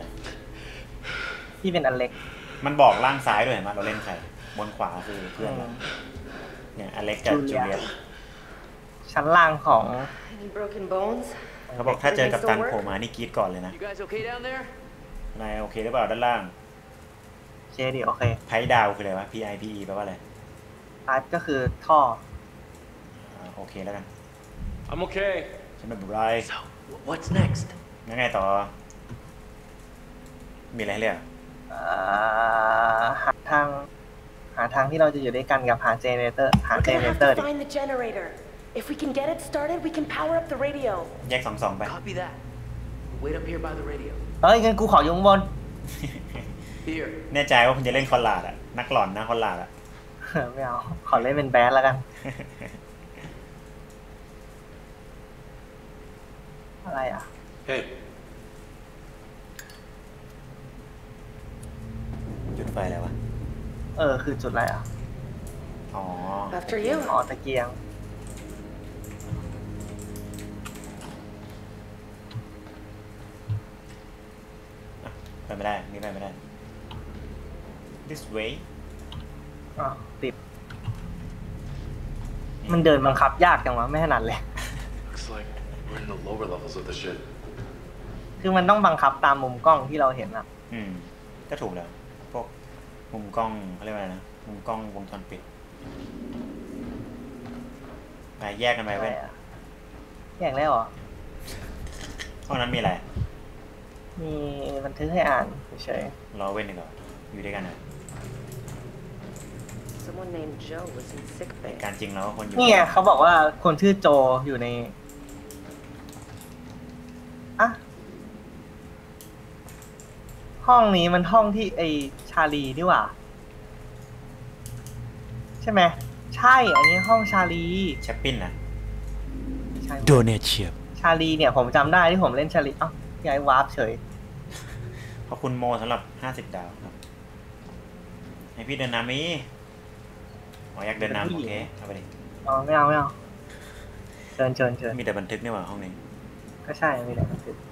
ที่เป็นอันเล็กมันบอกล่างซ้ายด้วยเห็นไหมเราเล่นใครบนขวาคือเพื่อนเนี่ยอเล็กกับจูเลียชั้นล่างของเขาบอกถ้าเจอกับตันโผล่มานี่กรี๊ดก่อนเลยนะนายโอเคหรือเปล่าด้านล่างเคดิโอเคไพ่ดาวคืออะไรวะ PIPE แปลว่าอะไรพาร์ทก็คือท่อโอเคแล้วกัน I'm okay ฉันไม่เป็นไร So what's next งั้นไงต่อมีอะไรเรียกหาทางที่เราจะอยู่ด้วยกันกับหาเจเนเรเตอร์ดิ Find the generator. If we can get it started, we can power up the radio. แยก2-2ไป Copy that. Wait up here by the radio. เฮ้ยงั้นกูขออยู่ข้างบน Here. แน่ใจว่าคุณจะเล่นคอนลาดอ่ะนักหลอนนะคอนลาดอ่ะไม่เอาขอเล่นเป็นแบดแล้วกันอะไรอ่ะ Hey. จุดไฟอะไรวะคือจุดอะไรอ่ะอ๋อ After you. ตะเกียงไปไม่ได้นี่ไปไม่ได้ this way ติดมันเดินบังคับยากจังวะไม่ถนัดเลย Looks like we're in the lower levels of the ship. คือมันต้องบังคับตามมุมกล้องที่เราเห็นอ่ะก็ถูกแล้วพวกมุมกล้องเขาเรียกว่าอะไรนะมุมกล้องวงจรปิดไปแยกกันไปเว้ยแยกแล้วเหรอห้องนั้นมีอะไรมีบันทึกให้อ่านเฉยรอเว้นดีกว่าอยู่ด้วยกันนะ Someone named Joe was in sick bay การจริงแล้วคนอยู่นี่ไงเขาบอกว่าคนชื่อโจอยู่ในห้องนี้มันห้องที่ไอชาลีนี่หว่าใช่ไหมใช่อันนี้ห้องชาลีแชปปินนะโดเนเชียชาลีเนี่ยผมจำได้ที่ผมเล่นชาลีย้ายวาร์ปเฉยขอบคุณโมสำหรับ50 ดาวครับให้พี่เดินน้ำนี้อยากเดินน้ำโอเคเอาไปดิไม่เอาเชิญมีแต่บันทึกนี่หว่าห้องนี้ก็ใช่มีแต่บันทึก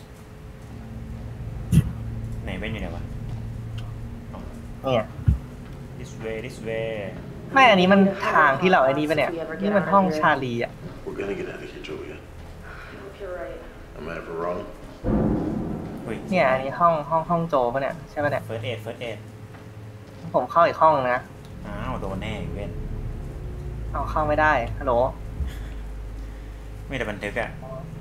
ไหนเว้นอยู่ไหนวะเนี่ย this way ไม่อันนี้มันทางที่เราไอ้นี่ปะเนี่ยนี่มันห้องชาลีอ่ะ We're gonna get out of here, Julia. You're right. Am I ever wrong? เนี่ยอันนี้ห้องโจปะเนี่ยใช่ปะเนี่ย first aid ผมเข้าอีกห้องนะโดนแน่เว้นเอาเข้าไม่ได้ฮัลโหลไม่ได้บันทึกอ่ะ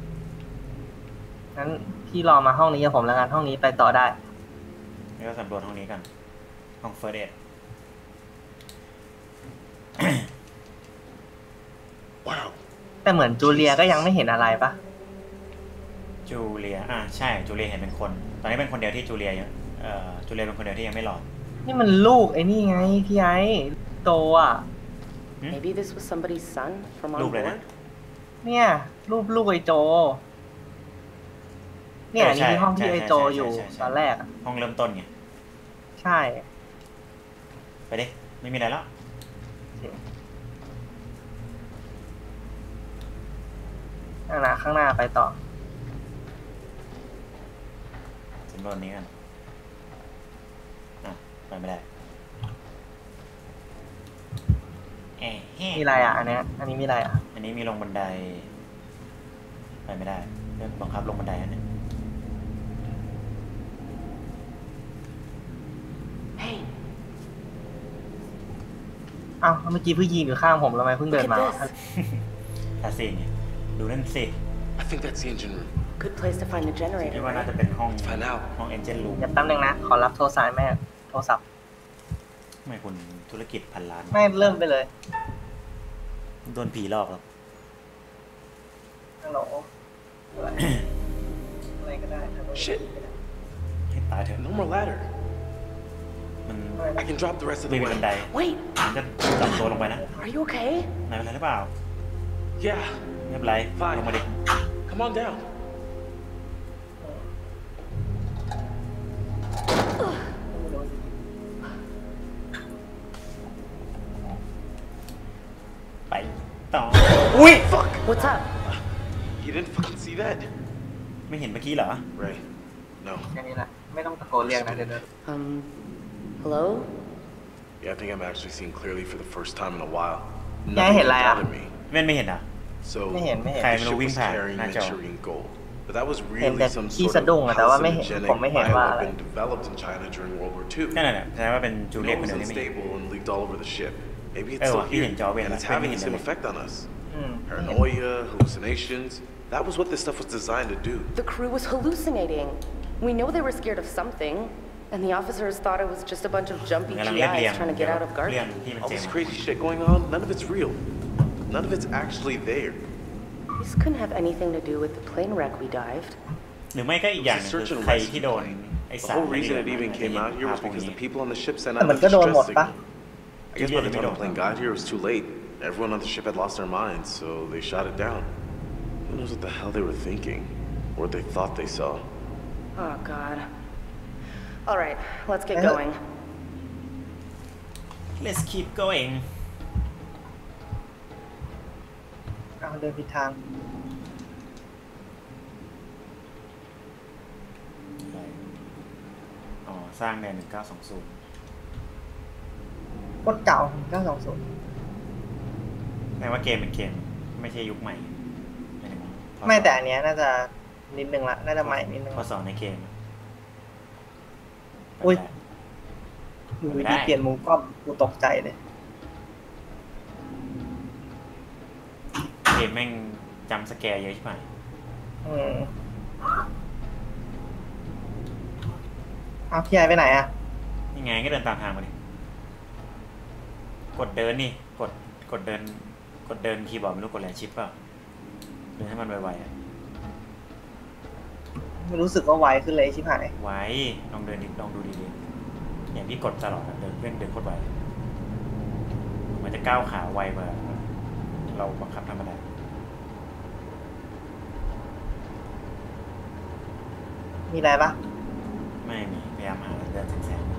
งั้นพี่รอมาห้องนี้กับผมแล้วกันห้องนี้ไปต่อได้แล้วก็สำรวจห้องนี้กันห้อง first aid แต่เหมือนจูเลียก็ยังไม่เห็นอะไรปะจูเลียใช่จูเลียเห็นเป็นคนตอนนี้เป็นคนเดียวที่จูเลียเป็นคนเดียวที่ยังไม่หลอดนี่มันลูกไอ้นี่ไงพี่ไอ้โตอ่ะ Maybe this was somebody's son from on board เนี่ยลูกไอ้โจเนี่ยนี่คือห้องที่ไอ้โจอยู่ตอนแรกห้องเริ่มต้นไงใช่ไปดิไม่มีอะไรแล้วข้างหน้าไปต่อสำรวจนี้กันไปไม่ได้มีอะไรอันนี้มีอะไรอันนี้มีลงบันไดไปไม่ได้เรื่องบังคับลงบันไดอันนี้เมื่อกี้เพิ่งยืนอยู่ข้างผมแล้วทำไมเพิ่งเดินมาสิดูนั่นสิ I think that's the engine room. good place to find the คิด generator. ว่าน่า Right? จะเป็นห้อง Find out. ห้องเอนจินรูมเดี๋ยวแป๊บนึงนะขอรับโทรศัพท์แม่โทรศัพท์ไม่คุณธุรกิจพันล้านไม่เริ่มไปเลยโดนผีหลอกหรอกฮัลโหลอะไรก็ได้ Shit. ให้ตายเถอะ No more ladder. มัน I can drop the rest of ไม่ the มีบัน way. ได Wait, มันจะจับตัวลงไปนะ are you okay? นายเป็นไรหรือเปล่า Yeah. ไม่เป็นไรลงมาดิ Come on down. ไปต่ออุ้ย What's up? You didn't fucking see that? ไม่เห็นเมื่อกี้เหรอ Ray. No. แค่นี้แหละไม่ต้องตะโกนเรียกนะเดี๋ยว Hello? Yeah, I think I'm actually seeing clearly for the first time in a while. ยายเห็นอะไรอ่ะ bothered me. เว้นไม่เห็นอ่ะ So ไม่เห็นใคร the ไม่รู้ ship วิ่ง was ผ่าน carrying หน้าจอ Manchurian gold. But that was เห็น really แต่ some ที่ sort สะดุ้ง of อะแต่ว่าไม่เห็น hallucinogenic ผมไม่เห็นว่าอะไร bioweapon developed in China during World War II. นั่นแหละแสดงว่าเป็นจูเลียต It คน was เดียวที่ไม่เห็น unstable and leaked all over the ship. Maybe it's Oh, still he here, didn't draw it, and it's right? having He the didn't same effect on us. อืม Paranoia, hallucinations. That was what this stuff was designed to do. The crew was hallucinating. We know they were scared of something, and the officers thought it was just a bunch of jumpy กำลังเรียบเรียง GIs trying to get out of เรียง Garden. ที่มัน All เจ this ม crazy shit going on, none of it's real. None of it's actually there. This couldn't have anything to do with the plane wreck we dived. หรือไม่ก็อีกอย่างหนึงคือใครที่โดนไอ้ The สาร whole นี่ reason it มัน even จะ came ยิง out here ภาพ was พวก because นี้ the people on the ship sent แต่ out มัน a ก็โดนหมด distress ปะ signal. I guess by the time the plane got here, it was too late. Everyone on the ship had lost their minds, so they shot it down. Who knows what the hell they were thinking, or what they thought they saw. Oh, God. All right, let's get Uh-huh. going. Let's keep going เอาเดินผิดทางอ๋อสร้างใน1920 โคตรเก่า920 แปลว่าเกมเป็นเกมไม่ใช่ยุคใหม่ไม่แต่อันเนี้ยน่าจะนิดนึงละน่าจะใหม่นิดนึงพอสอนในเกมอุ้ยอยู่ดีๆเปลี่ยนมุมกล้องกูตกใจเลยเกมแม่งจำสแกร์เยอะใช่ไหมเอาพี่ไอไปไหนอ่ะยังไงก็เดินตามทางมาดิกดเดินนี่กดเดินคีย์บอร์ดไม่รู้กดอะไรชิปเปล่าเดินให้มันไวๆอ่ะไม่รู้สึกว่าไวขึ้นเลยชิบหายไวลองเดินดิลองดูดีๆอย่างที่กดตลอดอะเดินโคตรไวมันจะก้าวขาไวกว่าเราบังคับธรรมดามีอะไรปะไม่มีพยายามหาเดินแสง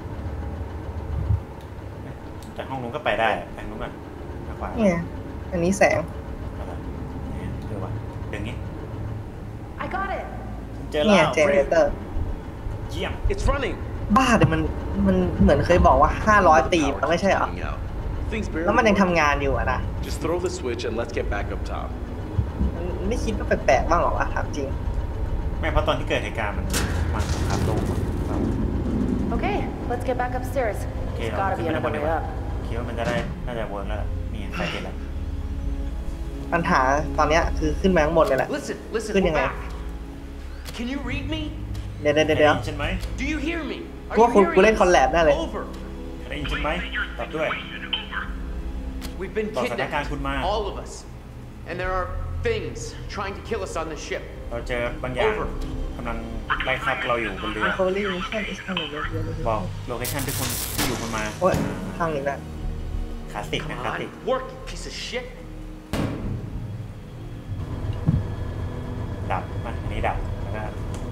แต่ห้องนู้นก็ไปได้ทางนู้นก่อนทางขวาเนี่ยอันนี้แสงอะไรเนี่ยเดี๋ยววะดึงนี้ I got it. เจอเนี่แล้ยว เจเนเรเตอร์เยี่ยม It's running. บ้าเดี๋ยวมันเหมือนเคยบอกว่า500ตีมันไม่ใช่เหรอ Things barely แล้วมันยัง work. ทำงานอยู่อะนะ Just throw the switch and let's get back up top. มันไม่คิดว่าแปลกๆบ้างหรอวะถามจริงไม่เพราะตอนที่เกิดเหตุการณ์มันสงครามโลก Okay, let's get back upstairs. โอเค There's เรา gotta ขึ้น be ไปข้างบน another ดี way กว่า up. คิดว่ามันจะได้น่าจะเวิร์กแล้วล่ะนี่ไงไฟเห็นแล้วปัญหาตอนเนี้ยคือขึ้นมาข้างบนเลยแหละ Listen, listen, Good we're night. back. Can you read me? เดี๋ยวได้ยินฉันไหม Do you hear me? กูว่ากูเล่นคอนแลบแน่เลย Over. ได้ยินฉันไหมตอบด้วย We've been บอกสถานการณ์คุณมา kidnapped, all of us. And there are things trying to kill us on the ship. เราเจอบางอย่างกำลังไล่ขับเราอยู่บนเรือ Recovery Mission is coming บอกโลเคชั่นที่คุณที่อยู่คุณมาโอ้ยทางนี้แหละคลาสสิกนะคลาสสิก Work, you piece of shit. ดับมันอันนี้ดับแล้วก็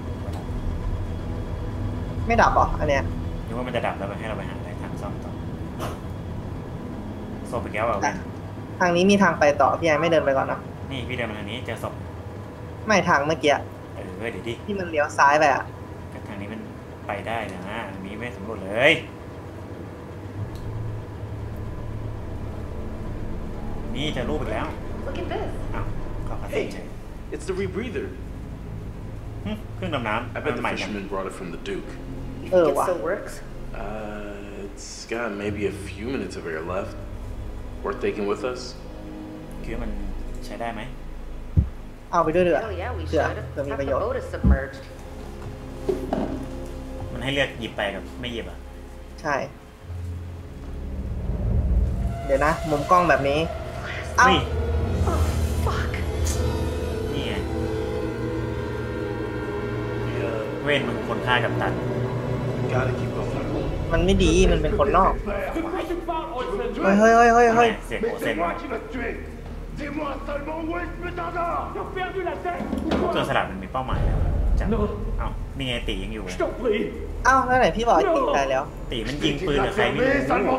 ไม่ดับเหรออันเนี้ยนึกว่ามันจะดับแล้วไปให้เราไปหาอะไรทางซ่อมต่อศพอีกแล้วอ่ะทางนี้มีทางไปต่อพี่ไอไม่เดินไปก่อนนะนี่พี่เดินมาทางนี้เจอศพไม่ทางเมื่อกี้เดี๋ยวดิที่มันเลี้ยวซ้ายไปอ่ะก็ทางนี้มันไปได้นะอันนี้ไม่สำรวจเลย นี่เจอรูปอีกแล้ว Look at this. อ้าวเขาคลาสสิก Hey, เฉย it's the rebreather. เครื่องดำน้ำ I bet มัน the ใหม่จัง fisherman brought it from the Duke. You Oh, think it wow. still works? It's got maybe a few minutes of air left. Worth taking with us? คิดว่ามันใช้ได้ไหมเอาไปด้วยเถอะ Hell yeah, we เผื่อ should. มี Half ประ the โยชน์ boat is submerged. มันให้เลือกหยิบไปกับไม่หยิบอ่ะใช่ เดี๋ยวนะ มุมกล้องแบบนี้ เอ้านี่ไงเว้นมึงคนฆ่ากับตันมันไม่ดี มันเป็นคนนอก เฮ้ยเฮ้ยเสียงโอเซนตัวสลัดมันมีเป้าหมายแล้วจังเอ้านี่ไงตียังอยู่เอ้าแล้วไหนพี่บอกไอ้ตีตายแล้วตีมันยิงปืนกับใครไม่รู้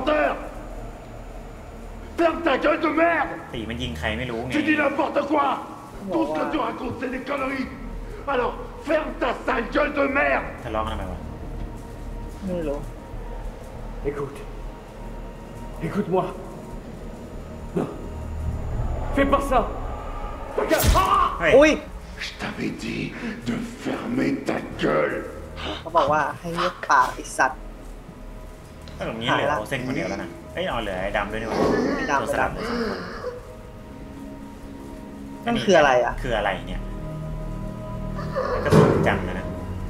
Ferme ta gueule de merde! ตีมันยิงใครไม่รู้ไง Tu dis n'importe quoi! Tout ce que tu racontes, c'est des conneries! Alors, ferme ta sale gueule de merde! ทะเลาะกันทำไมวะไม่รู้ Écoute. Écoute-moi. Non. Fais pas ça! Oui. Je t'avais dit de fermer ta gueule! เขาบอกว่าให้เลือกปากไอสัตว์ถ้าแบบนี้เหลือโอเซนคนเดียวแล้วนะเอ้ยเอาเหลือไอ้ดำด้วยนี่หว่าตัวสลัดเลย2 คนนั่นคืออะไรอ่ะคืออะไรเนี่ยก็สูงจังนะ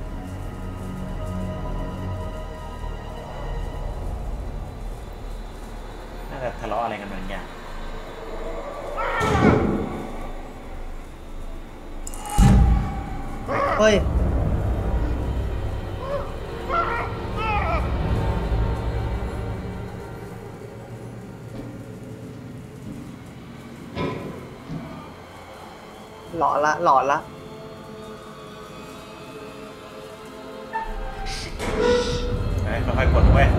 น่าจะทะเลาะอะไรกันบางอย่างเฮ้ย หลอนละเฮ้ยค่อยๆกดเว้ย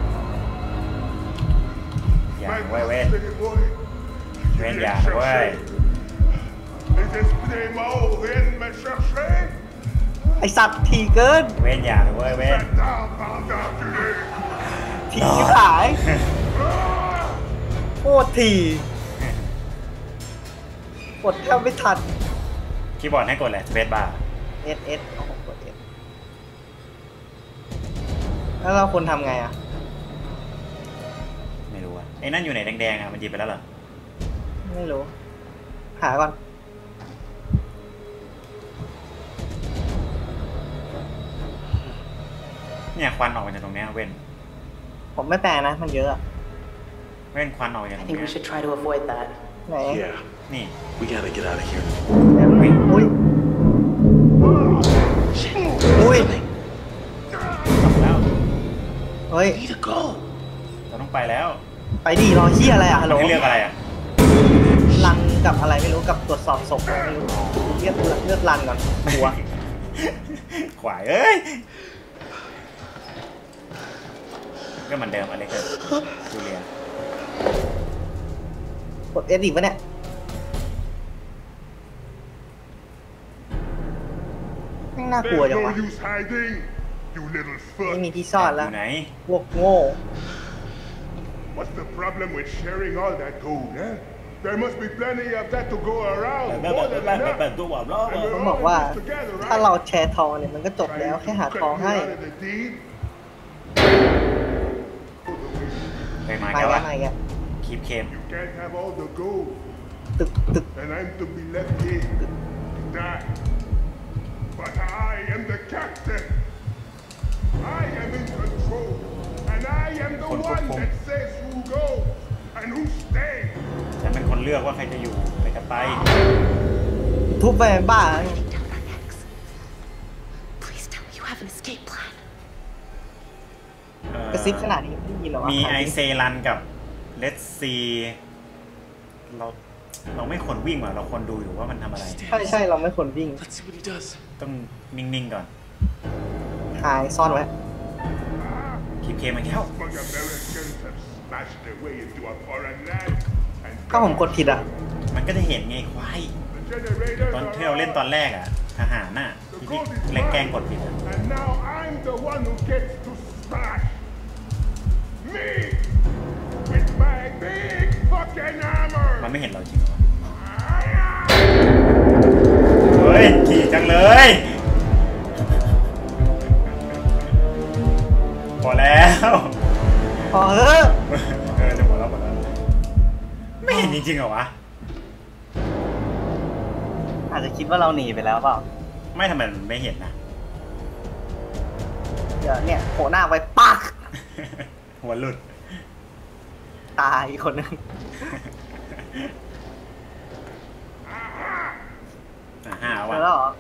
อย่าเว้ยเว้ยอย่าเว้ย Les esprits morts viennent me chercher! ไอสัตว์ทีเกินเว้นอย่าเว้ยเว้นทีชิบหายโคตรทีกดแทบไม่ทันคีย์บอร์ดให้กดอะไรสเปซบาร์ S โอ้โหกด S แล้วเราควรทำไงอ่ะไม่รู้อะไอ้นั่นอยู่ไหนแดงๆอะมันหยิบไปแล้วเหรอไม่รู้ หาก่อนเนี่ยควันออกมาจากตรงเนี้ยเว้นผมไม่แปลนะ มันเยอะอะเว้นควันออกมาจากตรง I think เนี้ we ย should try to avoid that. ไหน Yeah, นี่ we gotta get out of here. อุ้ย อุ้ยแล้วเฮ้ย Need to go. เราต้องไปแล้วไปดิรอเฮียอะไรอ่ะฮัลโหลให้เลือกอะไรอะรันกับอะไรไม่รู้กับตรวจสอบศพไม่รู้เลือกรันก่อนกลัวขวายเอ้ยก็เหมือนเดิมอเล็กซ์จูเลียกด S อีกปะเนี่ยไม่น่ากลัวจังวะ ไม่มีที่ซ่อนแล้วอยู่ไหนพวกโง่ What's the problem with sharing all that gold, eh? There must be plenty of that to go around. More than enough. เขาบอกว่าถ้าเราแชร์ทองเนี่ยมันก็จบแล้วแค่หาทองให้ไปมาไปแกแล้ววะไงแกคีบเคม You can't have all the gold, ตึก and I'm to be left here to die. But I am the captain. I am in control, and I am the one that says who goes and who stays. ฉันเป็นคนเลือกว่าใครจะอยู่ใครจะไปทุบไปบ้า Please tell me you have an escape plan. กระซิบขนาดนี้ไม่ได้ยินหรอวะมีไอเซรันกับเลสซีเราไม่ควรวิ่งว่ะเราควรดูอยู่ว่ามันทำอะไรใช่เราไม่ควรวิ่ง Let's see what he does. ต้องนิ่งๆก่อนหายซ่อนไว้คีบเคมมาแล้ว Smug Americans have smashed their way into a foreign land, and ก็ผมกดผิดอ่ะมันก็จะเห็นไงควาย the generators ตอน are ที่เราเล่นตอน ours. แรกอะทหารน่ะที่พี่เล็กแกล้งกดผิดอะ And now I'm the one who gets to smash. Me! With my big fucking hammer! มันไม่เห็นเราจริงเหรอเฮ้ยขี่จังเลย พอแล้วพอเฮ้ยจะหมดแล้วไม่เห็นจริงๆเหรอวะหอาจจะคิดว่าเราหนีไปแล้วเปล่าไม่ทำไมมันไม่เห็นนะเดี๋ยวเนี่ยโผล่หน้าไปปักหัวหลุดตายอีกคนนึงว่ะแล้วเหรอ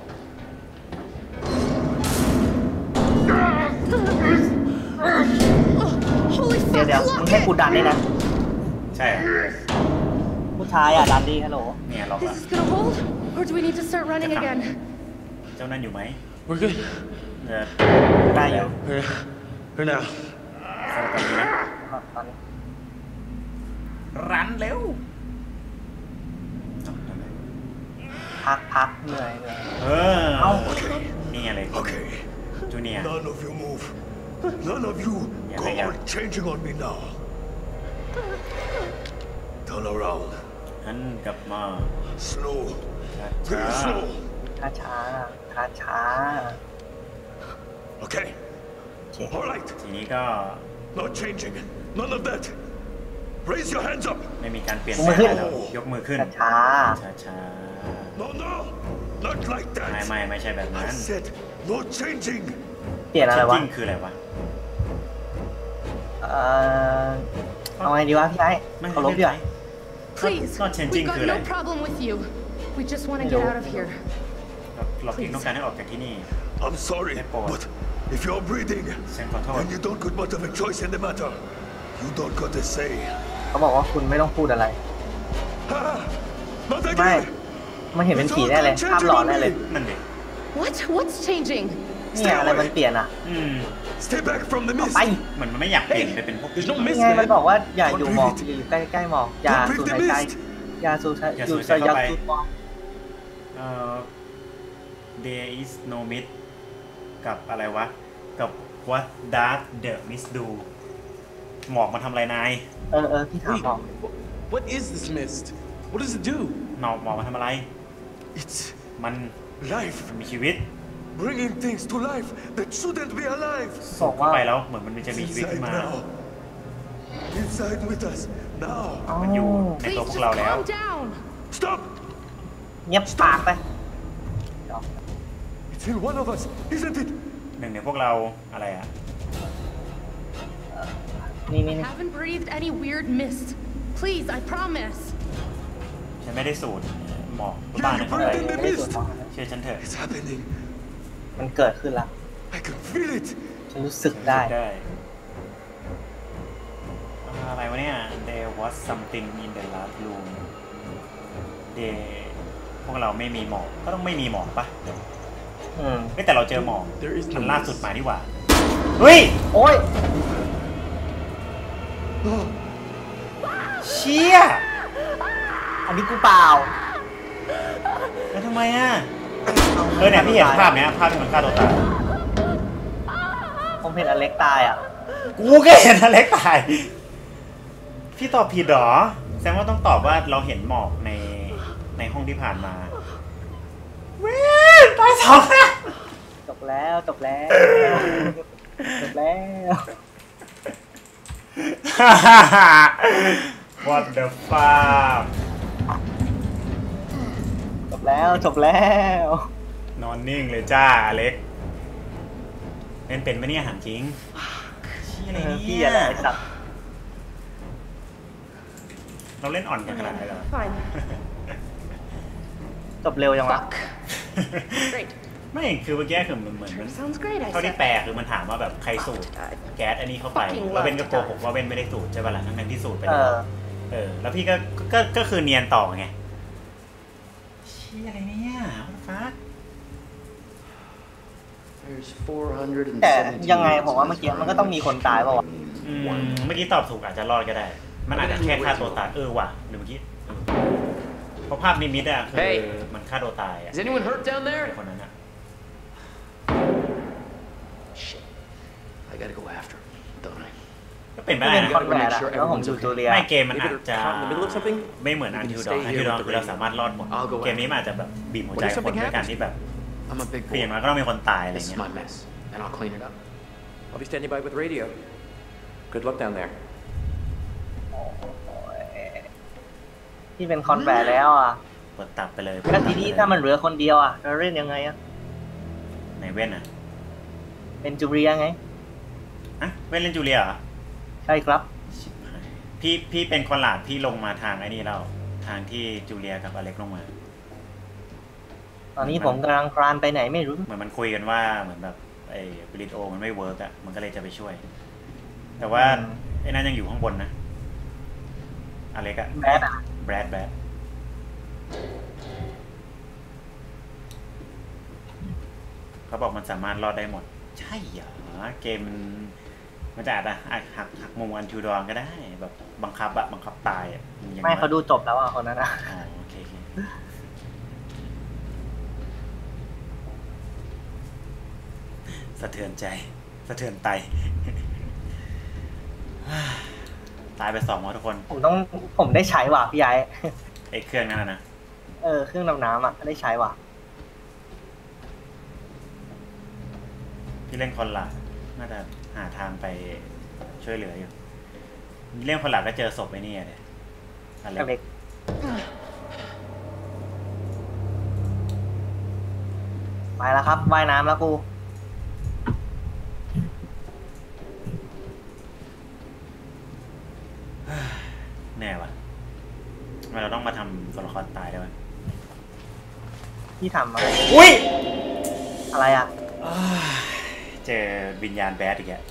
เดี๋ยวมึงให้กูดันได้นะใช่ผู้ชายอ่ะดันดีฮัลโหลเนี่ยล็อก This is gonna hold or do we need to start running again เจ้านั่นอยู่ไหม We're good ได้อยู่ Here now ตอนนี้นะรันเร็วพักเหนื่อยนี่อะไรจูเนียร์ None of you move None of you go on changing on me now Turn around หันกลับมา Slow Very slow ช้า Okay All right ทีนี้ก็ Not changing None of that Raise your hands up ไม่มีการเปลี่ยนแปลงแล้วยกมือขึ้นช้า No Not like that ไม่ใช่แบบนั้น I said no changing เปลี่ยนอะไรวะ changing คืออะไรวะเอาไงดีวะพี่ไอ้เขาลบดีกว่า Please we've got no problem with you we just want to get out of here เราเพียงต้องการให้ออกจากที่นี่ I'm sorry but if you're breathing and you don't got much of a choice in the matter you don't got to say เขาบอกว่าคุณไม่ต้องพูดอะไรไม่มันเห็นเป็นผีแน่เลยภาพหลอนแน่เลยนั่นดิ What's changing เนี่ยอะไรมันเปลี่ยนอ่ะ Stay back from the mist ไปเหมือนมันไม่อยากเปลี่ยนไปเป็นพวกนี่ไงมันบอกว่าอย่าอยู่หมอกอย่าอยู่ใกล้ๆหมอกอย่าสูดหายใจอย่าสูดหมอก There is no mist กับอะไรวะกับ What does the mist do หมอกมันทำอะไรนายพี่ถามหมอก What is this mist What does it do หมอกมันทำอะไร It's มัน life มีชีวิต Bringing things to life that shouldn't be alive ส่งเข้าไปแล้วเหมือนมันจะมีชีวิตขึ้นมา Inside with us now มันอยู่ในตัวพวกเราแล้ว Stop เงียบปากไป It's in one of us isn't it หนึ่งในพวกเราอะไรอ่ะนี่ Haven't breathed any weird mist please I promise ฉันไม่ได้สูดหมอกบ้านอะไรไม่ได้สูดหมอกเชื่อฉันเถอะ It's happening มันเกิดขึ้นแล้ว I can feel it ฉันรู้สึกได้อะไรวะเนี่ย There was something in the last room พวกเราไม่มีหมอกก็ต้องไม่มีหมอกปะแต่เราเจอหมอกอันล่าสุดมาดีกว่าเฮ้ยโอ้ยเชี่ยอันนี้กูเปล่าแล้วทำไมอ่ะเนี่ยพี่เห็นภาพเนี้ยภาพที่มันฆ่าตัวตายผมเห็นอเล็กตายอ่ะกูก็เห็นอเล็กตายพี่ตอบผิดหรอแสดงว่าต้องตอบว่าเราเห็นหมอกในห้องที่ผ่านมาเว้ยตายสองจบแล้ว What the fuck จบแล้วนอนนิ่งเลยจ้าอเล็กเป็นไหมเนี่ยหันจริงพี่อะไรสัตว์เราเล่นอ่อนกันขนาดไหนแล้วจบเร็วยังวะไม่คือเมื่อกี้คือเหมือนเท่าที่แปลคือมันถามว่าแบบใครสูดแก๊สอันนี้เข้าไปแล้วเบนก็โกหกว่าเบนไม่ได้สูดใช่ป่ะล่ะทั้งที่สูดไปแล้วแล้วพี่ก็คือเนียนต่อไงเชี่ยอะไรเนี่ยฟ้าแต่ยังไงผมว่าเมื่อกี้มันก็ต้องมีคนตายป่าวะเมื่อกี้ตอบถูกอาจจะรอดก็ได้มันอาจจะแค่ฆ่าตัวตายว่ะหรือเมื่อกี้เพราะภาพนิมิตอะคือมันฆ่าตัวตายอะ Is anyone hurt down there คนนั้นอะ Shit I gotta go after don't I ก็เป็นไปได้นะแล้วผมดูตัวเรียไม่เกมมันอาจจะไม่เหมือนอันทิวดอนคือเราสามารถรอดหมดเกมนี้มันอาจจะแบบบีบหัวใจคนด้วยกันที่แบบเปลี่ยนมาก็ต้องมีคนตายอะไรเงี้ย and I'll clean it up I'll be standing by with radio good luck down there ที่เป็นคอนแบร์แล้วอ่ะเปิดตับไปเลยแล้วทีนี้ถ้ามันเหลือคนเดียวอ่ะเราเล่นยังไงอ่ะไหนเว้นอ่ะเป็นจูเลียไงอ่ะเว้นเล่นจูเลียเหรอใช่ครับพี่เป็นคอนลาดพี่ลงมาทางไอ้นี่แล้วทางที่จูเลียกับอเล็กลงมาตอนนี้ผมกำลังคลานไปไหนไม่รู้เหมือนมันคุยกันว่าเหมือนแบบไอ้บริโอมันไม่เวิร์กอ่ะมันก็เลยจะไปช่วยแต่ว่าไอ้นั่นยังอยู่ข้างบนนะอเล็กอะแบรดเขาบอกมันสามารถรอดได้หมดใช่เหรอเกมมันจะอาจจะหักมุมอันทูดองก็ได้แบบบังคับตายอ่ะไม่เขาดูจบแล้วอ่ะคนนั้นอ่ะอ๋อโอเคสะเทือนใจสะเทือนไตตายไป2ทุกคนผมได้ใช้ว่ะพี่ย้ายไอ้เครื่องนั้นนะเครื่องดำน้ำอ่ะได้ใช้ว่ะพี่เล่นคอนลาน่าจะหาทางไปช่วยเหลืออยู่เล่นคอนลาก็เจอศพไอ้นี่เลยอะไรไปแล้วครับว่ายน้ำแล้วกูแน่วะทำไมเราต้องมาทำตัวละครตายด้วยพี่ทำอะไรอุ้ยอะไรอ่ะเจอวิญญาณแบดอีกแล้ว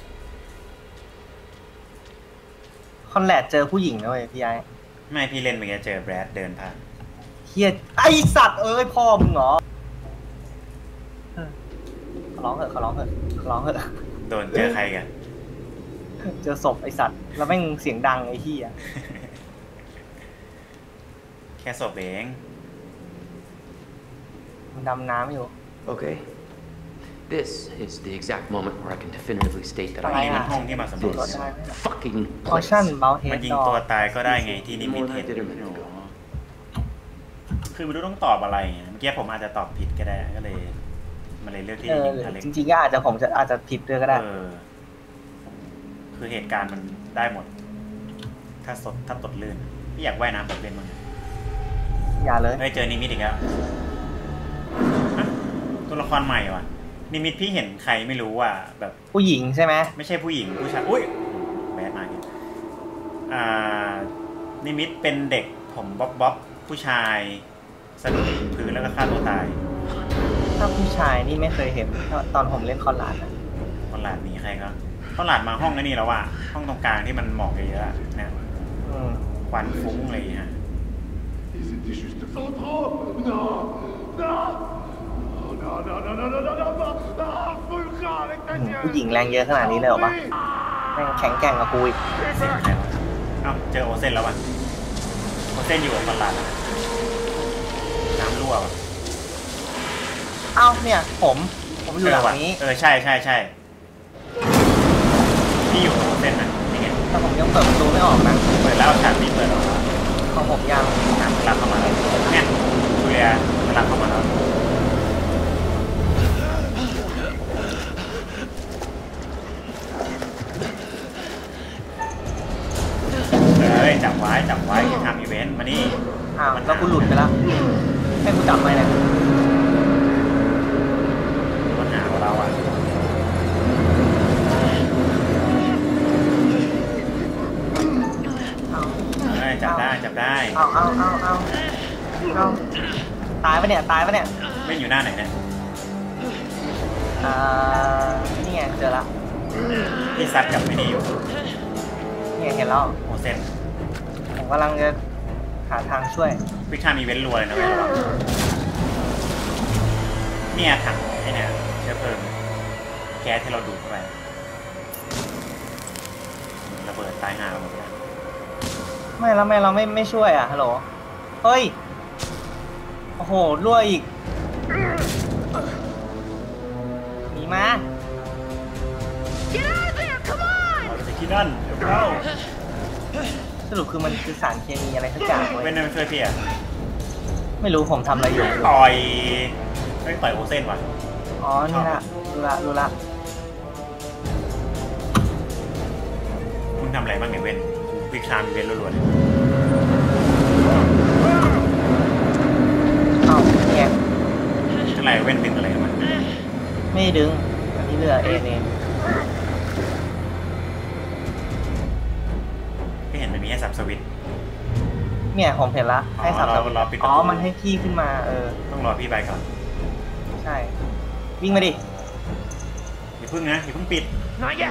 คอนแลดเจอผู้หญิงด้วยพี่ไอ้ไม่พี่เล่นเมื่อกี้เจอแบดเดินผ่านเฮียไอสัตว์พ่อมึงเหรอเขาร้องเถอะโดนเจอใครกันเจอศพไอสัตว์แล้วแม่งเสียงดังไอ้ที่อะแค่ศพเองมันดำน้ำอยู่ Okay. This is the exact moment where I can definitively state that I am ห้องที่มาสำรวจ fucking ออชั่นเบลเฮดมันยิงตัวตายก็ได้ไงที่นิมิตเห็นคือไม่รู้ต้องตอบอะไรเมื่อกี้ผมอาจจะตอบผิดก็ได้ก็เลยมันเลยเลือกที่จะยิงอเล็กจริงๆก็อาจจะผิดด้วยก็ได้คือเหตุการณ์มันได้หมดถ้าตดลื่นพี่อยากว่ายน้ำตดเล่นมั้งอย่าเลยเจอนิมิตอีกแล้วตัวละครใหม่ว่ะนิมิตพี่เห็นใครไม่รู้ว่าแบบผู้หญิงใช่ไหมไม่ใช่ผู้หญิงผู้ชายอุ้ยแบดมาเนี่ยนิมิตเป็นเด็กผมบ๊อบผู้ชายสะดุดพื้นแล้วก็ฆ่าตัวตายถ้าผู้ชายนี่ไม่เคยเห็นตอนผมเล่นคอนลาดนะคอนลาดมีใครก็คอนลาดมาห้องนี่แล้วว่ะห้องตรงกลางที่มันหมอกเยอะๆเนี่ยควันฟุ้งเลยฮะผู้หญิงแรงเยอะขนาดนี้เลยเหรอปะแม่งแข็งแกร่งกับกูอีกเจอโอเซนแล้วว่ะโอเซนอยู่กับคอนลาดน้ำรั่วว่ะเนี่ยผมอยู่หลังนี้ใช่พี่อยู่โอเซนนะนี่ไงแต่ผมยังเปิดประตูไม่ออกนะเปิดแล้วฉากนี้เปิดออกของผมยังกำลังเข้ามาแล้วเนี่ยจูเลียกำลังเข้ามาแล้วจับไว้ที่ทำอีเวนต์มานี่แล้วกูหลุดไปแล้วให้กูจับไปเลยปัญหาของเราอ่ะจับได้เอาตายปะเนี่ยไม่อยู่หน้าไหนเนี่ยนี่ไงเจอแล้วพี่ซัดกับไม่นี่อยู่นี่เห็นแล้วโอเซนผมกำลังจะหาทางช่วยวิชามีเว้นรัวเลยนะเว้ยเนี่ยถังไอ้เนี่ยเชื้อเพลิงแก๊สที่เราดูดเข้าไประเบิดตายห่าหมดเลยไม่เราไม่ช่วยอ่ะฮัลโหลเฮ้ยโอ้โหรั่วอีกหนีมาจะคิดนั่นเดี๋ยวเข้าสรุปคือมันคือสารเคมีอะไรสักอย่างเว้นช่วยพี่อ่ะไม่รู้ผมทำอะไรอยู่ต่อยโอเซนว่ะนี่ละรู้ละมึงทำอะไรบ้างเนี่ยเว้นวิชามีเว้นล้วนๆเว้นดึงอะไรมาไม่ดึงอันนี้เรือเองไม่เห็นมันมีให้สับสวิตช์เนี่ยผมเห็นละให้สับสวิตช์อ๋อมันให้พี่ขึ้นมาต้องรอพี่ไปก่อนใช่วิ่งมาดิอย่าพึ่งนะอย่าพึ่งปิดน้อยแก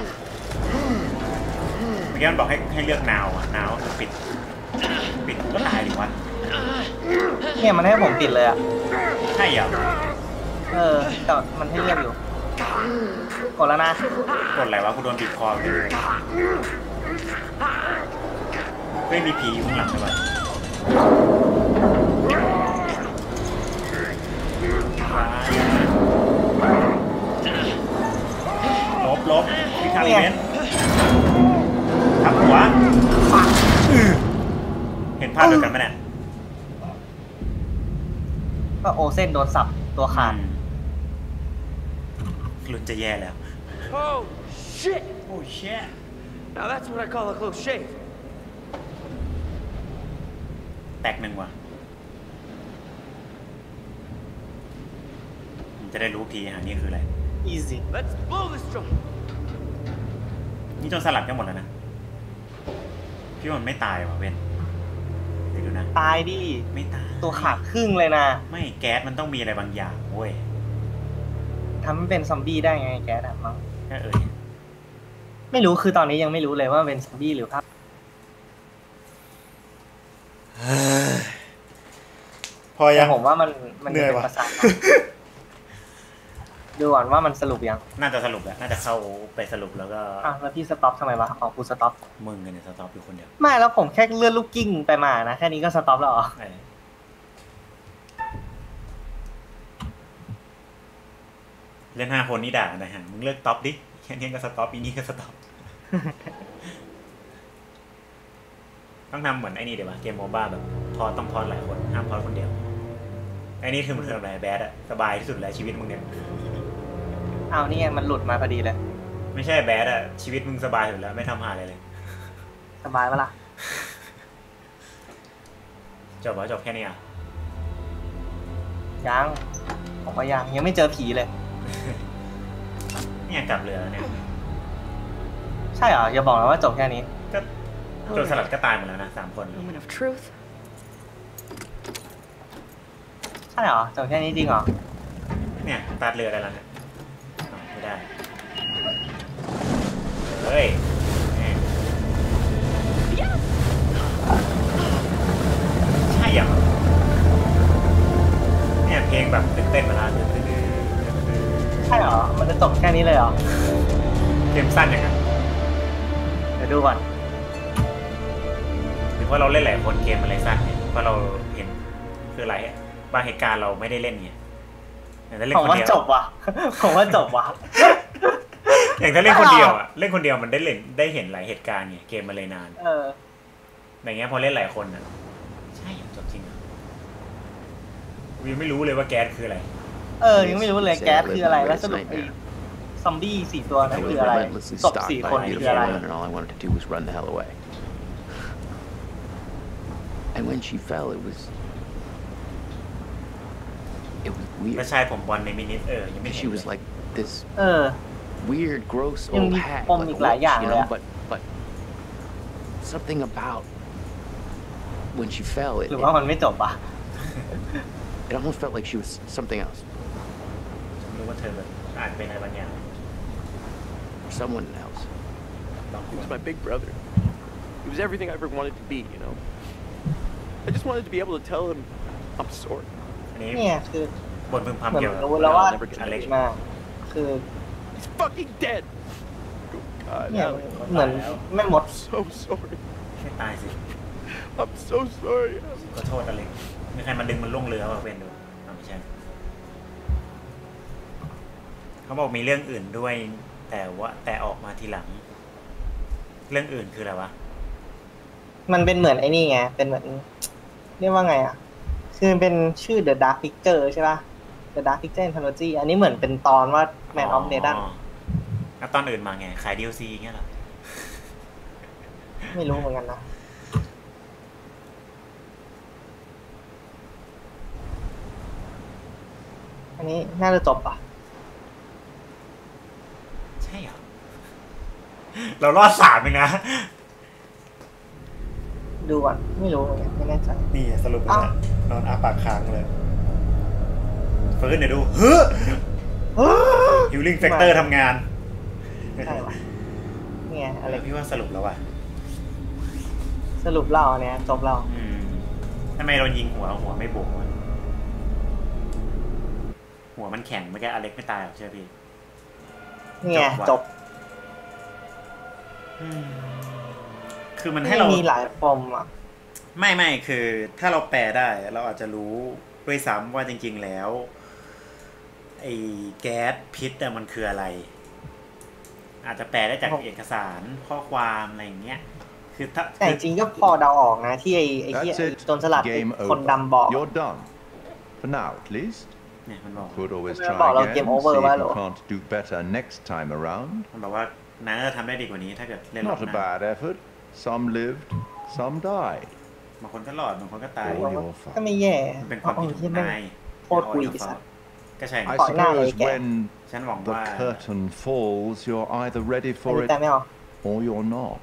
เมื่อกี้มันบอกให้เลือกนาวอะนาวคือปิดก็ตายดิวะเนี่ยมันให้ผมปิดเลยใช่เหรอแต่มันให้เลือกอยู่กดแล้วนะกดอะไรวะกูโดนปิดคอเลยไม่มีผีอยู่ข้างหลังใช่ปะลบวิคาริเมนทับหัวเห็นภาพเดียวกันไหมเนี่ยก็โอเส้นโดนสับตัวขาดลุ้นจะแย่แล้ว Oh shit Oh shit Now that's what I call a close shave แตกหนึ่งว่ะจะได้รู้ทีนี่คืออะไร Easy Let's blow this joint นี่จนสลัดกันหมดแล้วนะพี่มันไม่ตายว่ะเว้นเดี๋ยวดูนะตายดิไม่ตายตัวขาดครึ่งเลยนะไม่แก๊สมันต้องมีอะไรบางอย่างเว้ยทำให้เป็นซอมบี้ได้ไงแก๊สอะมั้งก็ไม่รู้คือตอนนี้ยังไม่รู้เลยว่าเป็นซอมบี้หรือภาพพอยังผมว่ามันเป็นภาษาดูก่อนว่ามันสรุปยังน่าจะสรุปแล้วน่าจะเข้าไปสรุปแล้วก็แล้วพี่สต็อปทำไมวะอ๋อกูสต็อปมึงกันเนี่ยสต็อปอยู่คนเดียวไม่แล้วผมแค่เลื่อนลูกกิ้งไปมานะแค่นี้ก็สต็อปแล้วเหรอเล่น5 คนนี่ด่านะฮะมึงเลิกต็อปดิแค่นี้ก็สต็อปอีนี่ก็สต็อปต้องทำเหมือนไอ้นี่เดี๋ยวเกมโมบ้าแบบต้องพอหลายคนห้ามพอคนเดียวไอ้นี่คือมันทำอะไรแบดอะสบายที่สุดแล้วชีวิตมึงเนี่ยนี่ไงมันหลุดมาพอดีเลยไม่ใช่แบดอะชีวิตมึงสบายอยู่แล้วไม่ทำหาอะไรเลยสบายปะล่ะจบแค่นี้อ่ะยังผมว่ายังไม่เจอผีเลยเนี่ยกลับเรือเนี่ยใช่เหรออย่าบอกนะว่าจบแค่นี้ก็โจรสลัดก็ตายหมดแล้วนะ3 คนใช่เหรอจบแค่นี้จริงเหรอเนี่ยตัดเรือได้แล้วเนี่ยไม่ได้เฮ้ยใช่เหรอเนี่ยเพลงแบบเต้นๆมาแล้วใช่เหรอมันจะจบแค่นี้เลยเหรอเกมสั้นอย่างนั้นเดี๋ยวดูก่อนหรือว่าเราเล่นหลายคนเกมอะไรสั้นเนี่ยเพราะเราเห็นคืออะไรบางเหตุการณ์เราไม่ได้เล่นไงผมว่าจบว่ะอย่างถ้าเล่นคนเดียวอะเล่นคนเดียวมันได้เห็นหลายเหตุการณ์ไงเกมมาเลยนานอย่างเงี้ยพอเล่นหลายคนอะใช่จบจริงอ่ะยังไม่รู้เลยว่าแก๊สคืออะไรยังไม่รู้เลยแก๊สคืออะไรแล้วสรุปซอมบี้4 ตัวนั่นคืออะไรศพ4 คนคืออะไร And when she fell, it was weird. ไม่ใช่ผมบอลในมินิยังไม่ She was like this weird, gross old hag, like a witch, you know. But something about when she fell, it หรือว่ามันไม่จบปะ It almost felt like she was something else. รู้ว่าเธอแบบอาจเป็นอะไรบางอย่าง Someone else. He was my big brother. He was everything I ever wanted to be, you know. I just wanted to be able to tell him I'm sorry. เนี่ยคือบนพึงพำเกี่ยวรู้แล้วว่าอเล็กมาคือ He's fucking dead. เนี่ยเหมือนแม่มด So sorry. ไม่ตายสิ I'm so sorry. ขอโทษอเล็กมีใครมาดึงมันลงเรือป่ะเป็นดูไม่ใช่เขาบอกมีเรื่องอื่นด้วยแต่ออกมาทีหลังเรื่องอื่นคืออะไรวะมันเป็นเหมือนไอ้นี่ไงเป็นเหมือนเรียกว่าไงอ่ะคือเป็นชื่อ The Dark Picture ใช่ป่ะ The Dark Picture Anthology อันนี้เหมือนเป็นตอนว่า Man of Medan แล้วตอนอื่นมาไงขาย DLC เงี้ยหรอไม่รู้เหมือนกันนะอันนี้น่าจะจบป่ะใช่เหรอเรารอด3เองนะดูก่อนไม่รู้ไม่แน่ใจนี่สรุปแล้วนอนอาปากค้างเลยเฟิร์สเนี่ยดูเฮ้อฮิลลิ่งแฟกเตอร์ทำงานใช่ป่ะเนี่ยอะไรพี่ว่าสรุปแล้วว่ะสรุปเล่าเนี่ยจบเล่าทำไมเรายิงหัวไม่โบกหัวมันแข็งไม่แก่อเล็กไม่ตายหรอกเชื่อพี่เนี่ยจบคือมันให้เรามีหลายปมอ่ะไม่คือถ้าเราแปลได้เราอาจจะรู้ด้วยซ้ำว่าจริงๆแล้วไอ้แก๊สพิษมันคืออะไรอาจจะแปลได้จากเอกสารข้อความอะไรอย่างเงี้ยคือถ้าแต่จริงก็พอเดาออกนะที่ไอ้ที่โจรสลัดคนดำบอก You're done for now at least เนี่ยมันบอก Could always try again see if you can't do better next time around มันบอกว่าน่าจะทำได้ดีกว่านี้ถ้าเกิดเล่น Not a bad effort some lived some died บางคนก็รอดบางคนก็ตายก็ไม่แย่มันเป็นความผิดของนายโคตรกุยสัตว์ก็ใช่ I suppose when the curtain falls you're either ready for it or you're not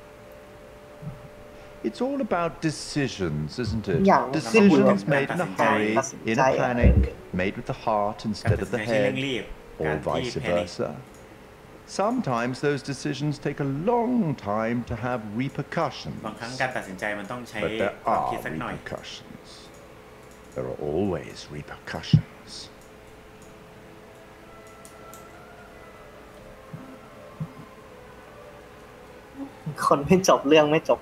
It's all about decisions, isn't it? Decisions made in a hurry, in a panic, made with the heart instead of the head, or vice versa. Sometimes those decisions take a long time to have repercussions. But there are repercussions. There are always repercussions. คนไม่จบเรื่องไม่จบ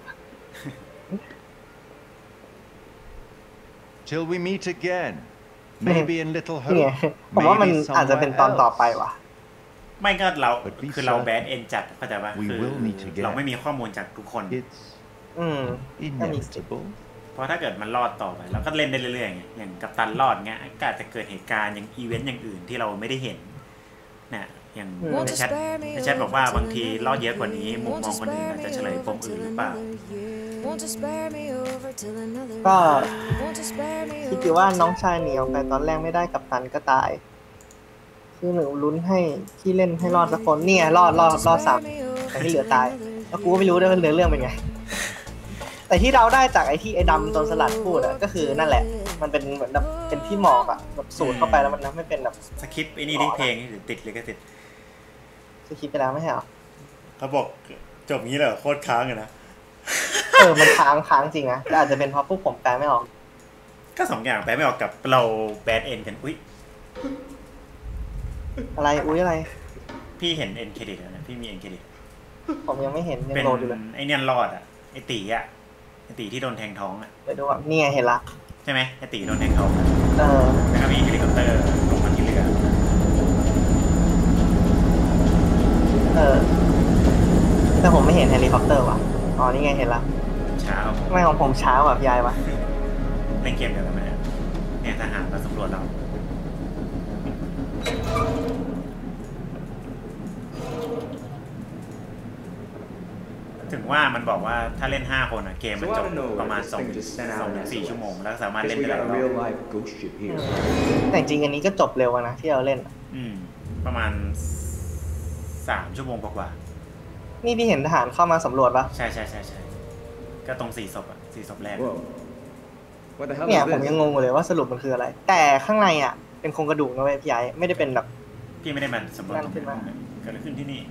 Till we meet again, maybe in Little Hope. ผมว่ามันอาจจะเป็นตอนต่อไปว่ะไม่ก็เราคือเราแบดเอ็นจัดเข้าใจป่ะคือเราไม่มีข้อมูลจากทุกคนเพราะถ้าเกิดมันรอดต่อไปเราก็เล่นได้เรื่อยๆอย่างกัปตันรอดเงี้ยก็อาจจะเกิดเหตุการณ์อย่างอีเวนต์อย่างอื่นที่เราไม่ได้เห็นเนี่ยอย่างในแชทบอกว่าบางทีรอดเยอะกว่านี้มุมมองคนอื่นอาจจะเฉลยปมอื่นหรือเปล่าก็คิดว่าน้องชายหนีออกไปตอนแรกไม่ได้กัปตันก็ตายคือหนูลุ้นให้ที่เล่นให้รอดสักคนเนี่ยรอด3แต่ที่เหลือตายแล้วกูก็ไม่รู้ด้วยว่าเรื่องเป็นไงแต่ที่เราได้จากไอ้ที่ไอ้ดำโจรสลัดพูดอะก็คือนั่นแหละมันเป็นเหมือนแบบเป็นที่หมอกอะแบบสูดเข้าไปแล้วมันไม่เป็นแบบสคริปต์ไอ้นี่ที่เพลงหรือติดเลยก็ติดสคริปต์ไปแล้วไม่ใช่หรอเขาบอกจบงี้เลยโคตรค้างเลยนะมันค้างจริงนะแต่อาจจะเป็นเพราะพวกผมแปลไม่ออกก็2อย่างแปลไม่ออกกับเราแบดเอ็นกันอุ๊ยอะไรอุ๊ยอะไรพี่เห็นเอ็นเครดิตแล้วนะพี่มีเอ็นเครดิตผมยังไม่เห็นยังโหลดอยู่เลยไอเนี่ยรอดอ่ะไอตีที่โดนแทงท้องอ่ะไปดูว่านี่ไงเห็นละใช่ไหมไอตีโดนแทงท้องแล้วก็มีเฮลิคอปเตอร์ลงมาที่เรือแต่ผมไม่เห็นเฮลิคอปเตอร์ว่ะอ๋อนี่ไงเห็นละช้าไม่ของผมช้าแบบยายวะเล่นเกมเดียวกันไหมเนี่ยทหารมาสำรวจเราถึงว่ามันบอกว่าถ้าเล่น5คนอ่ะเกมมันจบประมาณ2-4 ชั่วโมงแล้วสามารถเล่นได้แต่จริงอันนี้ก็จบเร็วนะที่เราเล่นประมาณ3 ชั่วโมงกว่านี่พี่เห็นทหารเข้ามาสำรวจปะใช่ก็ตรง4 ศพอ่ะ4 ศพแรกเนี่ยผมยังงงเลยว่าสรุปมันคืออะไรแต่ข้างในอ่ะเป็นโครงกระดูกนะเว้ยพี่ไอ้ไม่ได้เป็นแบบพี่ไม่ได้มันสำรวจตรงนั้นเกิดอะไรขึ้นที่นี่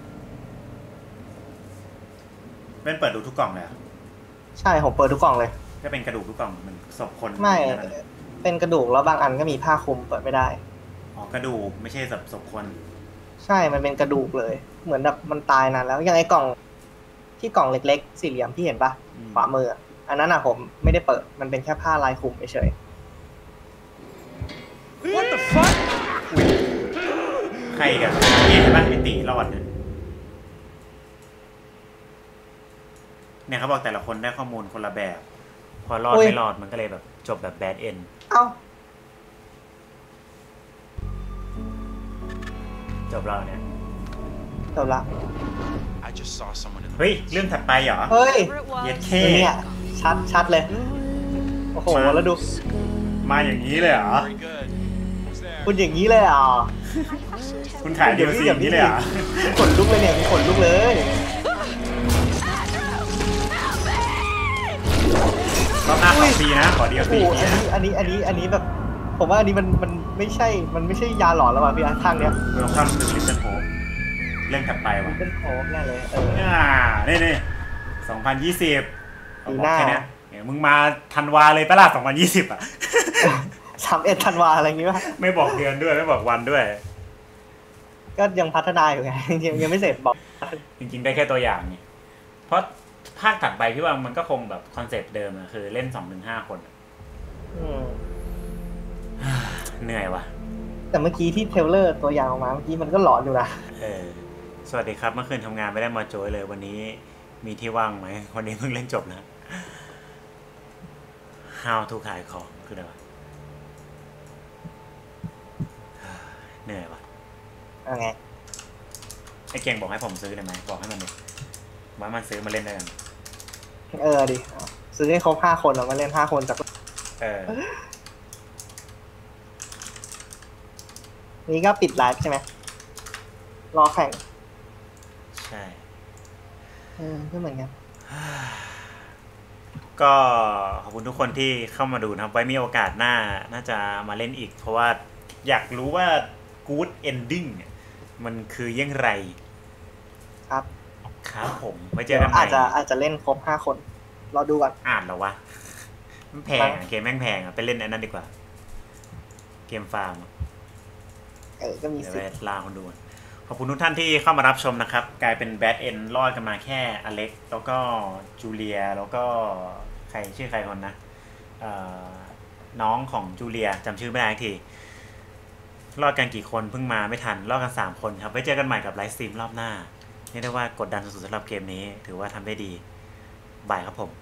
เป็นเปิดดูทุกกล่องเลยใช่ผมเปิดทุกกล่องเลยก็เป็นกระดูกทุกกล่องมันศพคนไม่เป็นกระดูกแล้วบางอันก็มีผ้าคลุมเปิดไม่ได้อ๋อกระดูกไม่ใช่ศพคนใช่มันเป็นกระดูกเลยเหมือนแบบมันตายนานแล้วอย่างไอ้กล่องที่กล่องเล็กๆสี่เหลี่ยมที่เห็นปะขวามืออันนั้นผมไม่ได้เปิดมันเป็นแค่ผ้าลายคลุมเฉย What the fuck ใครกันเห็นปะไอ้ตีรอดเนี่ยเขาบอกแต่ละคนได้ข้อมูลคนละแบบพอรอดไม่รอดมันก็เลยแบบจบแบบแบดเอ็นจบแล้วเนี่ยจบละเฮ้ยเรื่องถัดไปเหรอเฮ้ยเย็ดเคเนี่ยชัดเลยโอ้โหแล้วดูมาอย่างนี้เลยเหรอคุณอย่างนี้เลยอ่ะคุณขายDLCอย่างนี้เลยอ่ะขนลุกเลยเนี่ยขนลุกเลยรอบหน้าขอฟรีนะขอDLCฟรีนะอันนี้แบบผมว่าอันนี้มันไม่ใช่ยาหลอนแล้วว่ะพี่ทางเนี้ยเราทำเป็นลิตเติ้ลโฮปเล่นถัดไปว่ะลิตเติ้ลโฮปแน่เลยนี่2020ปีหน้าเนี่ยมึงมาธันวาเลยปะล่ะ2020อ่ะ 31ธันวาอะไรอย่างงี้ป่ะไม่บอกเดือนด้วยไม่บอกวันด้วยก็ยังพัฒนาอยู่ไงยังไม่เสร็จบอกจริงๆได้แค่ตัวอย่างนี่เพราะภาคถัดไปพี่ว่ามันก็คงแบบคอนเซปต์เดิมอะคือเล่น 2-5 คนเหนื่อยว่ะแต่เมื่อกี้ที่เทเลอร์ตัวอย่างออกมาเมื่อกี้มันก็หลอนอยู่นะสวัสดีครับเมื่อคืนทำงานไม่ได้มาโจยเลยวันนี้มีที่ว่างไหมวันนี้เพิ่งเล่นจบนะ How to ขายของคืออะไรวะเหนื่อยว่ะไงไอ้เก่งบอกให้ผมซื้อได้ไหมบอกให้มันดิว่ามันซื้อมาเล่นได้กันดิซื้อให้ครบ5 คนแล้วมาเล่น5 คนจากนี่ก็ปิดไลฟ์ใช่ไหมรอแข่งใช่ก็เหมือนกันก็ขอบคุณทุกคนที่เข้ามาดูนะครับไว้มีโอกาสหน้าน่าจะมาเล่นอีกเพราะว่าอยากรู้ว่า good ending มันคือยังไงครับผมไว้เจอกันใหม่อาจจะเล่นครบ5 คนรอดูก่อนอ่านแล้ววะมันแพงเกมแม่งแพงไปเล่นอันนั้นดีกว่าเกมฟาร์มก็มีสิทธิ์ลาคนดูขอบคุณทุกท่านที่เข้ามารับชมนะครับกลายเป็นแบทเอ็นรอดกันมาแค่อเล็กแล้วก็จูเลียแล้วก็ใครชื่อใครคนนะน้องของจูเลียจำชื่อไม่ได้ทีรอดกันกี่คนเพิ่งมาไม่ทันรอดกัน3 คนครับไว้เจอกันใหม่กับไลฟ์สตรีมรอบหน้าเรียกได้ว่ากดดันสุดๆสำหรับเกมนี้ถือว่าทำได้ดีบายครับผม